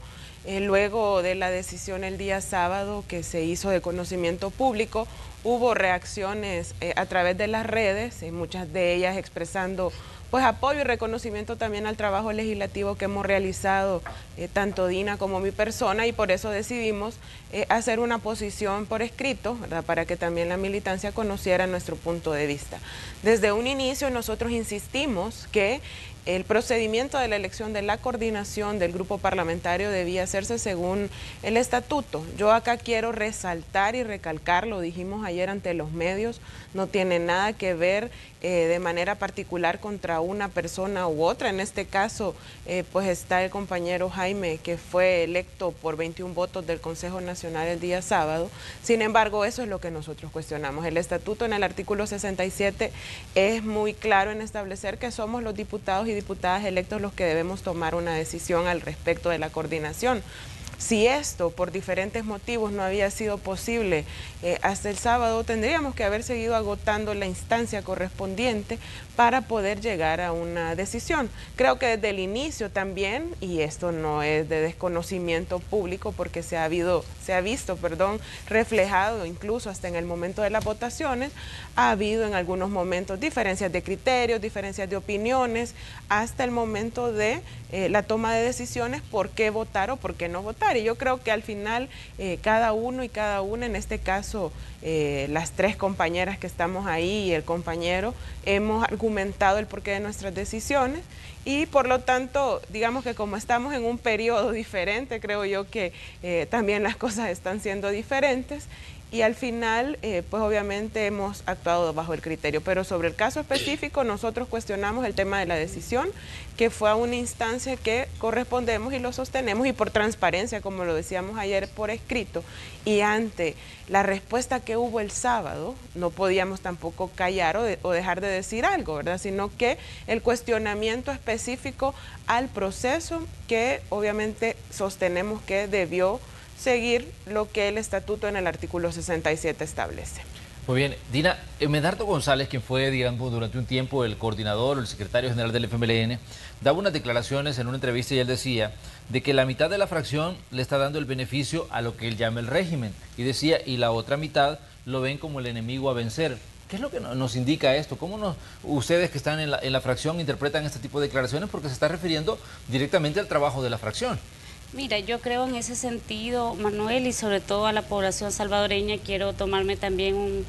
luego de la decisión el día sábado que se hizo de conocimiento público, hubo reacciones a través de las redes, muchas de ellas expresando pues apoyo y reconocimiento también al trabajo legislativo que hemos realizado tanto Dina como mi persona, y por eso decidimos hacer una posición por escrito, ¿verdad?, para que también la militancia conociera nuestro punto de vista. Desde un inicio nosotros insistimos que el procedimiento de la elección de la coordinación del grupo parlamentario debía hacerse según el estatuto. Yo acá quiero resaltar y recalcar, lo dijimos ayer ante los medios, no tiene nada que ver de manera particular contra una persona u otra. En este caso, pues está el compañero Jaime, que fue electo por 21 votos del Consejo Nacional el día sábado. Sin embargo, eso es lo que nosotros cuestionamos. El estatuto en el artículo 67 es muy claro en establecer que somos los diputados y diputadas electos los que debemos tomar una decisión al respecto de la coordinación. Si esto por diferentes motivos no había sido posible hasta el sábado, tendríamos que haber seguido agotando la instancia correspondiente para poder llegar a una decisión. Creo que desde el inicio también, y esto no es de desconocimiento público porque se ha visto reflejado incluso hasta en el momento de las votaciones, ha habido en algunos momentos diferencias de criterios, diferencias de opiniones, hasta el momento de la toma de decisiones por qué votar o por qué no votar. Y yo creo que al final cada uno y cada una, en este caso las tres compañeras que estamos ahí y el compañero, hemos argumentado el porqué de nuestras decisiones y por lo tanto, digamos que como estamos en un periodo diferente, creo yo que también las cosas están siendo diferentes. Y al final, pues obviamente hemos actuado bajo el criterio. Pero sobre el caso específico, nosotros cuestionamos el tema de la decisión, que fue a una instancia que correspondemos y lo sostenemos, y por transparencia, como lo decíamos ayer por escrito, y ante la respuesta que hubo el sábado, no podíamos tampoco callar o dejar de decir algo, ¿verdad? Sino que el cuestionamiento específico al proceso que obviamente sostenemos que debió seguir lo que el estatuto en el artículo 67 establece. Muy bien, Dina, Medardo González, quien fue, digamos, durante un tiempo el coordinador o el secretario general del FMLN, daba unas declaraciones en una entrevista y él decía de que la mitad de la fracción le está dando el beneficio a lo que él llama el régimen, y decía, y la otra mitad lo ven como el enemigo a vencer. ¿Qué es lo que nos indica esto? ¿Cómo ustedes que están en la fracción interpretan este tipo de declaraciones? Porque se está refiriendo directamente al trabajo de la fracción. Mira, yo creo en ese sentido, Manuel, y sobre todo a la población salvadoreña, quiero tomarme también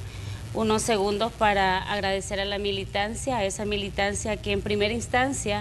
unos segundos para agradecer a la militancia, a esa militancia que en primera instancia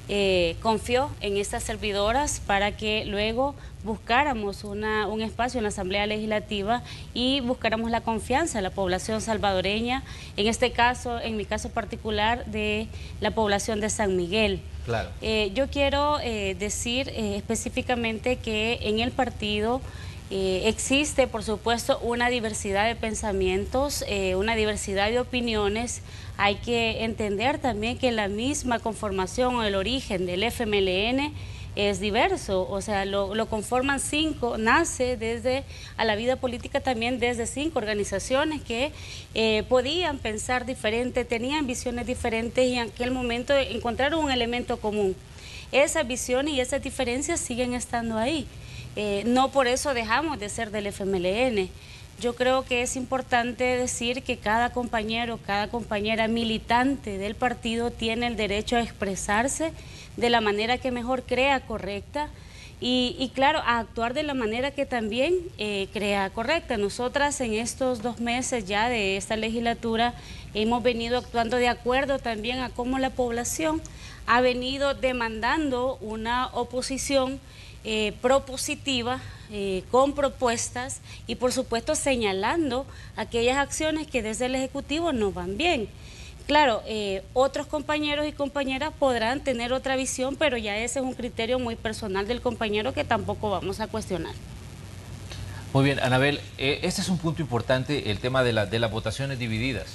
confió en estas servidoras para que luego buscáramos un espacio en la Asamblea Legislativa y buscáramos la confianza de la población salvadoreña, en este caso, en mi caso particular, de la población de San Miguel. Claro. Yo quiero decir específicamente que en el partido existe, por supuesto, una diversidad de pensamientos, una diversidad de opiniones. Hay que entender también que la misma conformación o el origen del FMLN es diverso, o sea, lo conforman 5, nace desde a la vida política también desde 5 organizaciones que podían pensar diferente, tenían visiones diferentes y en aquel momento encontraron un elemento común. Esas visiones y esas diferencias siguen estando ahí. No por eso dejamos de ser del FMLN. Yo creo que es importante decir que cada compañero, cada compañera militante del partido tiene el derecho a expresarse de la manera que mejor crea correcta y claro, a actuar de la manera que también crea correcta. Nosotras en estos 2 meses ya de esta legislatura hemos venido actuando de acuerdo también a cómo la población ha venido demandando una oposición propositiva, con propuestas y por supuesto señalando aquellas acciones que desde el Ejecutivo no van bien. Claro, otros compañeros y compañeras podrán tener otra visión, pero ya ese es un criterio muy personal del compañero que tampoco vamos a cuestionar. Muy bien, Anabel, este es un punto importante, el tema de las votaciones divididas.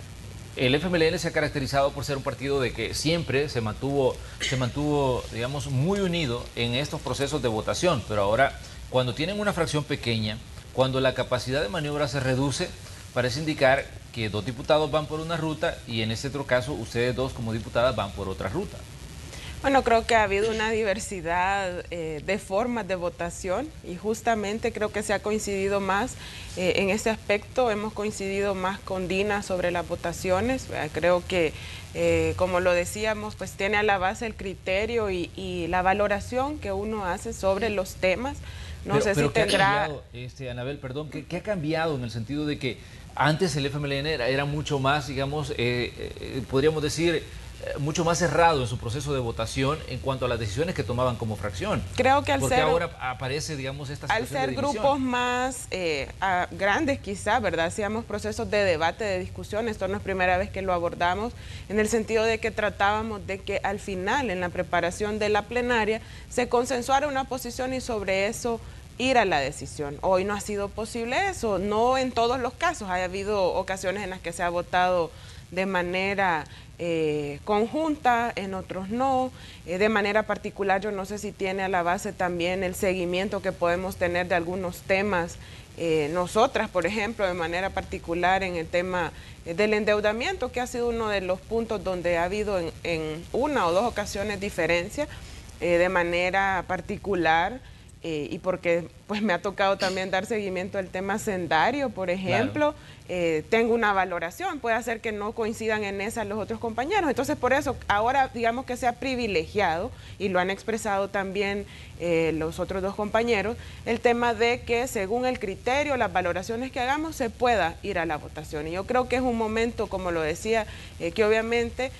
El FMLN se ha caracterizado por ser un partido de que siempre se mantuvo, digamos, muy unido en estos procesos de votación, pero ahora, cuando tienen una fracción pequeña, cuando la capacidad de maniobra se reduce, parece indicar que 2 diputados van por una ruta y en este otro caso, ustedes 2 como diputadas van por otra ruta. Bueno, creo que ha habido una diversidad de formas de votación y justamente creo que se ha coincidido más en ese aspecto, hemos coincidido más con Dina sobre las votaciones. Creo que, como lo decíamos, pues tiene a la base el criterio y la valoración que uno hace sobre los temas. No sé si tendrá... ¿Qué ha cambiado, Anabel, perdón, ¿qué ha cambiado en el sentido de que antes el FMLN era mucho más, digamos, podríamos decir, mucho más cerrado en su proceso de votación en cuanto a las decisiones que tomaban como fracción? Creo que porque ahora aparece, digamos, esta situación al ser de división. Grupos más grandes quizá, ¿verdad? Hacíamos procesos de debate, de discusión. Esto no es primera vez que lo abordamos, en el sentido de que tratábamos de que al final, en la preparación de la plenaria, se consensuara una posición y sobre eso ir a la decisión. Hoy no ha sido posible eso, no en todos los casos. Ha habido ocasiones en las que se ha votado de manera conjunta, en otros no. De manera particular, yo no sé si tiene a la base también el seguimiento que podemos tener de algunos temas. Nosotras, por ejemplo, de manera particular en el tema del endeudamiento, que ha sido uno de los puntos donde ha habido en 1 o 2 ocasiones diferencia, de manera particular. Y porque pues me ha tocado también dar seguimiento al tema sendario, por ejemplo, claro. Tengo una valoración, puede ser que no coincidan en esa los otros compañeros, entonces por eso ahora digamos que se ha privilegiado, y lo han expresado también los otros 2 compañeros, el tema de que según el criterio, las valoraciones que hagamos, se pueda ir a la votación. Y yo creo que es un momento, como lo decía, que obviamente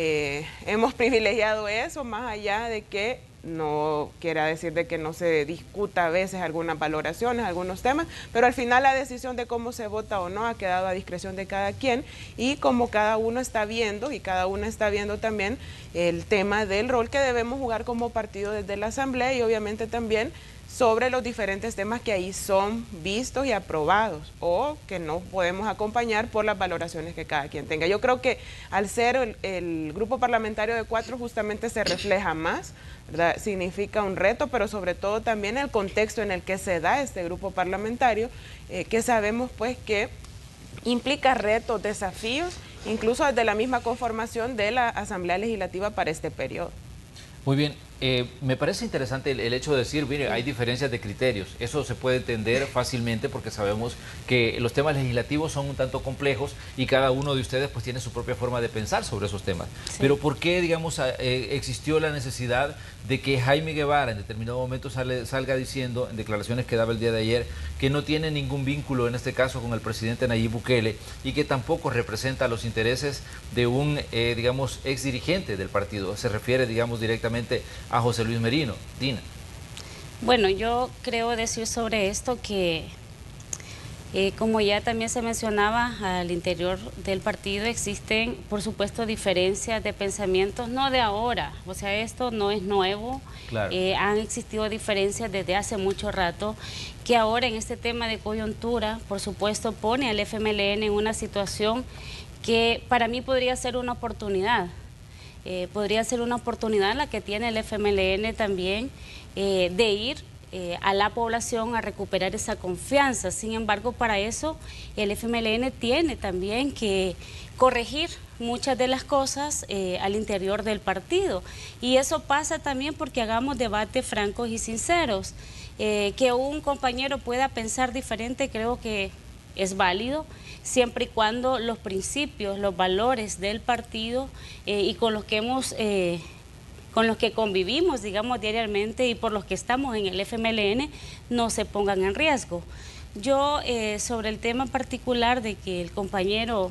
hemos privilegiado eso, más allá de que no quiera decir de que no se discuta a veces algunas valoraciones, algunos temas, pero al final la decisión de cómo se vota o no ha quedado a discreción de cada quien, y como cada uno está viendo y cada una está viendo también el tema del rol que debemos jugar como partido desde la Asamblea, y obviamente también sobre los diferentes temas que ahí son vistos y aprobados o que no podemos acompañar por las valoraciones que cada quien tenga. Yo creo que al ser el grupo parlamentario de 4 justamente se refleja más, ¿verdad? Significa un reto, pero sobre todo también el contexto en el que se da este grupo parlamentario, que sabemos pues que implica retos, desafíos, incluso desde la misma conformación de la Asamblea Legislativa para este periodo. Muy bien. Me parece interesante el hecho de decir, mire, hay diferencias de criterios. Eso se puede entender fácilmente porque sabemos que los temas legislativos son un tanto complejos y cada uno de ustedes pues tiene su propia forma de pensar sobre esos temas. Sí. Pero ¿por qué, digamos, existió la necesidad de que Jaime Guevara en determinado momento salga diciendo, en declaraciones que daba el día de ayer, que no tiene ningún vínculo en este caso con el presidente Nayib Bukele y que tampoco representa los intereses de un, digamos, ex dirigente del partido? Se refiere, digamos, directamente a José Luis Merino. Dina. Bueno, yo creo decir sobre esto que, como ya también se mencionaba, al interior del partido existen, por supuesto, diferencias de pensamientos, no de ahora, o sea, esto no es nuevo, claro. Han existido diferencias desde hace mucho rato, que ahora en este tema de coyuntura, por supuesto, pone al FMLN en una situación que para mí podría ser una oportunidad. Podría ser una oportunidad la que tiene el FMLN también de ir a la población a recuperar esa confianza. Sin embargo, para eso el FMLN tiene también que corregir muchas de las cosas al interior del partido. Y eso pasa también porque hagamos debates francos y sinceros. Que un compañero pueda pensar diferente, creo que es válido, siempre y cuando los principios, los valores del partido y con los que convivimos, digamos, diariamente y por los que estamos en el FMLN no se pongan en riesgo. Yo, sobre el tema particular de que el compañero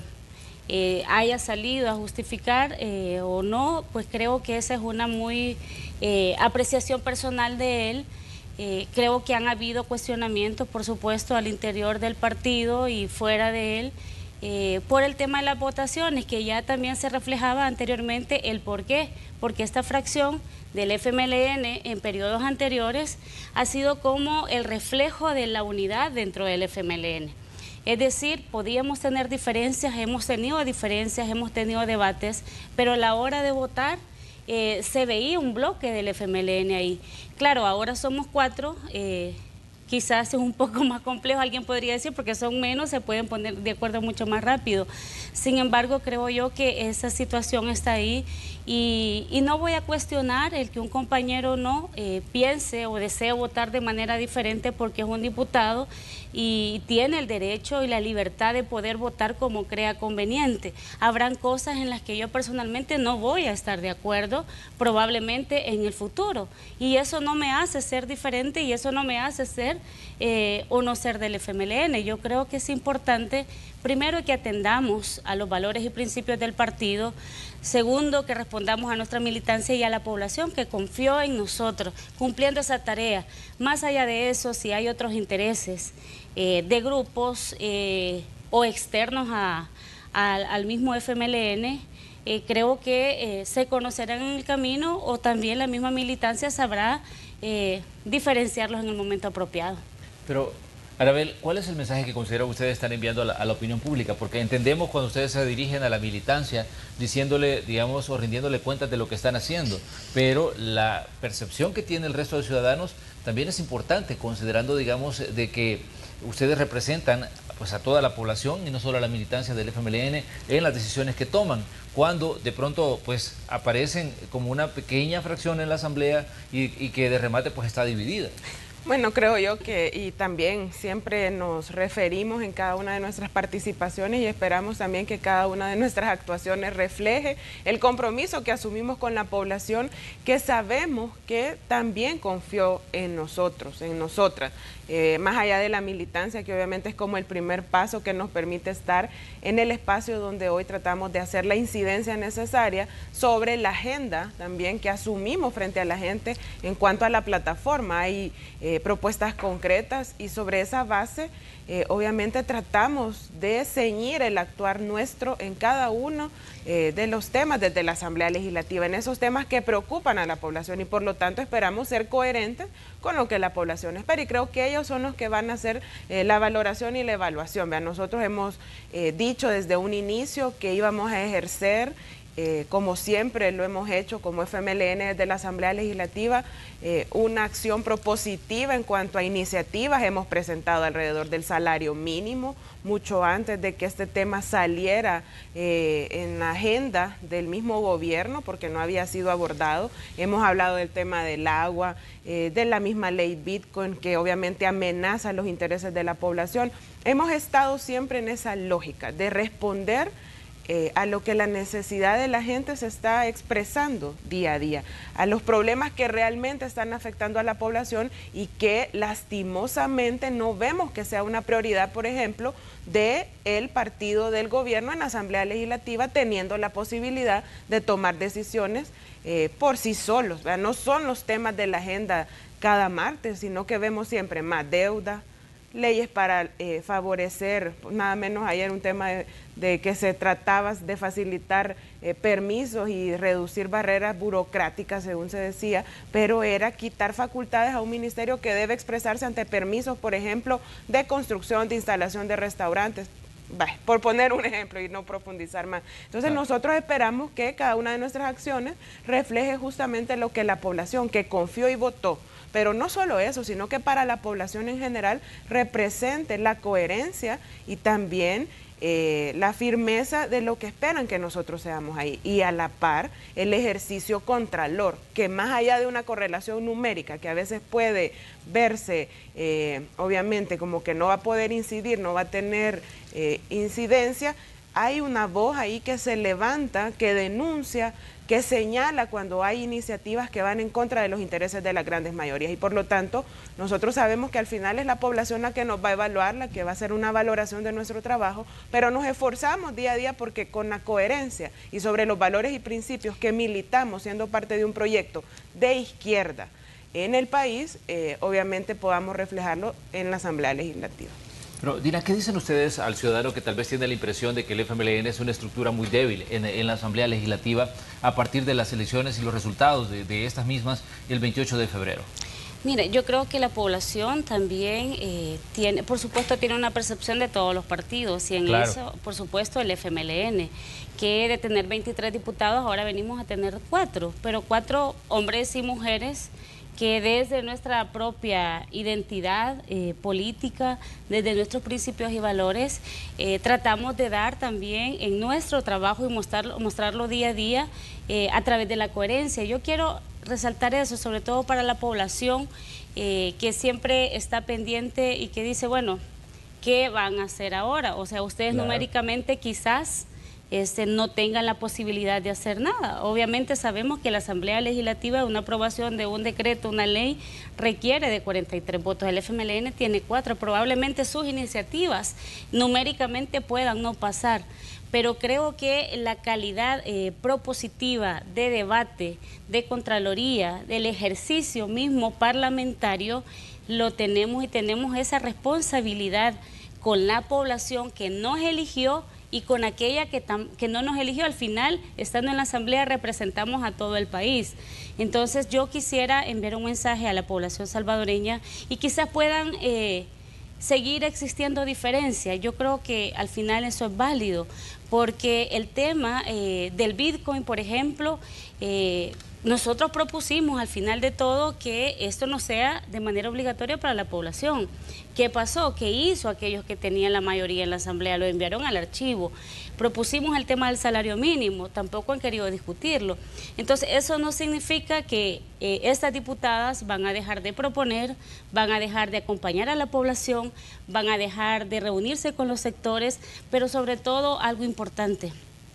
haya salido a justificar o no, pues creo que esa es una muy apreciación personal de él. Creo que han habido cuestionamientos, por supuesto, al interior del partido y fuera de él, por el tema de las votaciones, que ya también se reflejaba anteriormente el por qué, porque esta fracción del FMLN en periodos anteriores ha sido como el reflejo de la unidad dentro del FMLN. Es decir, podíamos tener diferencias, hemos tenido debates, pero a la hora de votar se veía un bloque del FMLN ahí. Claro, ahora somos 4, quizás es un poco más complejo, alguien podría decir, porque son menos, se pueden poner de acuerdo mucho más rápido. Sin embargo, creo yo que esa situación está ahí y no voy a cuestionar el que un compañero no piense o desee votar de manera diferente porque es un diputado y tiene el derecho y la libertad de poder votar como crea conveniente. Habrán cosas en las que yo personalmente no voy a estar de acuerdo, probablemente en el futuro, y eso no me hace ser diferente y eso no me hace ser o no ser del FMLN. Yo creo que es importante, primero, que atendamos a los valores y principios del partido. Segundo, que respondamos a nuestra militancia y a la población que confió en nosotros, cumpliendo esa tarea. Más allá de eso, si hay otros intereses de grupos o externos al mismo FMLN, creo que se conocerán en el camino o también la misma militancia sabrá diferenciarlos en el momento apropiado. Pero, Arabel, ¿cuál es el mensaje que consideran ustedes están enviando a la opinión pública? Porque entendemos cuando ustedes se dirigen a la militancia diciéndole, digamos, o rindiéndole cuentas de lo que están haciendo, pero la percepción que tiene el resto de ciudadanos también es importante, considerando, digamos, de que ustedes representan pues a toda la población y no solo a la militancia del FMLN en las decisiones que toman, cuando de pronto pues aparecen como una pequeña fracción en la asamblea y que de remate pues está dividida. Bueno, creo yo que, y también siempre nos referimos en cada una de nuestras participaciones y esperamos también que cada una de nuestras actuaciones refleje el compromiso que asumimos con la población, que sabemos que también confió en nosotros, en nosotras. Más allá de la militancia, que obviamente es como el primer paso que nos permite estar en el espacio donde hoy tratamos de hacer la incidencia necesaria sobre la agenda también que asumimos frente a la gente en cuanto a la plataforma. Hay propuestas concretas y sobre esa base obviamente tratamos de ceñir el actuar nuestro en cada uno de los temas desde la Asamblea Legislativa, en esos temas que preocupan a la población y por lo tanto esperamos ser coherentes con lo que la población espera y creo que ellos son los que van a hacer la valoración y la evaluación. Vean, nosotros hemos dicho desde un inicio que íbamos a ejercer como siempre lo hemos hecho como FMLN de la Asamblea Legislativa, una acción propositiva en cuanto a iniciativas. Hemos presentado alrededor del salario mínimo, mucho antes de que este tema saliera en la agenda del mismo gobierno, porque no había sido abordado. Hemos hablado del tema del agua, de la misma ley Bitcoin, que obviamente amenaza los intereses de la población. Hemos estado siempre en esa lógica de responder a lo que la necesidad de la gente se está expresando día a día, a los problemas que realmente están afectando a la población y que lastimosamente no vemos que sea una prioridad, por ejemplo, del partido del gobierno en la Asamblea Legislativa, teniendo la posibilidad de tomar decisiones por sí solos. No son los temas de la agenda cada martes, sino que vemos siempre más deuda, leyes para favorecer, nada menos ayer un tema de que se trataba de facilitar permisos y reducir barreras burocráticas, según se decía, pero era quitar facultades a un ministerio que debe expresarse ante permisos, por ejemplo, de construcción, de instalación de restaurantes, por poner un ejemplo y no profundizar más. Entonces nosotros esperamos que cada una de nuestras acciones refleje justamente lo que la población que confió y votó, pero no solo eso, sino que para la población en general represente la coherencia y también la firmeza de lo que esperan que nosotros seamos ahí. Y a la par, el ejercicio contralor, que más allá de una correlación numérica, que a veces puede verse, obviamente, como que no va a poder incidir, no va a tener incidencia, hay una voz ahí que se levanta, que denuncia, que señala cuando hay iniciativas que van en contra de los intereses de las grandes mayorías. Y por lo tanto, nosotros sabemos que al final es la población la que nos va a evaluar, la que va a hacer una valoración de nuestro trabajo, pero nos esforzamos día a día porque con la coherencia y sobre los valores y principios que militamos siendo parte de un proyecto de izquierda en el país, obviamente podamos reflejarlo en la Asamblea Legislativa. Pero, Dina, ¿qué dicen ustedes al ciudadano que tal vez tiene la impresión de que el FMLN es una estructura muy débil en la Asamblea Legislativa a partir de las elecciones y los resultados de estas mismas el 28 de febrero? Mire, yo creo que la población también tiene, por supuesto, tiene una percepción de todos los partidos y en eso, por supuesto, el FMLN, que de tener 23 diputados ahora venimos a tener 4, pero 4 hombres y mujeres que desde nuestra propia identidad política, desde nuestros principios y valores, tratamos de dar también en nuestro trabajo y mostrarlo día a día a través de la coherencia. Yo quiero resaltar eso, sobre todo para la población que siempre está pendiente y que dice, bueno, ¿qué van a hacer ahora? O sea, ustedes numéricamente quizás no tengan la posibilidad de hacer nada. Obviamente sabemos que la Asamblea Legislativa, una aprobación de un decreto, una ley, requiere de 43 votos. El FMLN tiene 4. Probablemente sus iniciativas numéricamente puedan no pasar, pero creo que la calidad propositiva de debate, de Contraloría, del ejercicio mismo parlamentario, lo tenemos y tenemos esa responsabilidad con la población que nos eligió y con aquella que no nos eligió. Al final, estando en la Asamblea, representamos a todo el país. Entonces, yo quisiera enviar un mensaje a la población salvadoreña y quizás puedan seguir existiendo diferencias. Yo creo que al final eso es válido, porque el tema del Bitcoin, por ejemplo, nosotros propusimos al final de todo que esto no sea de manera obligatoria para la población. ¿Qué pasó? ¿Qué hizo aquellos que tenían la mayoría en la Asamblea? Lo enviaron al archivo. Propusimos el tema del salario mínimo, tampoco han querido discutirlo. Entonces, eso no significa que estas diputadas van a dejar de proponer, van a dejar de acompañar a la población, van a dejar de reunirse con los sectores, pero sobre todo algo importante.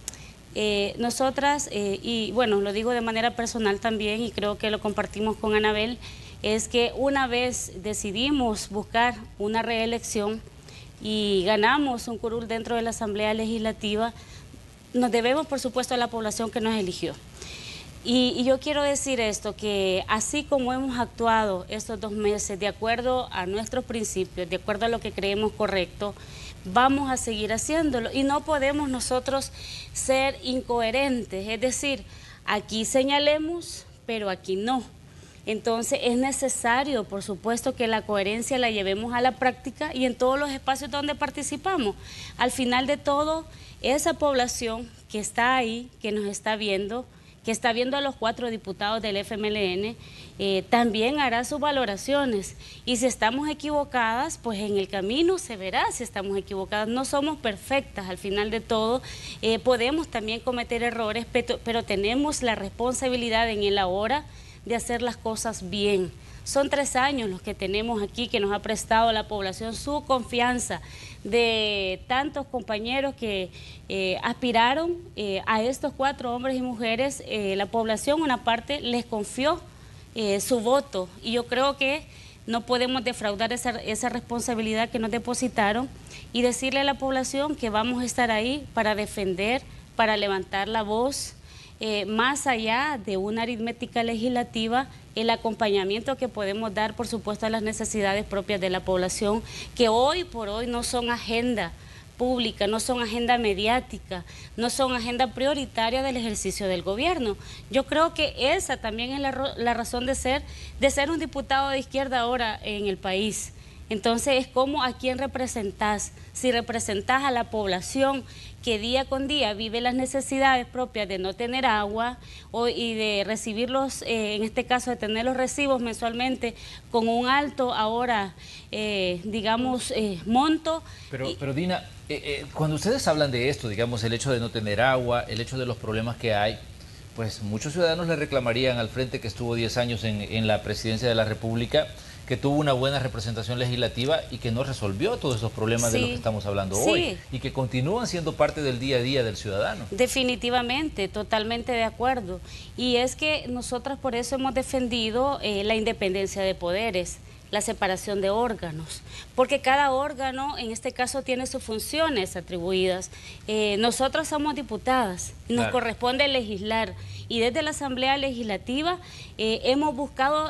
Nosotras, y bueno, lo digo de manera personal también y creo que lo compartimos con Anabel, es que una vez decidimos buscar una reelección y ganamos un curul dentro de la Asamblea Legislativa, nos debemos por supuesto a la población que nos eligió. Y yo quiero decir esto, que así como hemos actuado estos 2 meses de acuerdo a nuestros principios, de acuerdo a lo que creemos correcto, vamos a seguir haciéndolo y no podemos nosotros ser incoherentes, es decir, aquí señalemos, pero aquí no. Entonces es necesario, por supuesto, que la coherencia la llevemos a la práctica y en todos los espacios donde participamos. Al final de todo, esa población que está ahí, que nos está viendo, que está viendo a los 4 diputados del FMLN, también hará sus valoraciones. Y si estamos equivocadas, pues en el camino se verá si estamos equivocadas. No somos perfectas, al final de todo. Podemos también cometer errores, pero tenemos la responsabilidad en el ahora de hacer las cosas bien. Son 3 años los que tenemos aquí, que nos ha prestado la población su confianza, de tantos compañeros que aspiraron a estos 4 hombres y mujeres. La población, una parte, les confió su voto, y yo creo que no podemos defraudar esa responsabilidad que nos depositaron, y decirle a la población que vamos a estar ahí para defender, para levantar la voz, más allá de una aritmética legislativa, el acompañamiento que podemos dar, por supuesto, a las necesidades propias de la población, que hoy por hoy no son agenda pública, no son agenda mediática, no son agenda prioritaria del ejercicio del gobierno. Yo creo que esa también es la razón de ser un diputado de izquierda ahora en el país. Entonces es como a quién representás. Si representás a la población que día con día vive las necesidades propias de no tener agua y de recibirlos, en este caso de tener los recibos mensualmente con un alto ahora, digamos, monto. Pero Dina, cuando ustedes hablan de esto, digamos, el hecho de no tener agua, el hecho de los problemas que hay, pues muchos ciudadanos le reclamarían al frente que estuvo 10 años en la presidencia de la República, que tuvo una buena representación legislativa y que no resolvió todos esos problemas de los que estamos hablando hoy, y que continúan siendo parte del día a día del ciudadano. Definitivamente, totalmente de acuerdo. Y es que nosotros por eso hemos defendido la independencia de poderes, la separación de órganos, porque cada órgano en este caso tiene sus funciones atribuidas. Nosotros somos diputadas, nos corresponde legislar, y desde la Asamblea Legislativa hemos buscado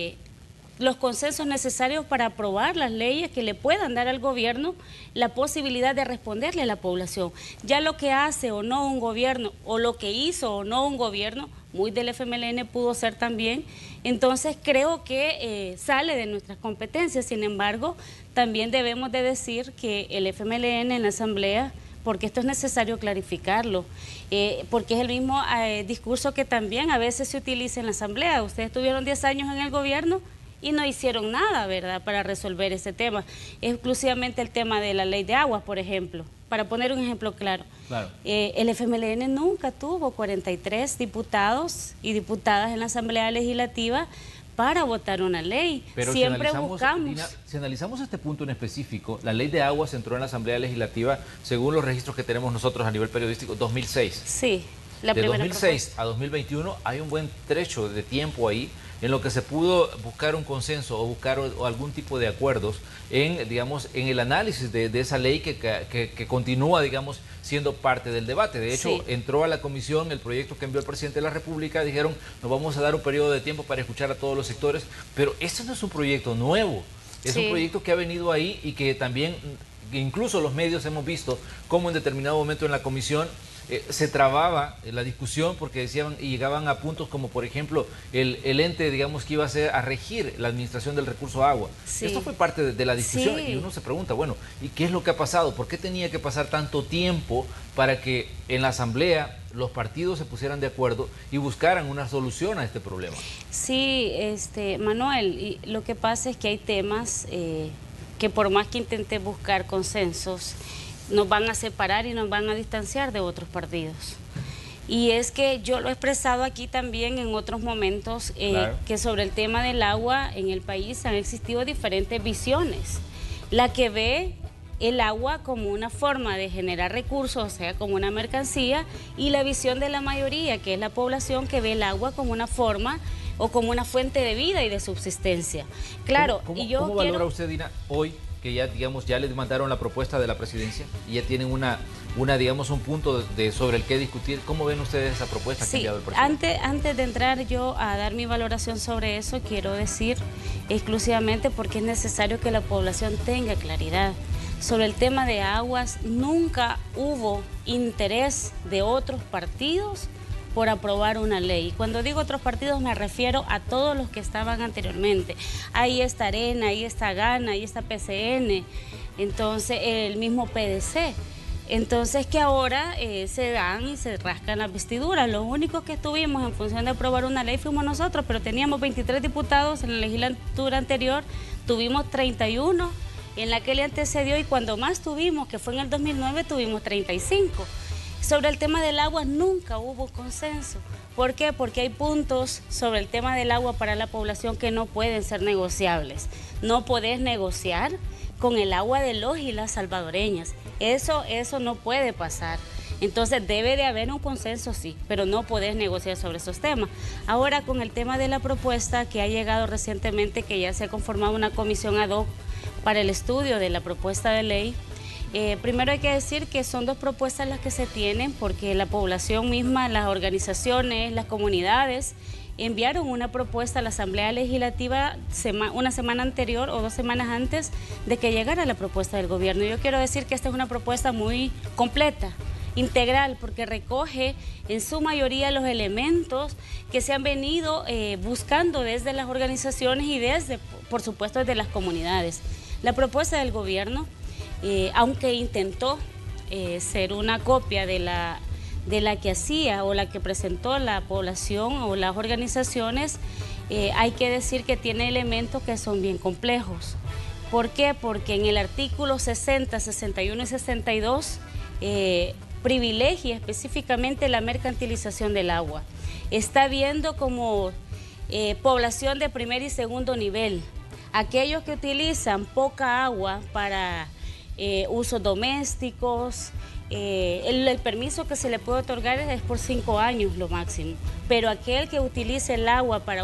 los consensos necesarios para aprobar las leyes que le puedan dar al gobierno la posibilidad de responderle a la población. Ya lo que hace o no un gobierno, o lo que hizo o no un gobierno, muy del FMLN pudo ser también, entonces creo que sale de nuestras competencias. Sin embargo, también debemos de decir que el FMLN en la Asamblea, porque esto es necesario clarificarlo, porque es el mismo discurso que también a veces se utiliza en la Asamblea. Ustedes tuvieron 10 años en el gobierno y no hicieron nada, ¿verdad?, para resolver ese tema. Exclusivamente el tema de la ley de aguas, por ejemplo, para poner un ejemplo claro. El FMLN nunca tuvo 43 diputados y diputadas en la Asamblea Legislativa para votar una ley. Pero siempre buscamos. Dina, si analizamos este punto en específico, la ley de aguas entró en la Asamblea Legislativa, según los registros que tenemos nosotros a nivel periodístico, 2006. Sí, de 2006 a 2021 hay un buen trecho de tiempo ahí en lo que se pudo buscar un consenso o buscar algún tipo de acuerdos en, digamos, en el análisis de esa ley que continúa, digamos, siendo parte del debate. De hecho, entró a la comisión el proyecto que envió el presidente de la República, dijeron, nos vamos a dar un periodo de tiempo para escuchar a todos los sectores, pero este no es un proyecto nuevo, es un proyecto que ha venido ahí y que también, incluso los medios hemos visto cómo en determinado momento en la comisión se trababa la discusión porque decían y llegaban a puntos como, por ejemplo, el ente, digamos, que iba a regir la administración del recurso agua. Esto fue parte de la discusión y uno se pregunta, bueno, ¿y qué es lo que ha pasado? ¿Por qué tenía que pasar tanto tiempo para que en la Asamblea los partidos se pusieran de acuerdo y buscaran una solución a este problema? Sí, Manuel, y lo que pasa es que hay temas que por más que intente buscar consensos, nos van a separar y nos van a distanciar de otros partidos. Y es que yo lo he expresado aquí también en otros momentos, que sobre el tema del agua en el país han existido diferentes visiones. La que ve el agua como una forma de generar recursos, o sea, como una mercancía, y la visión de la mayoría, que es la población, que ve el agua como una forma o como una fuente de vida y de subsistencia. Claro, ¿Cómo valora usted, Dina, hoy que ya, digamos, ya les mandaron la propuesta de la presidencia y ya tienen digamos, un punto sobre el que discutir? ¿Cómo ven ustedes esa propuesta que ha enviado el presidente? Antes de entrar yo a dar mi valoración sobre eso, quiero decir exclusivamente porque es necesario que la población tenga claridad. Sobre el tema de aguas, nunca hubo interés de otros partidos por aprobar una ley. Cuando digo otros partidos me refiero a todos los que estaban anteriormente. Ahí está Arena, ahí está Gana, ahí está PCN, entonces el mismo PDC. Entonces que ahora se dan y se rascan las vestiduras. Los únicos que estuvimos en función de aprobar una ley fuimos nosotros, pero teníamos 23 diputados en la legislatura anterior, tuvimos 31 en la que le antecedió, y cuando más tuvimos, que fue en el 2009, tuvimos 35. Sobre el tema del agua nunca hubo consenso. ¿Por qué? Porque hay puntos sobre el tema del agua para la población que no pueden ser negociables. No podés negociar con el agua de los y las salvadoreñas. Eso no puede pasar. Entonces debe de haber un consenso, sí, pero no podés negociar sobre esos temas. Ahora, con el tema de la propuesta que ha llegado recientemente, que ya se ha conformado una comisión ad hoc para el estudio de la propuesta de ley, primero hay que decir que son dos propuestas las que se tienen, porque la población misma, las organizaciones, las comunidades, enviaron una propuesta a la Asamblea Legislativa una semana anterior o 2 semanas antes de que llegara la propuesta del gobierno. Yo quiero decir que esta es una propuesta muy completa, integral, porque recoge en su mayoría los elementos que se han venido buscando desde las organizaciones y desde, por supuesto, desde las comunidades. La propuesta del gobierno, aunque intentó ser una copia de la que hacía o la que presentó la población o las organizaciones, hay que decir que tiene elementos que son bien complejos. ¿Por qué? Porque en el artículo 60, 61 y 62 privilegia específicamente la mercantilización del agua. Está viendo como población de primer y segundo nivel aquellos que utilizan poca agua para usos domésticos. El permiso que se le puede otorgar es por 5 años lo máximo, pero aquel que utilice el agua para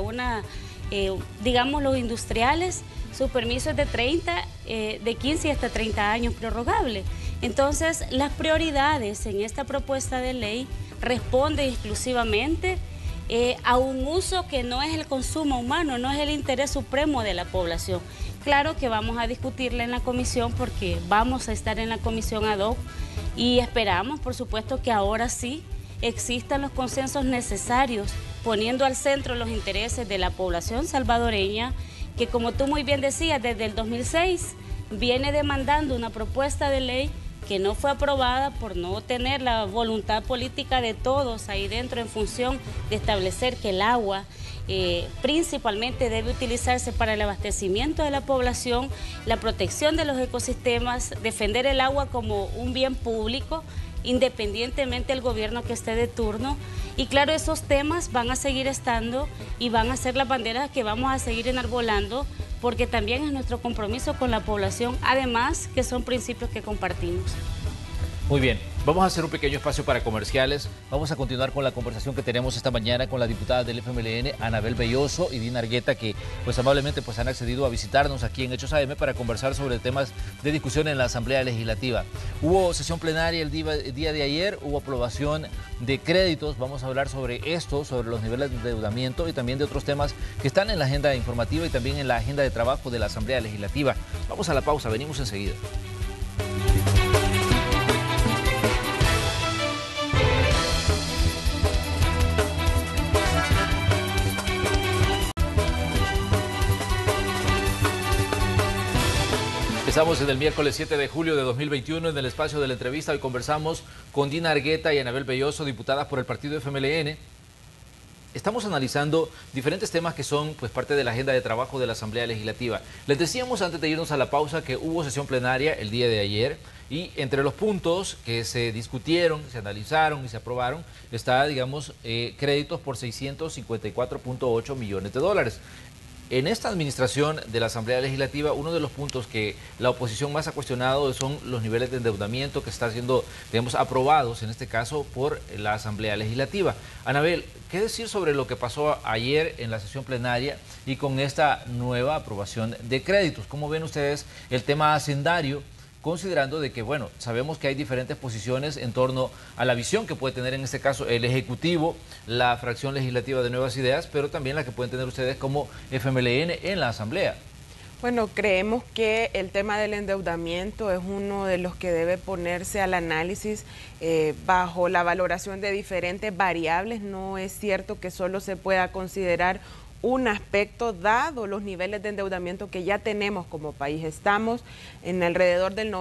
digamos los industriales, su permiso es de 15 hasta 30 años prorrogable. Entonces, las prioridades en esta propuesta de ley responden exclusivamente a un uso que no es el consumo humano, no es el interés supremo de la población. Claro que vamos a discutirla en la comisión, porque vamos a estar en la comisión ad hoc, y esperamos, por supuesto, que ahora sí existan los consensos necesarios, poniendo al centro los intereses de la población salvadoreña, que, como tú muy bien decías, desde el 2006 viene demandando una propuesta de ley que no fue aprobada por no tener la voluntad política de todos ahí dentro, en función de establecer que el agua principalmente debe utilizarse para el abastecimiento de la población, la protección de los ecosistemas, defender el agua como un bien público, independientemente del gobierno que esté de turno. Y claro, esos temas van a seguir estando y van a ser las banderas que vamos a seguir enarbolando, porque también es nuestro compromiso con la población, además que son principios que compartimos. Muy bien, vamos a hacer un pequeño espacio para comerciales. Vamos a continuar con la conversación que tenemos esta mañana con la diputada del FMLN, Anabel Belloso y Dina Argueta, que pues amablemente han accedido a visitarnos aquí en Hechos AM para conversar sobre temas de discusión en la Asamblea Legislativa. Hubo sesión plenaria el día de ayer, hubo aprobación de créditos. Vamos a hablar sobre esto, sobre los niveles de endeudamiento y también de otros temas que están en la agenda informativa y también en la agenda de trabajo de la Asamblea Legislativa. Vamos a la pausa, venimos enseguida. Estamos en el miércoles 7 de julio de 2021 en el espacio de la entrevista. Hoy conversamos con Dina Argueta y Anabel Belloso, diputadas por el partido FMLN. Estamos analizando diferentes temas que son pues parte de la agenda de trabajo de la Asamblea Legislativa. Les decíamos antes de irnos a la pausa que hubo sesión plenaria el día de ayer, y entre los puntos que se discutieron, se analizaron y se aprobaron está, digamos, créditos por 654.8 millones de dólares. En esta administración de la Asamblea Legislativa, uno de los puntos que la oposición más ha cuestionado son los niveles de endeudamiento que están siendo, digamos, aprobados, en este caso, por la Asamblea Legislativa. Anabel, ¿qué decir sobre lo que pasó ayer en la sesión plenaria y con esta nueva aprobación de créditos? ¿Cómo ven ustedes el tema hacendario? Considerando de que, bueno, sabemos que hay diferentes posiciones en torno a la visión que puede tener en este caso el Ejecutivo, la fracción legislativa de Nuevas Ideas, pero también la que pueden tener ustedes como FMLN en la Asamblea. Bueno, creemos que el tema del endeudamiento es uno de los que debe ponerse al análisis bajo la valoración de diferentes variables. No es cierto que solo se pueda considerar un aspecto dado los niveles de endeudamiento que ya tenemos como país. Estamos en alrededor del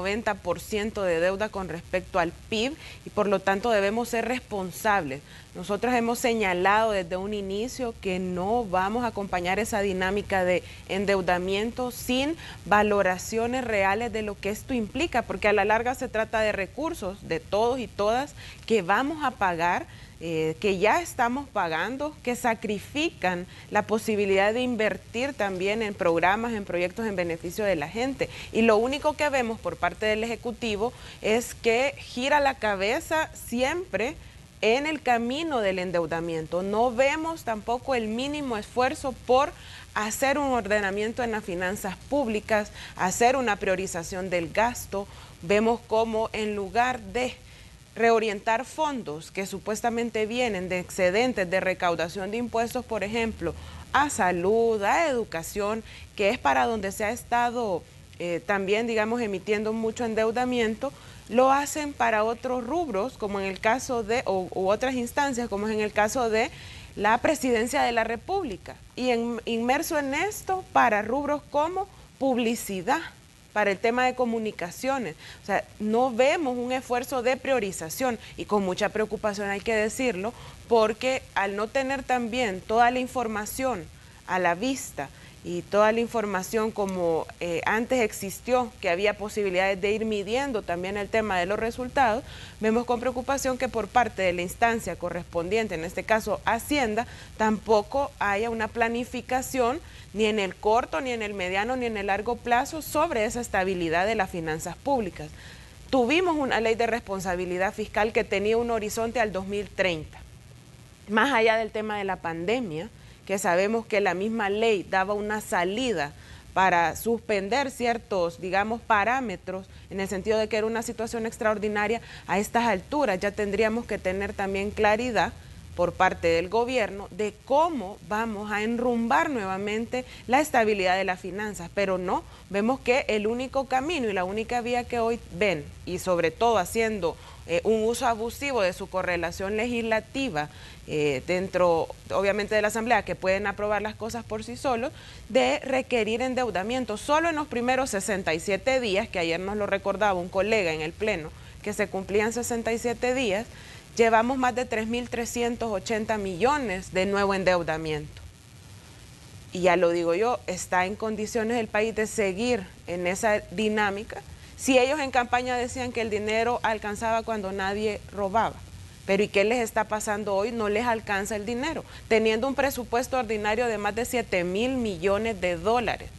90% de deuda con respecto al PIB y por lo tanto debemos ser responsables. Nosotros hemos señalado desde un inicio que no vamos a acompañar esa dinámica de endeudamiento sin valoraciones reales de lo que esto implica, porque a la larga se trata de recursos de todos y todas que vamos a pagar, que ya estamos pagando, que sacrifican la posibilidad de invertir también en programas, en proyectos en beneficio de la gente. Y lo único que vemos por parte del Ejecutivo es que gira la cabeza siempre en el camino del endeudamiento. No vemos tampoco el mínimo esfuerzo por hacer un ordenamiento en las finanzas públicas, hacer una priorización del gasto. Vemos cómo en lugar de reorientar fondos que supuestamente vienen de excedentes de recaudación de impuestos, por ejemplo, a salud, a educación, que es para donde se ha estado también, digamos, emitiendo mucho endeudamiento, lo hacen para otros rubros, como en el caso de, u otras instancias, como es en el caso de la Presidencia de la República. Y inmerso en esto para rubros como publicidad, para el tema de comunicaciones. O sea, no vemos un esfuerzo de priorización y con mucha preocupación hay que decirlo, porque al no tener también toda la información a la vista y toda la información como antes existió, que había posibilidades de ir midiendo también el tema de los resultados, vemos con preocupación que por parte de la instancia correspondiente, en este caso Hacienda, tampoco haya una planificación ni en el corto, ni en el mediano, ni en el largo plazo sobre esa estabilidad de las finanzas públicas. Tuvimos una ley de responsabilidad fiscal que tenía un horizonte al 2030. Más allá del tema de la pandemia, que sabemos que la misma ley daba una salida para suspender ciertos, digamos, parámetros, en el sentido de que era una situación extraordinaria, a estas alturas ya tendríamos que tener también claridad por parte del gobierno de cómo vamos a enrumbar nuevamente la estabilidad de las finanzas, pero no, vemos que el único camino y la única vía que hoy ven, y sobre todo haciendo un uso abusivo de su correlación legislativa dentro, obviamente, de la Asamblea, que pueden aprobar las cosas por sí solos, de requerir endeudamiento. Solo en los primeros 67 días, que ayer nos lo recordaba un colega en el Pleno, que se cumplían 67 días, llevamos más de 3.380 millones de nuevo endeudamiento. Y ya lo digo yo, está en condiciones el país de seguir en esa dinámica. Si ellos en campaña decían que el dinero alcanzaba cuando nadie robaba, pero ¿y qué les está pasando hoy? No les alcanza el dinero, teniendo un presupuesto ordinario de más de 7.000 millones de dólares.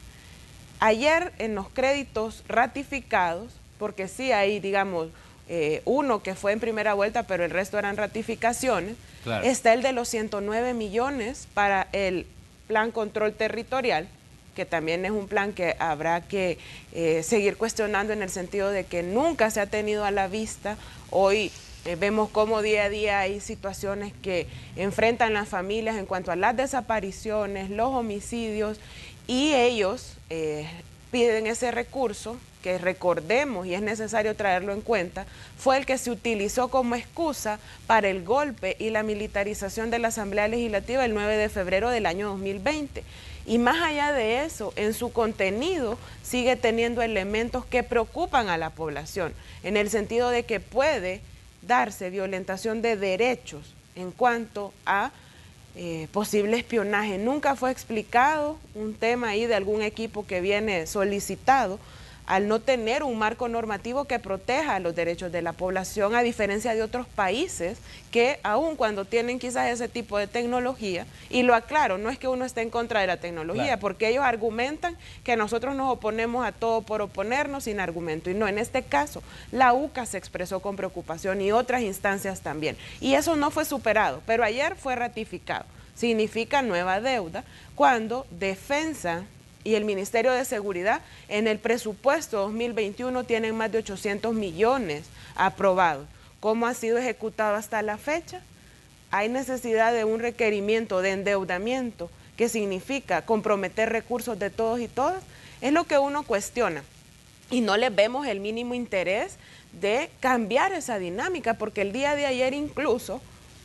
Ayer en los créditos ratificados, porque sí hay, digamos, uno que fue en primera vuelta, pero el resto eran ratificaciones, claro, está el de los 109 millones para el Plan Control Territorial, que también es un plan que habrá que seguir cuestionando en el sentido de que nunca se ha tenido a la vista. Hoy vemos cómo día a día hay situaciones que enfrentan las familias en cuanto a las desapariciones, los homicidios, y ellos piden ese recurso que, recordemos, y es necesario traerlo en cuenta, fue el que se utilizó como excusa para el golpe y la militarización de la Asamblea Legislativa el 9 de febrero del año 2020. Y más allá de eso, en su contenido sigue teniendo elementos que preocupan a la población, en el sentido de que puede darse violentación de derechos en cuanto a posible espionaje. Nunca fue explicado un tema ahí de algún equipo que viene solicitado, al no tener un marco normativo que proteja los derechos de la población, a diferencia de otros países que aun cuando tienen quizás ese tipo de tecnología, y lo aclaro, no es que uno esté en contra de la tecnología, claro, porque ellos argumentan que nosotros nos oponemos a todo por oponernos sin argumento, y no, en este caso la UCA se expresó con preocupación y otras instancias también, y eso no fue superado, pero ayer fue ratificado. Significa nueva deuda cuando Defensa y el Ministerio de Seguridad en el presupuesto 2021 tienen más de 800 millones aprobados. ¿Cómo ha sido ejecutado hasta la fecha? Hay necesidad de un requerimiento de endeudamiento que significa comprometer recursos de todos y todas. Es lo que uno cuestiona y no le vemos el mínimo interés de cambiar esa dinámica, porque el día de ayer incluso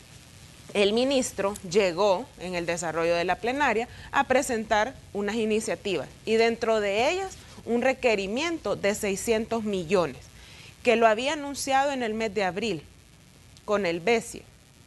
el ministro llegó en el desarrollo de la plenaria a presentar unas iniciativas y dentro de ellas un requerimiento de 600 millones que lo había anunciado en el mes de abril con el BESIE.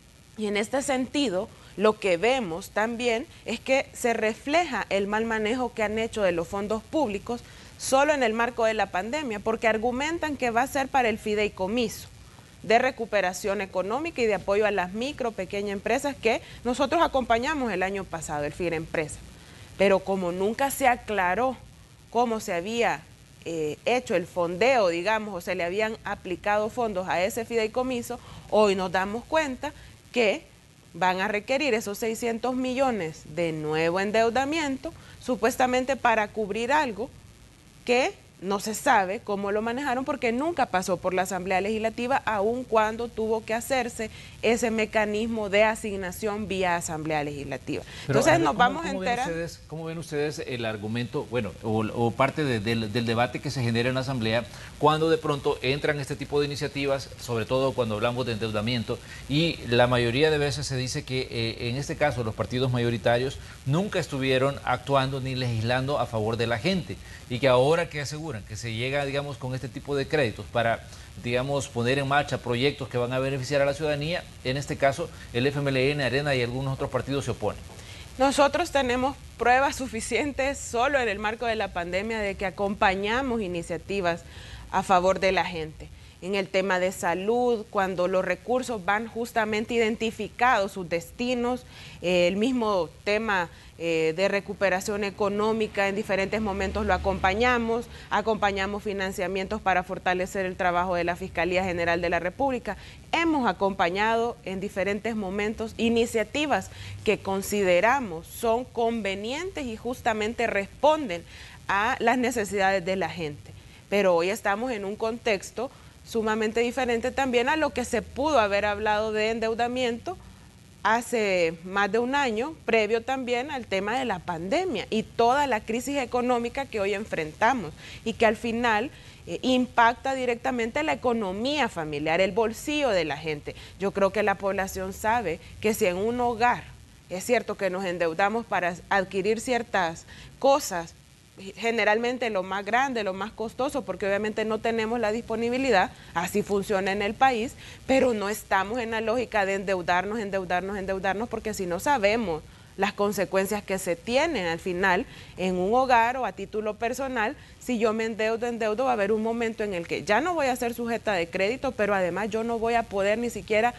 Y en este sentido, lo que vemos también es que se refleja el mal manejo que han hecho de los fondos públicos solo en el marco de la pandemia, porque argumentan que va a ser para el fideicomiso de recuperación económica y de apoyo a las micro, pequeñas empresas que nosotros acompañamos el año pasado, el FIREMPRESA. Pero como nunca se aclaró cómo se había hecho el fondeo, digamos, o se le habían aplicado fondos a ese fideicomiso, hoy nos damos cuenta que van a requerir esos 600 millones de nuevo endeudamiento, supuestamente para cubrir algo que no se sabe cómo lo manejaron porque nunca pasó por la Asamblea Legislativa, aun cuando tuvo que hacerse ese mecanismo de asignación vía Asamblea Legislativa. Pero, entonces nos vamos a enterar. ¿Cómo ven ustedes el argumento, bueno, o parte del debate que se genera en la Asamblea cuando de pronto entran este tipo de iniciativas, sobre todo cuando hablamos de endeudamiento, y la mayoría de veces se dice que en este caso los partidos mayoritarios nunca estuvieron actuando ni legislando a favor de la gente, y que ahora que aseguran que se llega, digamos, con este tipo de créditos para, digamos, poner en marcha proyectos que van a beneficiar a la ciudadanía, en este caso el FMLN, Arena y algunos otros partidos se oponen? Nosotros tenemos pruebas suficientes solo en el marco de la pandemia de que acompañamos iniciativas a favor de la gente. En el tema de salud, cuando los recursos van justamente identificados, sus destinos, el mismo tema de recuperación económica, en diferentes momentos lo acompañamos financiamientos para fortalecer el trabajo de la Fiscalía General de la República. Hemos acompañado en diferentes momentos iniciativas que consideramos son convenientes y justamente responden a las necesidades de la gente. Pero hoy estamos en un contexto sumamente diferente también a lo que se pudo haber hablado de endeudamiento hace más de un año, previo también al tema de la pandemia y toda la crisis económica que hoy enfrentamos y que al final impacta directamente la economía familiar, el bolsillo de la gente. Yo creo que la población sabe que si en un hogar es cierto que nos endeudamos para adquirir ciertas cosas, generalmente lo más grande, lo más costoso, porque obviamente no tenemos la disponibilidad, así funciona en el país, pero no estamos en la lógica de endeudarnos, porque si no sabemos las consecuencias que se tienen al final en un hogar o a título personal, si yo me endeudo, va a haber un momento en el que ya no voy a ser sujeta de crédito, pero además yo no voy a poder ni siquiera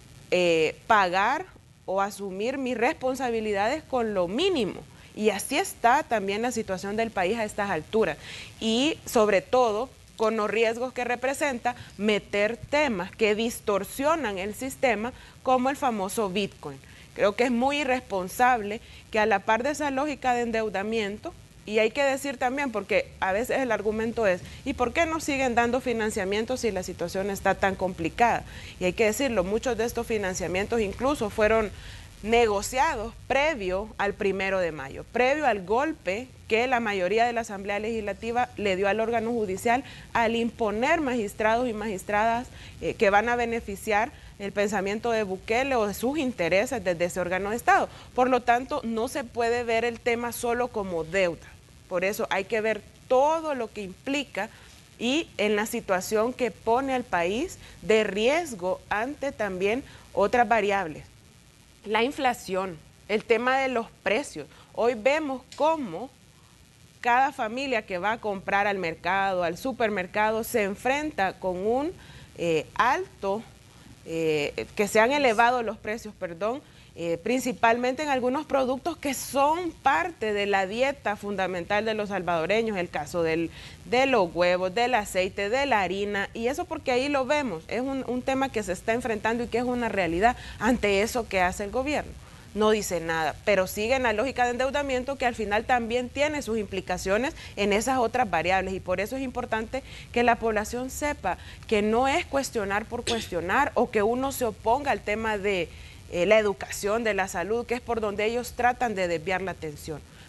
pagar o asumir mis responsabilidades con lo mínimo. Y así está también la situación del país a estas alturas. Y sobre todo con los riesgos que representa meter temas que distorsionan el sistema como el famoso Bitcoin. Creo que es muy irresponsable que a la par de esa lógica de endeudamiento, y hay que decir también, porque a veces el argumento es, ¿y por qué no siguen dando financiamiento si la situación está tan complicada? Y hay que decirlo, muchos de estos financiamientos incluso fueron negociados previo al 1 de mayo, previo al golpe que la mayoría de la Asamblea Legislativa le dio al órgano judicial al imponer magistrados y magistradas que van a beneficiar el pensamiento de Bukele o de sus intereses desde ese órgano de Estado. Por lo tanto, no se puede ver el tema solo como deuda. Por eso hay que ver todo lo que implica y en la situación que pone al país de riesgo ante también otras variables. La inflación, el tema de los precios. Hoy vemos cómo cada familia que va a comprar al mercado, al supermercado, se enfrenta con un que se han elevado los precios, principalmente en algunos productos que son parte de la dieta fundamental de los salvadoreños, el caso de los huevos, del aceite, de la harina, y eso porque ahí lo vemos, es un tema que se está enfrentando y que es una realidad. Ante eso, ¿qué hace el gobierno? No dice nada, pero sigue en la lógica de endeudamiento que al final también tiene sus implicaciones en esas otras variables, y por eso es importante que la población sepa que no es cuestionar por cuestionar o que uno se oponga al tema de la educación, de la salud, que es por donde ellos tratan de desviar la atención.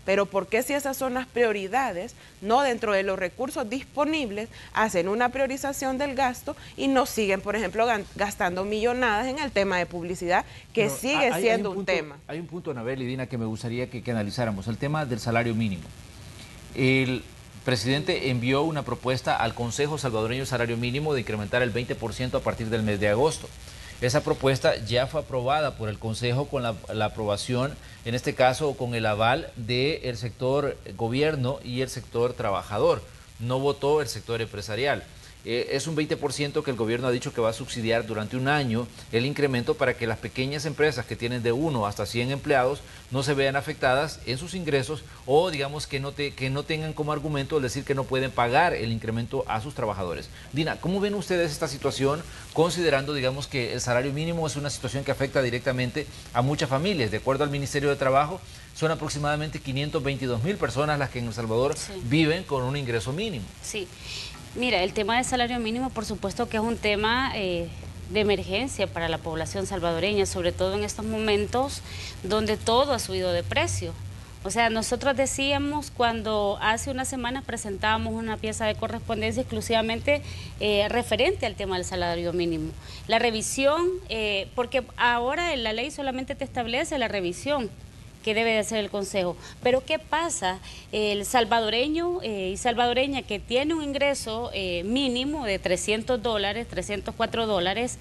pero ¿por qué si esas son las prioridades, no dentro de los recursos disponibles, hacen una priorización del gasto y no siguen, por ejemplo, gastando millonadas en el tema de publicidad, que sigue siendo un tema? Hay un punto, Anabel y Dina, que me gustaría que analizáramos, el tema del salario mínimo. El presidente envió una propuesta al Consejo Salvadoreño de Salario Mínimo de incrementar el 20% a partir del mes de agosto. Esa propuesta ya fue aprobada por el Consejo con la aprobación, en este caso con el aval del sector gobierno y el sector trabajador. No votó el sector empresarial. Es un 20% que el gobierno ha dicho que va a subsidiar durante un año el incremento para que las pequeñas empresas que tienen de 1 hasta 100 empleados no se vean afectadas en sus ingresos o digamos que no tengan como argumento el decir que no pueden pagar el incremento a sus trabajadores. Dina, ¿cómo ven ustedes esta situación considerando digamos que el salario mínimo es una situación que afecta directamente a muchas familias? De acuerdo al Ministerio de Trabajo, son aproximadamente 522,000 personas las que en El Salvador viven con un ingreso mínimo. Sí. Mira, el tema del salario mínimo, por supuesto que es un tema de emergencia para la población salvadoreña, sobre todo en estos momentos donde todo ha subido de precio. O sea, nosotros decíamos cuando hace unas semanas presentábamos una pieza de correspondencia exclusivamente referente al tema del salario mínimo. La revisión, porque ahora en la ley solamente te establece la revisión que debe de hacer el Consejo. Pero ¿qué pasa? El salvadoreño y salvadoreña que tiene un ingreso mínimo de $300, $304,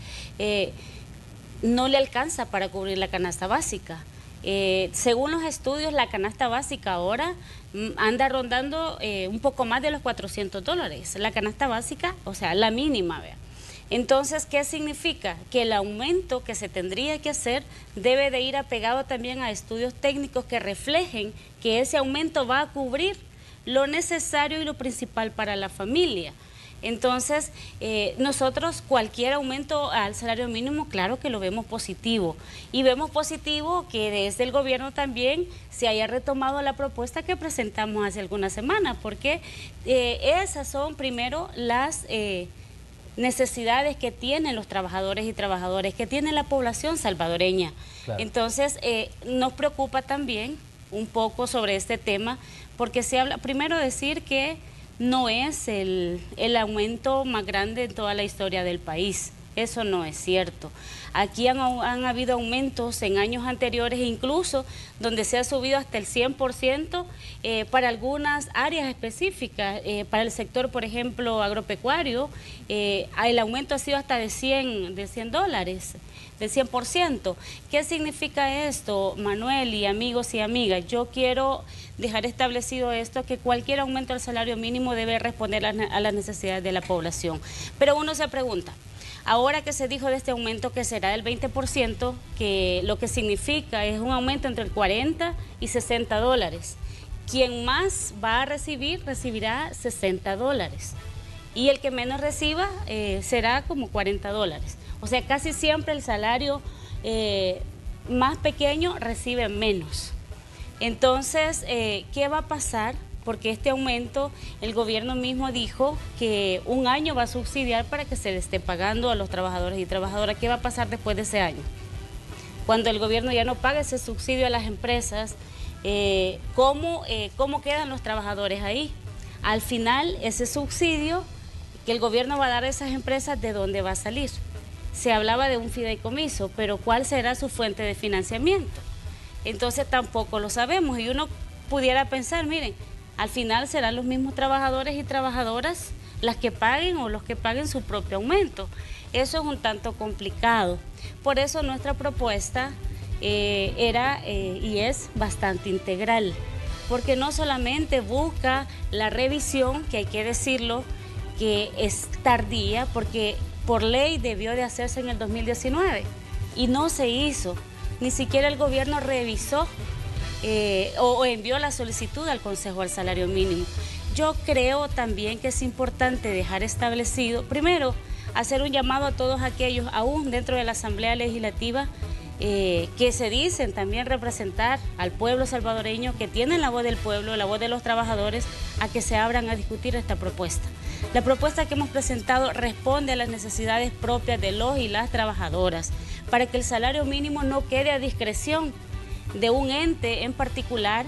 no le alcanza para cubrir la canasta básica. Según los estudios, la canasta básica ahora anda rondando un poco más de los $400. La canasta básica, o sea, la mínima, vea. Entonces, ¿qué significa? Que el aumento que se tendría que hacer debe de ir apegado también a estudios técnicos que reflejen que ese aumento va a cubrir lo necesario y lo principal para la familia. Entonces, nosotros cualquier aumento al salario mínimo, claro que lo vemos positivo. Y vemos positivo que desde el gobierno también se haya retomado la propuesta que presentamos hace algunas semanas, porque esas son primero las necesidades que tienen los trabajadores y trabajadoras, que tiene la población salvadoreña. Claro. Entonces, nos preocupa también un poco sobre este tema, porque se habla, primero decir que no es el aumento más grande en toda la historia del país. Eso no es cierto. Aquí han habido aumentos en años anteriores, incluso donde se ha subido hasta el 100% para algunas áreas específicas. Para el sector, por ejemplo, agropecuario, el aumento ha sido hasta de $100, del 100%. ¿Qué significa esto, Manuel y amigos y amigas? Yo quiero dejar establecido esto, que cualquier aumento del salario mínimo debe responder a las necesidades de la población. Pero uno se pregunta, ahora que se dijo de este aumento que será del 20%, que lo que significa es un aumento entre el $40 y $60. Quien más va a recibir, recibirá $60. Y el que menos reciba será como $40. O sea, casi siempre el salario más pequeño recibe menos. Entonces, ¿qué va a pasar? Porque este aumento, el gobierno mismo dijo que un año va a subsidiar para que se le esté pagando a los trabajadores y trabajadoras. ¿Qué va a pasar después de ese año? Cuando el gobierno ya no pague ese subsidio a las empresas, ¿cómo quedan los trabajadores ahí? Al final, ese subsidio que el gobierno va a dar a esas empresas, ¿de dónde va a salir? Se hablaba de un fideicomiso, pero ¿cuál será su fuente de financiamiento? Entonces tampoco lo sabemos y uno pudiera pensar, miren, al final serán los mismos trabajadores y trabajadoras las que paguen o los que paguen su propio aumento. Eso es un tanto complicado. Por eso nuestra propuesta era y es bastante integral, porque no solamente busca la revisión, que hay que decirlo, que es tardía, porque por ley debió de hacerse en el 2019 y no se hizo. Ni siquiera el gobierno revisó o envió la solicitud al Consejo del Salario Mínimo. Yo creo también que es importante dejar establecido, primero, hacer un llamado a todos aquellos, aún dentro de la Asamblea Legislativa, que se dicen también representar al pueblo salvadoreño, que tienen la voz del pueblo, la voz de los trabajadores, a que se abran a discutir esta propuesta. La propuesta que hemos presentado responde a las necesidades propias de los y las trabajadoras, para que el salario mínimo no quede a discreción de un ente en particular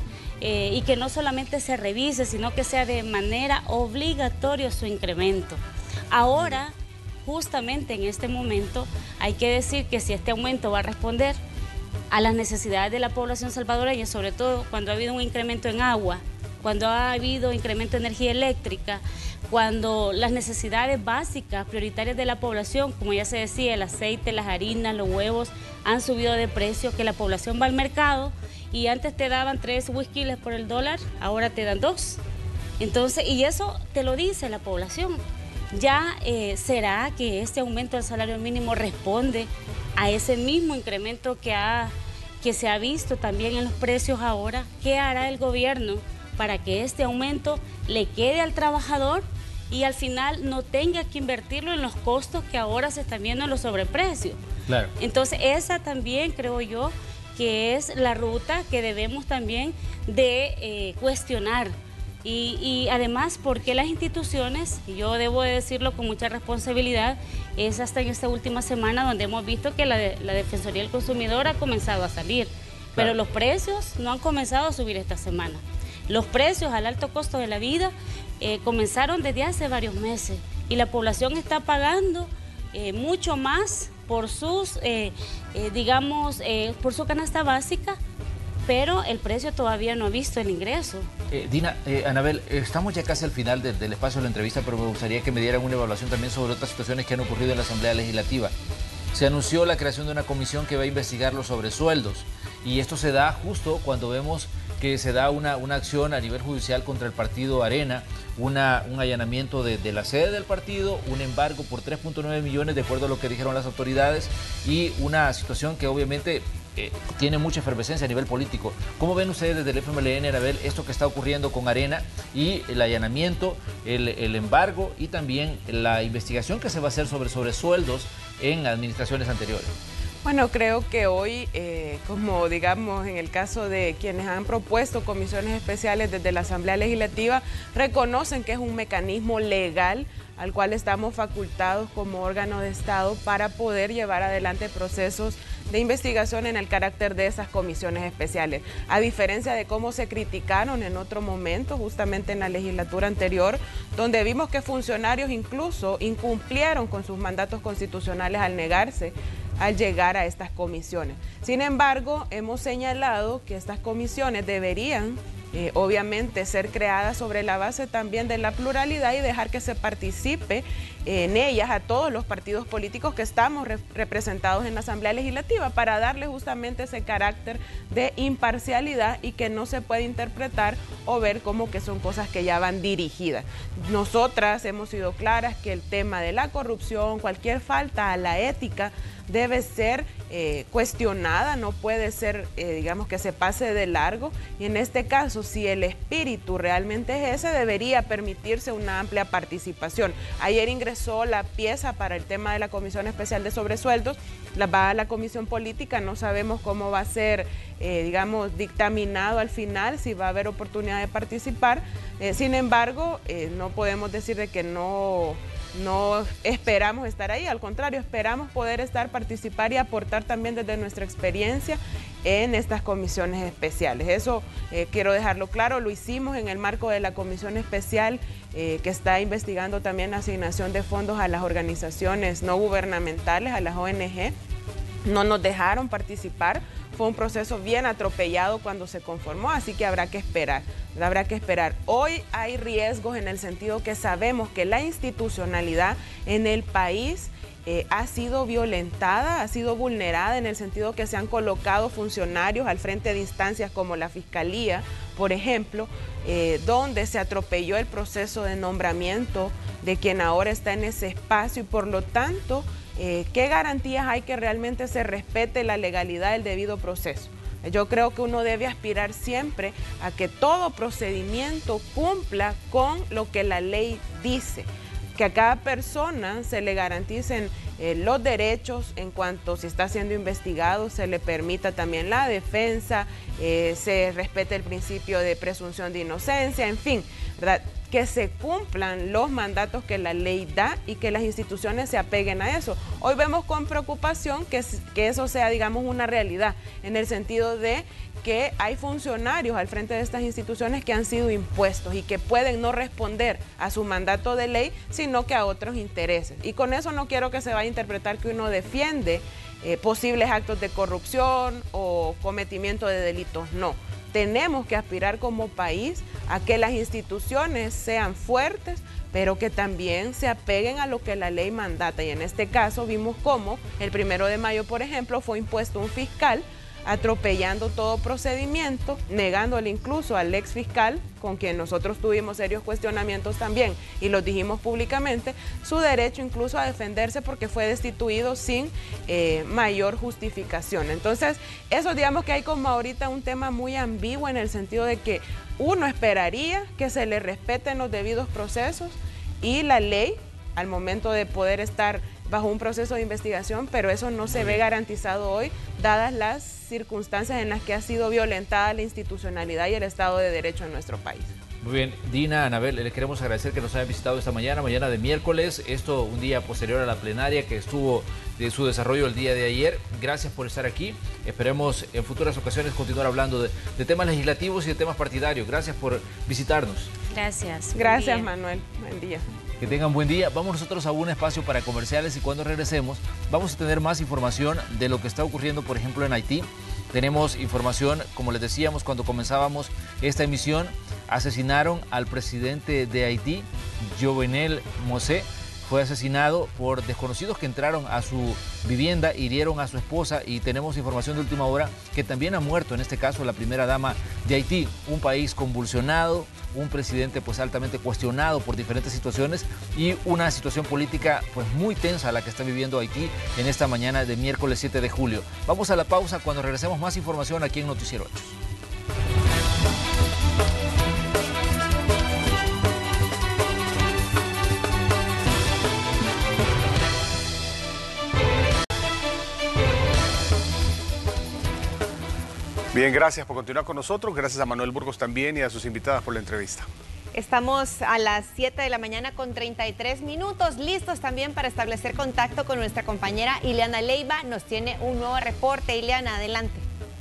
y que no solamente se revise, sino que sea de manera obligatoria su incremento. Ahora, justamente en este momento, hay que decir que si este aumento va a responder a las necesidades de la población salvadoreña, sobre todo cuando ha habido un incremento en agua, cuando ha habido incremento de energía eléctrica, cuando las necesidades básicas, prioritarias de la población, como ya se decía, el aceite, las harinas, los huevos, han subido de precio, que la población va al mercado y antes te daban 3 whisky por el dólar, ahora te dan 2. Entonces, y eso te lo dice la población. ¿Ya será que este aumento del salario mínimo responde a ese mismo incremento que se ha visto también en los precios ahora? ¿Qué hará el gobierno para que este aumento le quede al trabajador y al final no tenga que invertirlo en los costos que ahora se están viendo en los sobreprecios? Claro. Entonces esa también creo yo que es la ruta que debemos también de cuestionar. Y además, porque las instituciones, y yo debo de decirlo con mucha responsabilidad, es hasta en esta última semana donde hemos visto que la Defensoría del Consumidor ha comenzado a salir, pero los precios no han comenzado a subir esta semana. Los precios al alto costo de la vida comenzaron desde hace varios meses y la población está pagando mucho más por sus, por su canasta básica, pero el precio todavía no ha visto el ingreso. Dina, Anabel, estamos ya casi al final del espacio de la entrevista, pero me gustaría que me dieran una evaluación también sobre otras situaciones que han ocurrido en la Asamblea Legislativa. Se anunció la creación de una comisión que va a investigar los sobresueldos y esto se da justo cuando vemos que se da una acción a nivel judicial contra el partido Arena, un allanamiento de la sede del partido, un embargo por 3.9 millones de acuerdo a lo que dijeron las autoridades y una situación que obviamente tiene mucha efervescencia a nivel político. ¿Cómo ven ustedes desde el FMLN, Anabel, esto que está ocurriendo con Arena y el allanamiento, el embargo y también la investigación que se va a hacer sobre sobresueldos en administraciones anteriores? Bueno, creo que hoy, como digamos en el caso de quienes han propuesto comisiones especiales desde la Asamblea Legislativa, reconocen que es un mecanismo legal al cual estamos facultados como órgano de Estado para poder llevar adelante procesos de investigación en el carácter de esas comisiones especiales. A diferencia de cómo se criticaron en otro momento, justamente en la legislatura anterior, donde vimos que funcionarios incluso incumplieron con sus mandatos constitucionales al negarse al llegar a estas comisiones. Sin embargo, hemos señalado que estas comisiones deberían obviamente ser creadas sobre la base también de la pluralidad y dejar que se participe en ellas a todos los partidos políticos que estamos representados en la Asamblea Legislativa para darle justamente ese carácter de imparcialidad y que no se puede interpretar o ver como que son cosas que ya van dirigidas. Nosotras hemos sido claras que el tema de la corrupción, cualquier falta a la ética debe ser cuestionada, no puede ser, digamos, que se pase de largo y en este caso, si el espíritu realmente es ese, debería permitirse una amplia participación. Ayer ingresó la pieza para el tema de la Comisión Especial de Sobresueldos, la va a la Comisión Política, no sabemos cómo va a ser, digamos, dictaminado al final, si va a haber oportunidad de participar, sin embargo, no podemos decir de que no esperamos estar ahí, al contrario, esperamos poder participar y aportar también desde nuestra experiencia en estas comisiones especiales. Eso quiero dejarlo claro, lo hicimos en el marco de la comisión especial que está investigando también la asignación de fondos a las organizaciones no gubernamentales, a las ONG. No nos dejaron participar, fue un proceso bien atropellado cuando se conformó, así que habrá que esperar. Hoy hay riesgos en el sentido que sabemos que la institucionalidad en el país ha sido violentada, ha sido vulnerada en el sentido que se han colocado funcionarios al frente de instancias como la Fiscalía, por ejemplo, donde se atropelló el proceso de nombramiento de quien ahora está en ese espacio y por lo tanto, ¿qué garantías hay que realmente se respete la legalidad del debido proceso? Yo creo que uno debe aspirar siempre a que todo procedimiento cumpla con lo que la ley dice, que a cada persona se le garanticen los derechos en cuanto si está siendo investigado, se le permita también la defensa, se respete el principio de presunción de inocencia, en fin, ¿verdad? que se cumplan los mandatos que la ley da y que las instituciones se apeguen a eso. Hoy vemos con preocupación que eso sea, digamos, una realidad, en el sentido de que hay funcionarios al frente de estas instituciones que han sido impuestos y que pueden no responder a su mandato de ley, sino que a otros intereses. Y con eso no quiero que se vaya a interpretar que uno defiende posibles actos de corrupción o cometimiento de delitos, no. Tenemos que aspirar como país a que las instituciones sean fuertes, pero que también se apeguen a lo que la ley mandata. Y en este caso vimos cómo el 1 de mayo, por ejemplo, fue impuesto un fiscal atropellando todo procedimiento, negándole incluso al ex fiscal, con quien nosotros tuvimos serios cuestionamientos también y los dijimos públicamente, su derecho incluso a defenderse porque fue destituido sin mayor justificación. Entonces, eso digamos que hay como ahorita un tema muy ambiguo en el sentido de que uno esperaría que se le respeten los debidos procesos y la ley al momento de poder estar bajo un proceso de investigación, pero eso no se ve garantizado hoy, dadas las circunstancias en las que ha sido violentada la institucionalidad y el Estado de Derecho en nuestro país. Muy bien, Dina, Anabel, les queremos agradecer que nos hayan visitado esta mañana de miércoles, esto un día posterior a la plenaria que estuvo de su desarrollo el día de ayer. Gracias por estar aquí, esperemos en futuras ocasiones continuar hablando de temas legislativos y de temas partidarios. Gracias por visitarnos. Gracias. Gracias, Manuel. Buen día. Que tengan buen día. Vamos nosotros a un espacio para comerciales y cuando regresemos vamos a tener más información de lo que está ocurriendo, por ejemplo, en Haití. Tenemos información, como les decíamos cuando comenzábamos esta emisión, asesinaron al presidente de Haití, Jovenel Moïse. Fue asesinado por desconocidos que entraron a su vivienda, hirieron a su esposa y tenemos información de última hora que también ha muerto, en este caso, la primera dama de Haití. Un país convulsionado, un presidente pues altamente cuestionado por diferentes situaciones y una situación política pues muy tensa la que está viviendo Haití en esta mañana de miércoles 7 de julio. Vamos a la pausa, cuando regresemos más información aquí en Noticiero Hechos. Bien, gracias por continuar con nosotros. Gracias a Manuel Burgos también y a sus invitadas por la entrevista. Estamos a las 7 de la mañana con 33 minutos, listos también para establecer contacto con nuestra compañera Ileana Leiva. Nos tiene un nuevo reporte. Ileana, adelante.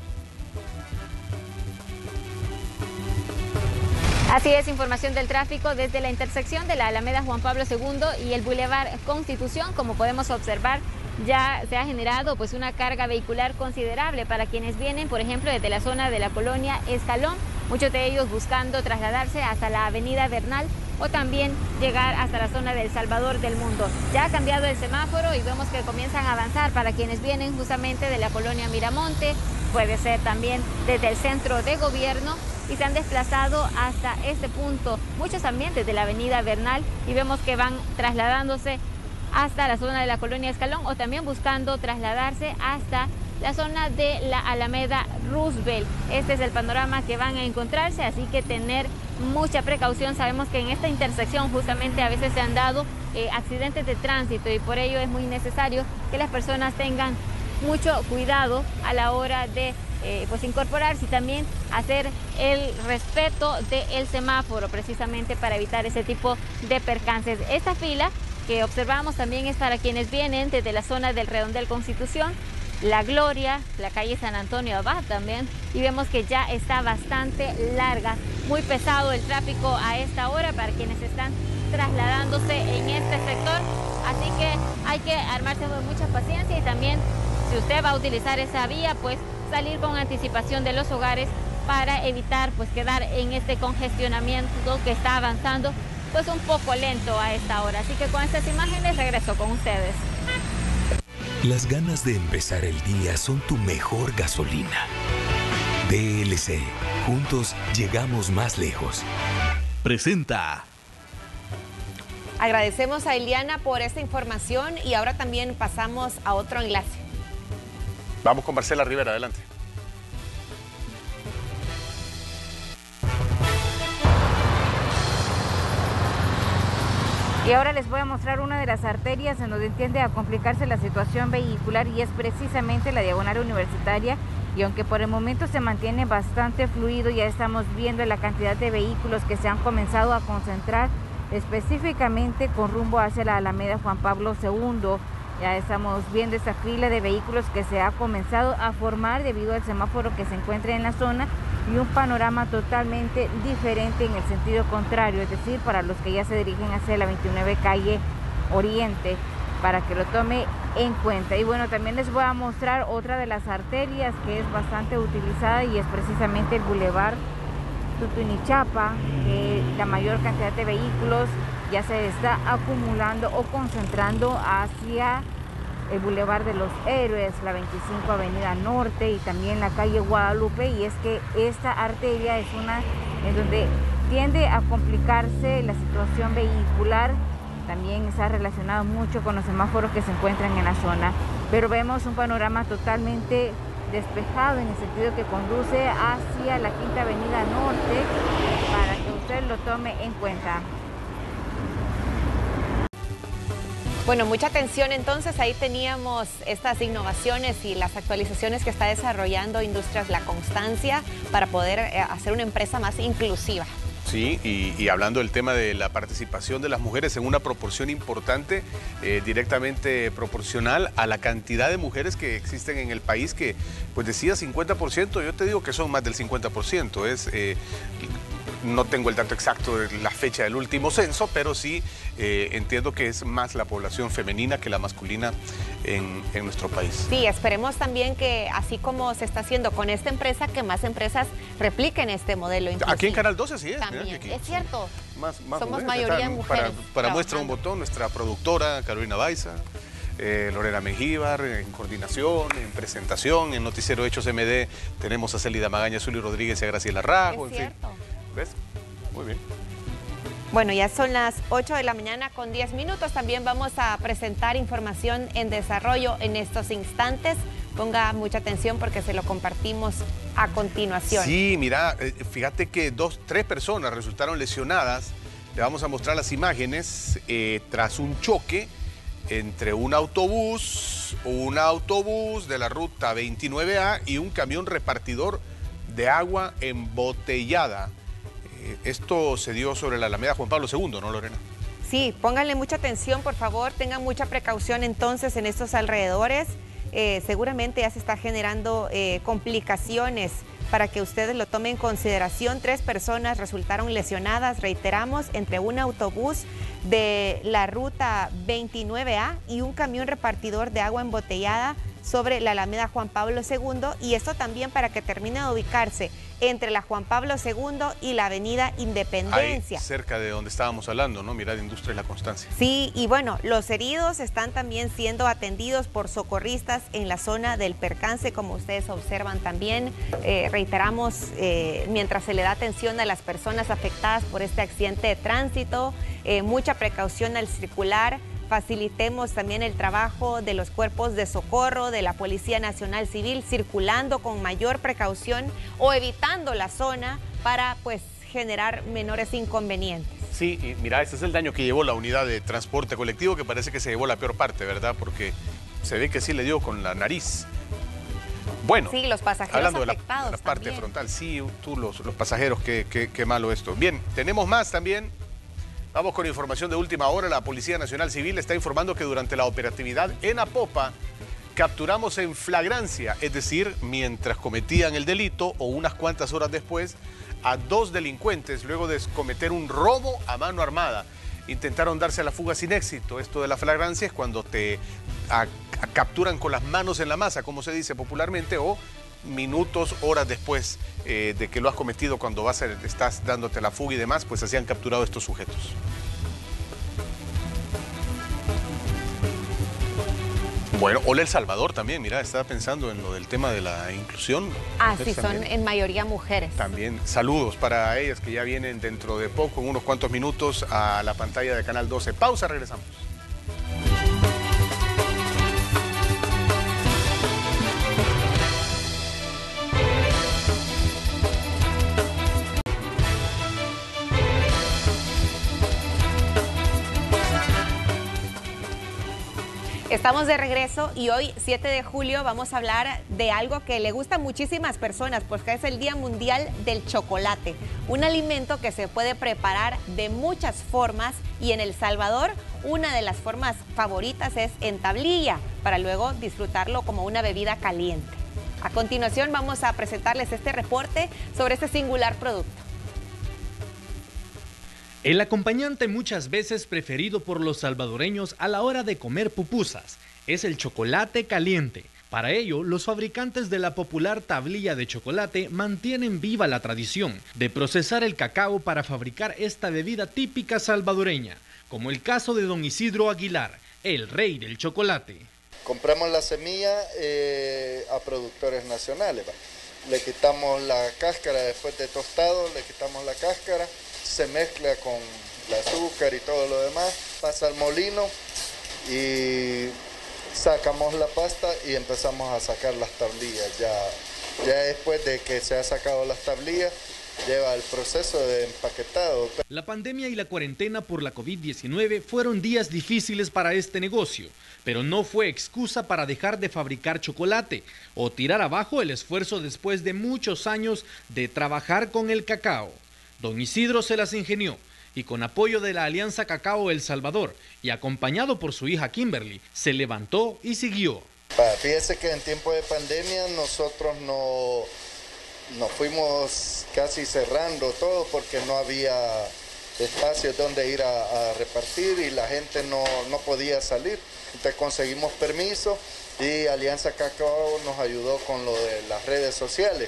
Así es, información del tráfico desde la intersección de la Alameda Juan Pablo II y el Boulevard Constitución. Como podemos observar, ya se ha generado pues una carga vehicular considerable para quienes vienen, por ejemplo, desde la zona de la colonia Escalón, muchos de ellos buscando trasladarse hasta la avenida Bernal o también llegar hasta la zona del Salvador del Mundo. Ya ha cambiado el semáforo y vemos que comienzan a avanzar para quienes vienen justamente de la colonia Miramonte, puede ser también desde el centro de gobierno, y se han desplazado hasta este punto, muchos también desde la avenida Bernal, y vemos que van trasladándose hasta la zona de la colonia Escalón o también buscando trasladarse hasta la zona de la Alameda Roosevelt. Este es el panorama que van a encontrarse, así que tener mucha precaución. Sabemos que en esta intersección justamente a veces se han dado accidentes de tránsito y por ello es muy necesario que las personas tengan mucho cuidado a la hora de pues incorporarse y también hacer el respeto del semáforo precisamente para evitar ese tipo de percances. Esta fila que observamos también es para quienes vienen desde la zona del Redondel Constitución, La Gloria, la calle San Antonio Abad también, y vemos que ya está bastante larga, muy pesado el tráfico a esta hora para quienes están trasladándose en este sector, así que hay que armarse de mucha paciencia y también si usted va a utilizar esa vía, pues salir con anticipación de los hogares para evitar pues quedar en este congestionamiento que está avanzando pues un poco lento a esta hora. Así que con estas imágenes regreso con ustedes. Las ganas de empezar el día son tu mejor gasolina. DLC, juntos llegamos más lejos. Presenta. Agradecemos a Ileana por esta información y ahora también pasamos a otro enlace. Vamos con Marcela Rivera, adelante. Y ahora les voy a mostrar una de las arterias en donde tiende a complicarse la situación vehicular y es precisamente la diagonal universitaria y aunque por el momento se mantiene bastante fluido, ya estamos viendo la cantidad de vehículos que se han comenzado a concentrar específicamente con rumbo hacia la Alameda Juan Pablo II. Ya estamos viendo esta fila de vehículos que se ha comenzado a formar debido al semáforo que se encuentra en la zona y un panorama totalmente diferente en el sentido contrario, es decir, para los que ya se dirigen hacia la 29 calle Oriente, para que lo tome en cuenta. Y bueno, también les voy a mostrar otra de las arterias que es bastante utilizada y es precisamente el Boulevard Tutunichapa, que la mayor cantidad de vehículos ya se está acumulando o concentrando hacia el Boulevard de los Héroes, la 25 Avenida Norte y también la calle Guadalupe, y es que esta arteria es una en donde tiende a complicarse la situación vehicular. También está relacionado mucho con los semáforos que se encuentran en la zona, pero vemos un panorama totalmente despejado en el sentido que conduce hacia la Quinta Avenida Norte, para que usted lo tome en cuenta. Bueno, mucha atención entonces, ahí teníamos estas innovaciones y las actualizaciones que está desarrollando Industrias La Constancia para poder hacer una empresa más inclusiva. Sí, y hablando del tema de la participación de las mujeres en una proporción importante, directamente proporcional a la cantidad de mujeres que existen en el país, que pues decía 50%, yo te digo que son más del 50%, no tengo el dato exacto de la fecha del último censo, pero sí entiendo que es más la población femenina que la masculina en nuestro país. Sí, esperemos también que así como se está haciendo con esta empresa, que más empresas repliquen este modelo inclusivo. Aquí en Canal 12 sí es. También, aquí, es cierto. Más somos mayoría mujeres. Para muestra un botón, nuestra productora Carolina Baiza, Lorena Mengíbar en coordinación, en presentación, en Noticiero Hechos MD tenemos a Célida Magaña, Zully Rodríguez y a Graciela Rajo, en fin. ¿Ves? Muy bien. Bueno, ya son las 8 de la mañana con 10 minutos. También vamos a presentar información en desarrollo en estos instantes. Ponga mucha atención porque se lo compartimos a continuación. Sí, mira, fíjate que 3 personas resultaron lesionadas. Le vamos a mostrar las imágenes tras un choque entre un autobús de la ruta 29A y un camión repartidor de agua embotellada. Esto se dio sobre la Alameda Juan Pablo II, ¿no, Lorena? Sí, pónganle mucha atención, por favor, tengan mucha precaución entonces en estos alrededores. Seguramente ya se está generando complicaciones para que ustedes lo tomen en consideración. 3 personas resultaron lesionadas, reiteramos, entre un autobús de la ruta 29A y un camión repartidor de agua embotellada sobre la Alameda Juan Pablo II, y esto también para que termine de ubicarse entre la Juan Pablo II y la Avenida Independencia. Ahí, cerca de donde estábamos hablando, ¿no? Mira, de Industrias La Constancia. Sí, y bueno, los heridos están también siendo atendidos por socorristas en la zona del percance, como ustedes observan también. Reiteramos, mientras se le da atención a las personas afectadas por este accidente de tránsito, mucha precaución al circular. Facilitemos también el trabajo de los cuerpos de socorro, de la Policía Nacional Civil, circulando con mayor precaución o evitando la zona para pues generar menores inconvenientes. Sí, y mira, este es el daño que llevó la unidad de transporte colectivo, que parece que se llevó la peor parte, ¿verdad? Porque se ve que sí le dio con la nariz. Bueno, sí, los pasajeros hablando afectados de la parte también. frontal, sí, tú los pasajeros, qué malo esto. Bien, tenemos más también. Vamos con información de última hora. La Policía Nacional Civil está informando que durante la operatividad en Apopa capturamos en flagrancia, es decir, mientras cometían el delito o unas cuantas horas después, a 2 delincuentes luego de cometer un robo a mano armada. Intentaron darse a la fuga sin éxito. Esto de la flagrancia es cuando te capturan con las manos en la masa, como se dice popularmente, o minutos, horas después de que lo has cometido, cuando estás dándote la fuga y demás, pues así han capturado estos sujetos. Bueno, hola El Salvador también, mira, estaba pensando en lo del tema de la inclusión. Ah, sí, son en mayoría mujeres. También saludos para ellas que ya vienen dentro de poco, en unos cuantos minutos, a la pantalla de Canal 12. Pausa, regresamos. Estamos de regreso y hoy, 7 de julio, vamos a hablar de algo que le gusta a muchísimas personas, porque es el Día Mundial del Chocolate, un alimento que se puede preparar de muchas formas y en El Salvador una de las formas favoritas es en tablilla, para luego disfrutarlo como una bebida caliente. A continuación vamos a presentarles este reporte sobre este singular producto. El acompañante muchas veces preferido por los salvadoreños a la hora de comer pupusas es el chocolate caliente. Para ello, los fabricantes de la popular tablilla de chocolate mantienen viva la tradición de procesar el cacao para fabricar esta bebida típica salvadoreña, como el caso de don Isidro Aguilar, el rey del chocolate. Compramos la semilla a productores nacionales. Le quitamos la cáscara después de tostado, le quitamos la cáscara, se mezcla con el azúcar y todo lo demás, pasa al molino y sacamos la pasta y empezamos a sacar las tablillas. Ya después de que se ha sacado las tablillas, lleva el proceso de empaquetado. La pandemia y la cuarentena por la COVID-19 fueron días difíciles para este negocio, pero no fue excusa para dejar de fabricar chocolate o tirar abajo el esfuerzo después de muchos años de trabajar con el cacao. Don Isidro se las ingenió y con apoyo de la Alianza Cacao El Salvador y acompañado por su hija Kimberly, se levantó y siguió. Fíjese que en tiempo de pandemia nosotros nos fuimos casi cerrando todo porque no había espacios donde ir a repartir y la gente no podía salir. Entonces conseguimos permiso y Alianza Cacao nos ayudó con lo de las redes sociales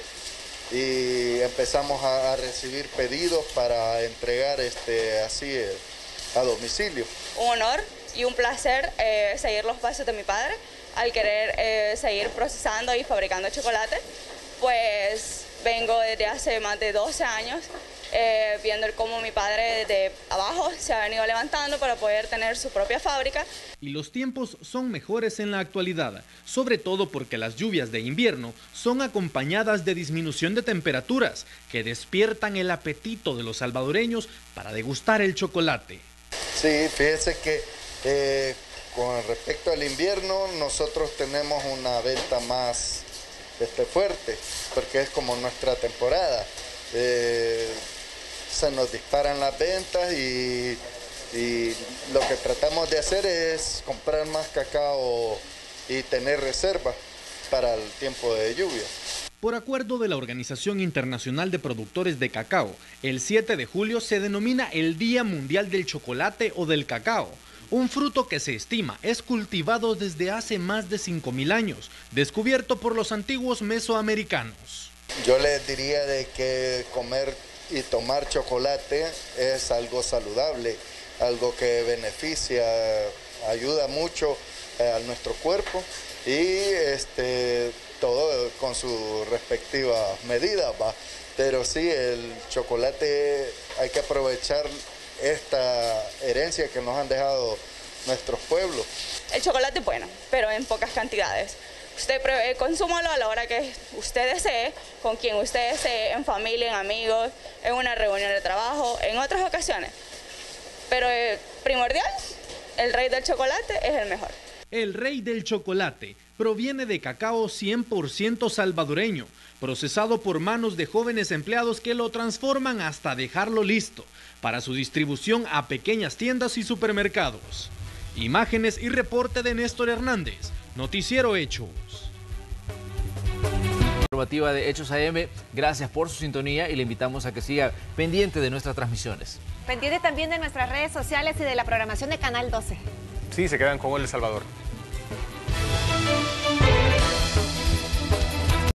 y empezamos a recibir pedidos para entregar así a domicilio. Un honor y un placer seguir los pasos de mi padre al querer seguir procesando y fabricando chocolate. Pues vengo desde hace más de 12 años viendo cómo mi padre desde abajo se ha venido levantando para poder tener su propia fábrica. Y los tiempos son mejores en la actualidad, sobre todo porque las lluvias de invierno son acompañadas de disminución de temperaturas que despiertan el apetito de los salvadoreños para degustar el chocolate. Sí, fíjese que con respecto al invierno nosotros tenemos una venta más fuerte, porque es como nuestra temporada. Se nos disparan las ventas y lo que tratamos de hacer es comprar más cacao y tener reserva para el tiempo de lluvia. Por acuerdo de la Organización Internacional de Productores de Cacao, el 7 de julio se denomina el Día Mundial del Chocolate o del Cacao, un fruto que se estima es cultivado desde hace más de 5.000 años, descubierto por los antiguos mesoamericanos. Yo les diría de que comer y tomar chocolate es algo saludable, algo que beneficia, ayuda mucho a nuestro cuerpo y todo con su respectiva medida, ¿va? Pero sí, el chocolate hay que aprovechar esta herencia que nos han dejado nuestros pueblos. El chocolate es bueno, pero en pocas cantidades. Usted consúmalo a la hora que usted desee, con quien usted desee, en familia, en amigos, en una reunión de trabajo, en otras ocasiones. Pero primordial, el rey del chocolate es el mejor. El rey del chocolate proviene de cacao 100% salvadoreño, procesado por manos de jóvenes empleados que lo transforman hasta dejarlo listo para su distribución a pequeñas tiendas y supermercados. Imágenes y reporte de Néstor Hernández, Noticiero Hechos. Informativa de Hechos AM, gracias por su sintonía y le invitamos a que siga pendiente de nuestras transmisiones. Pendiente también de nuestras redes sociales y de la programación de Canal 12. Sí, se quedan con El Salvador.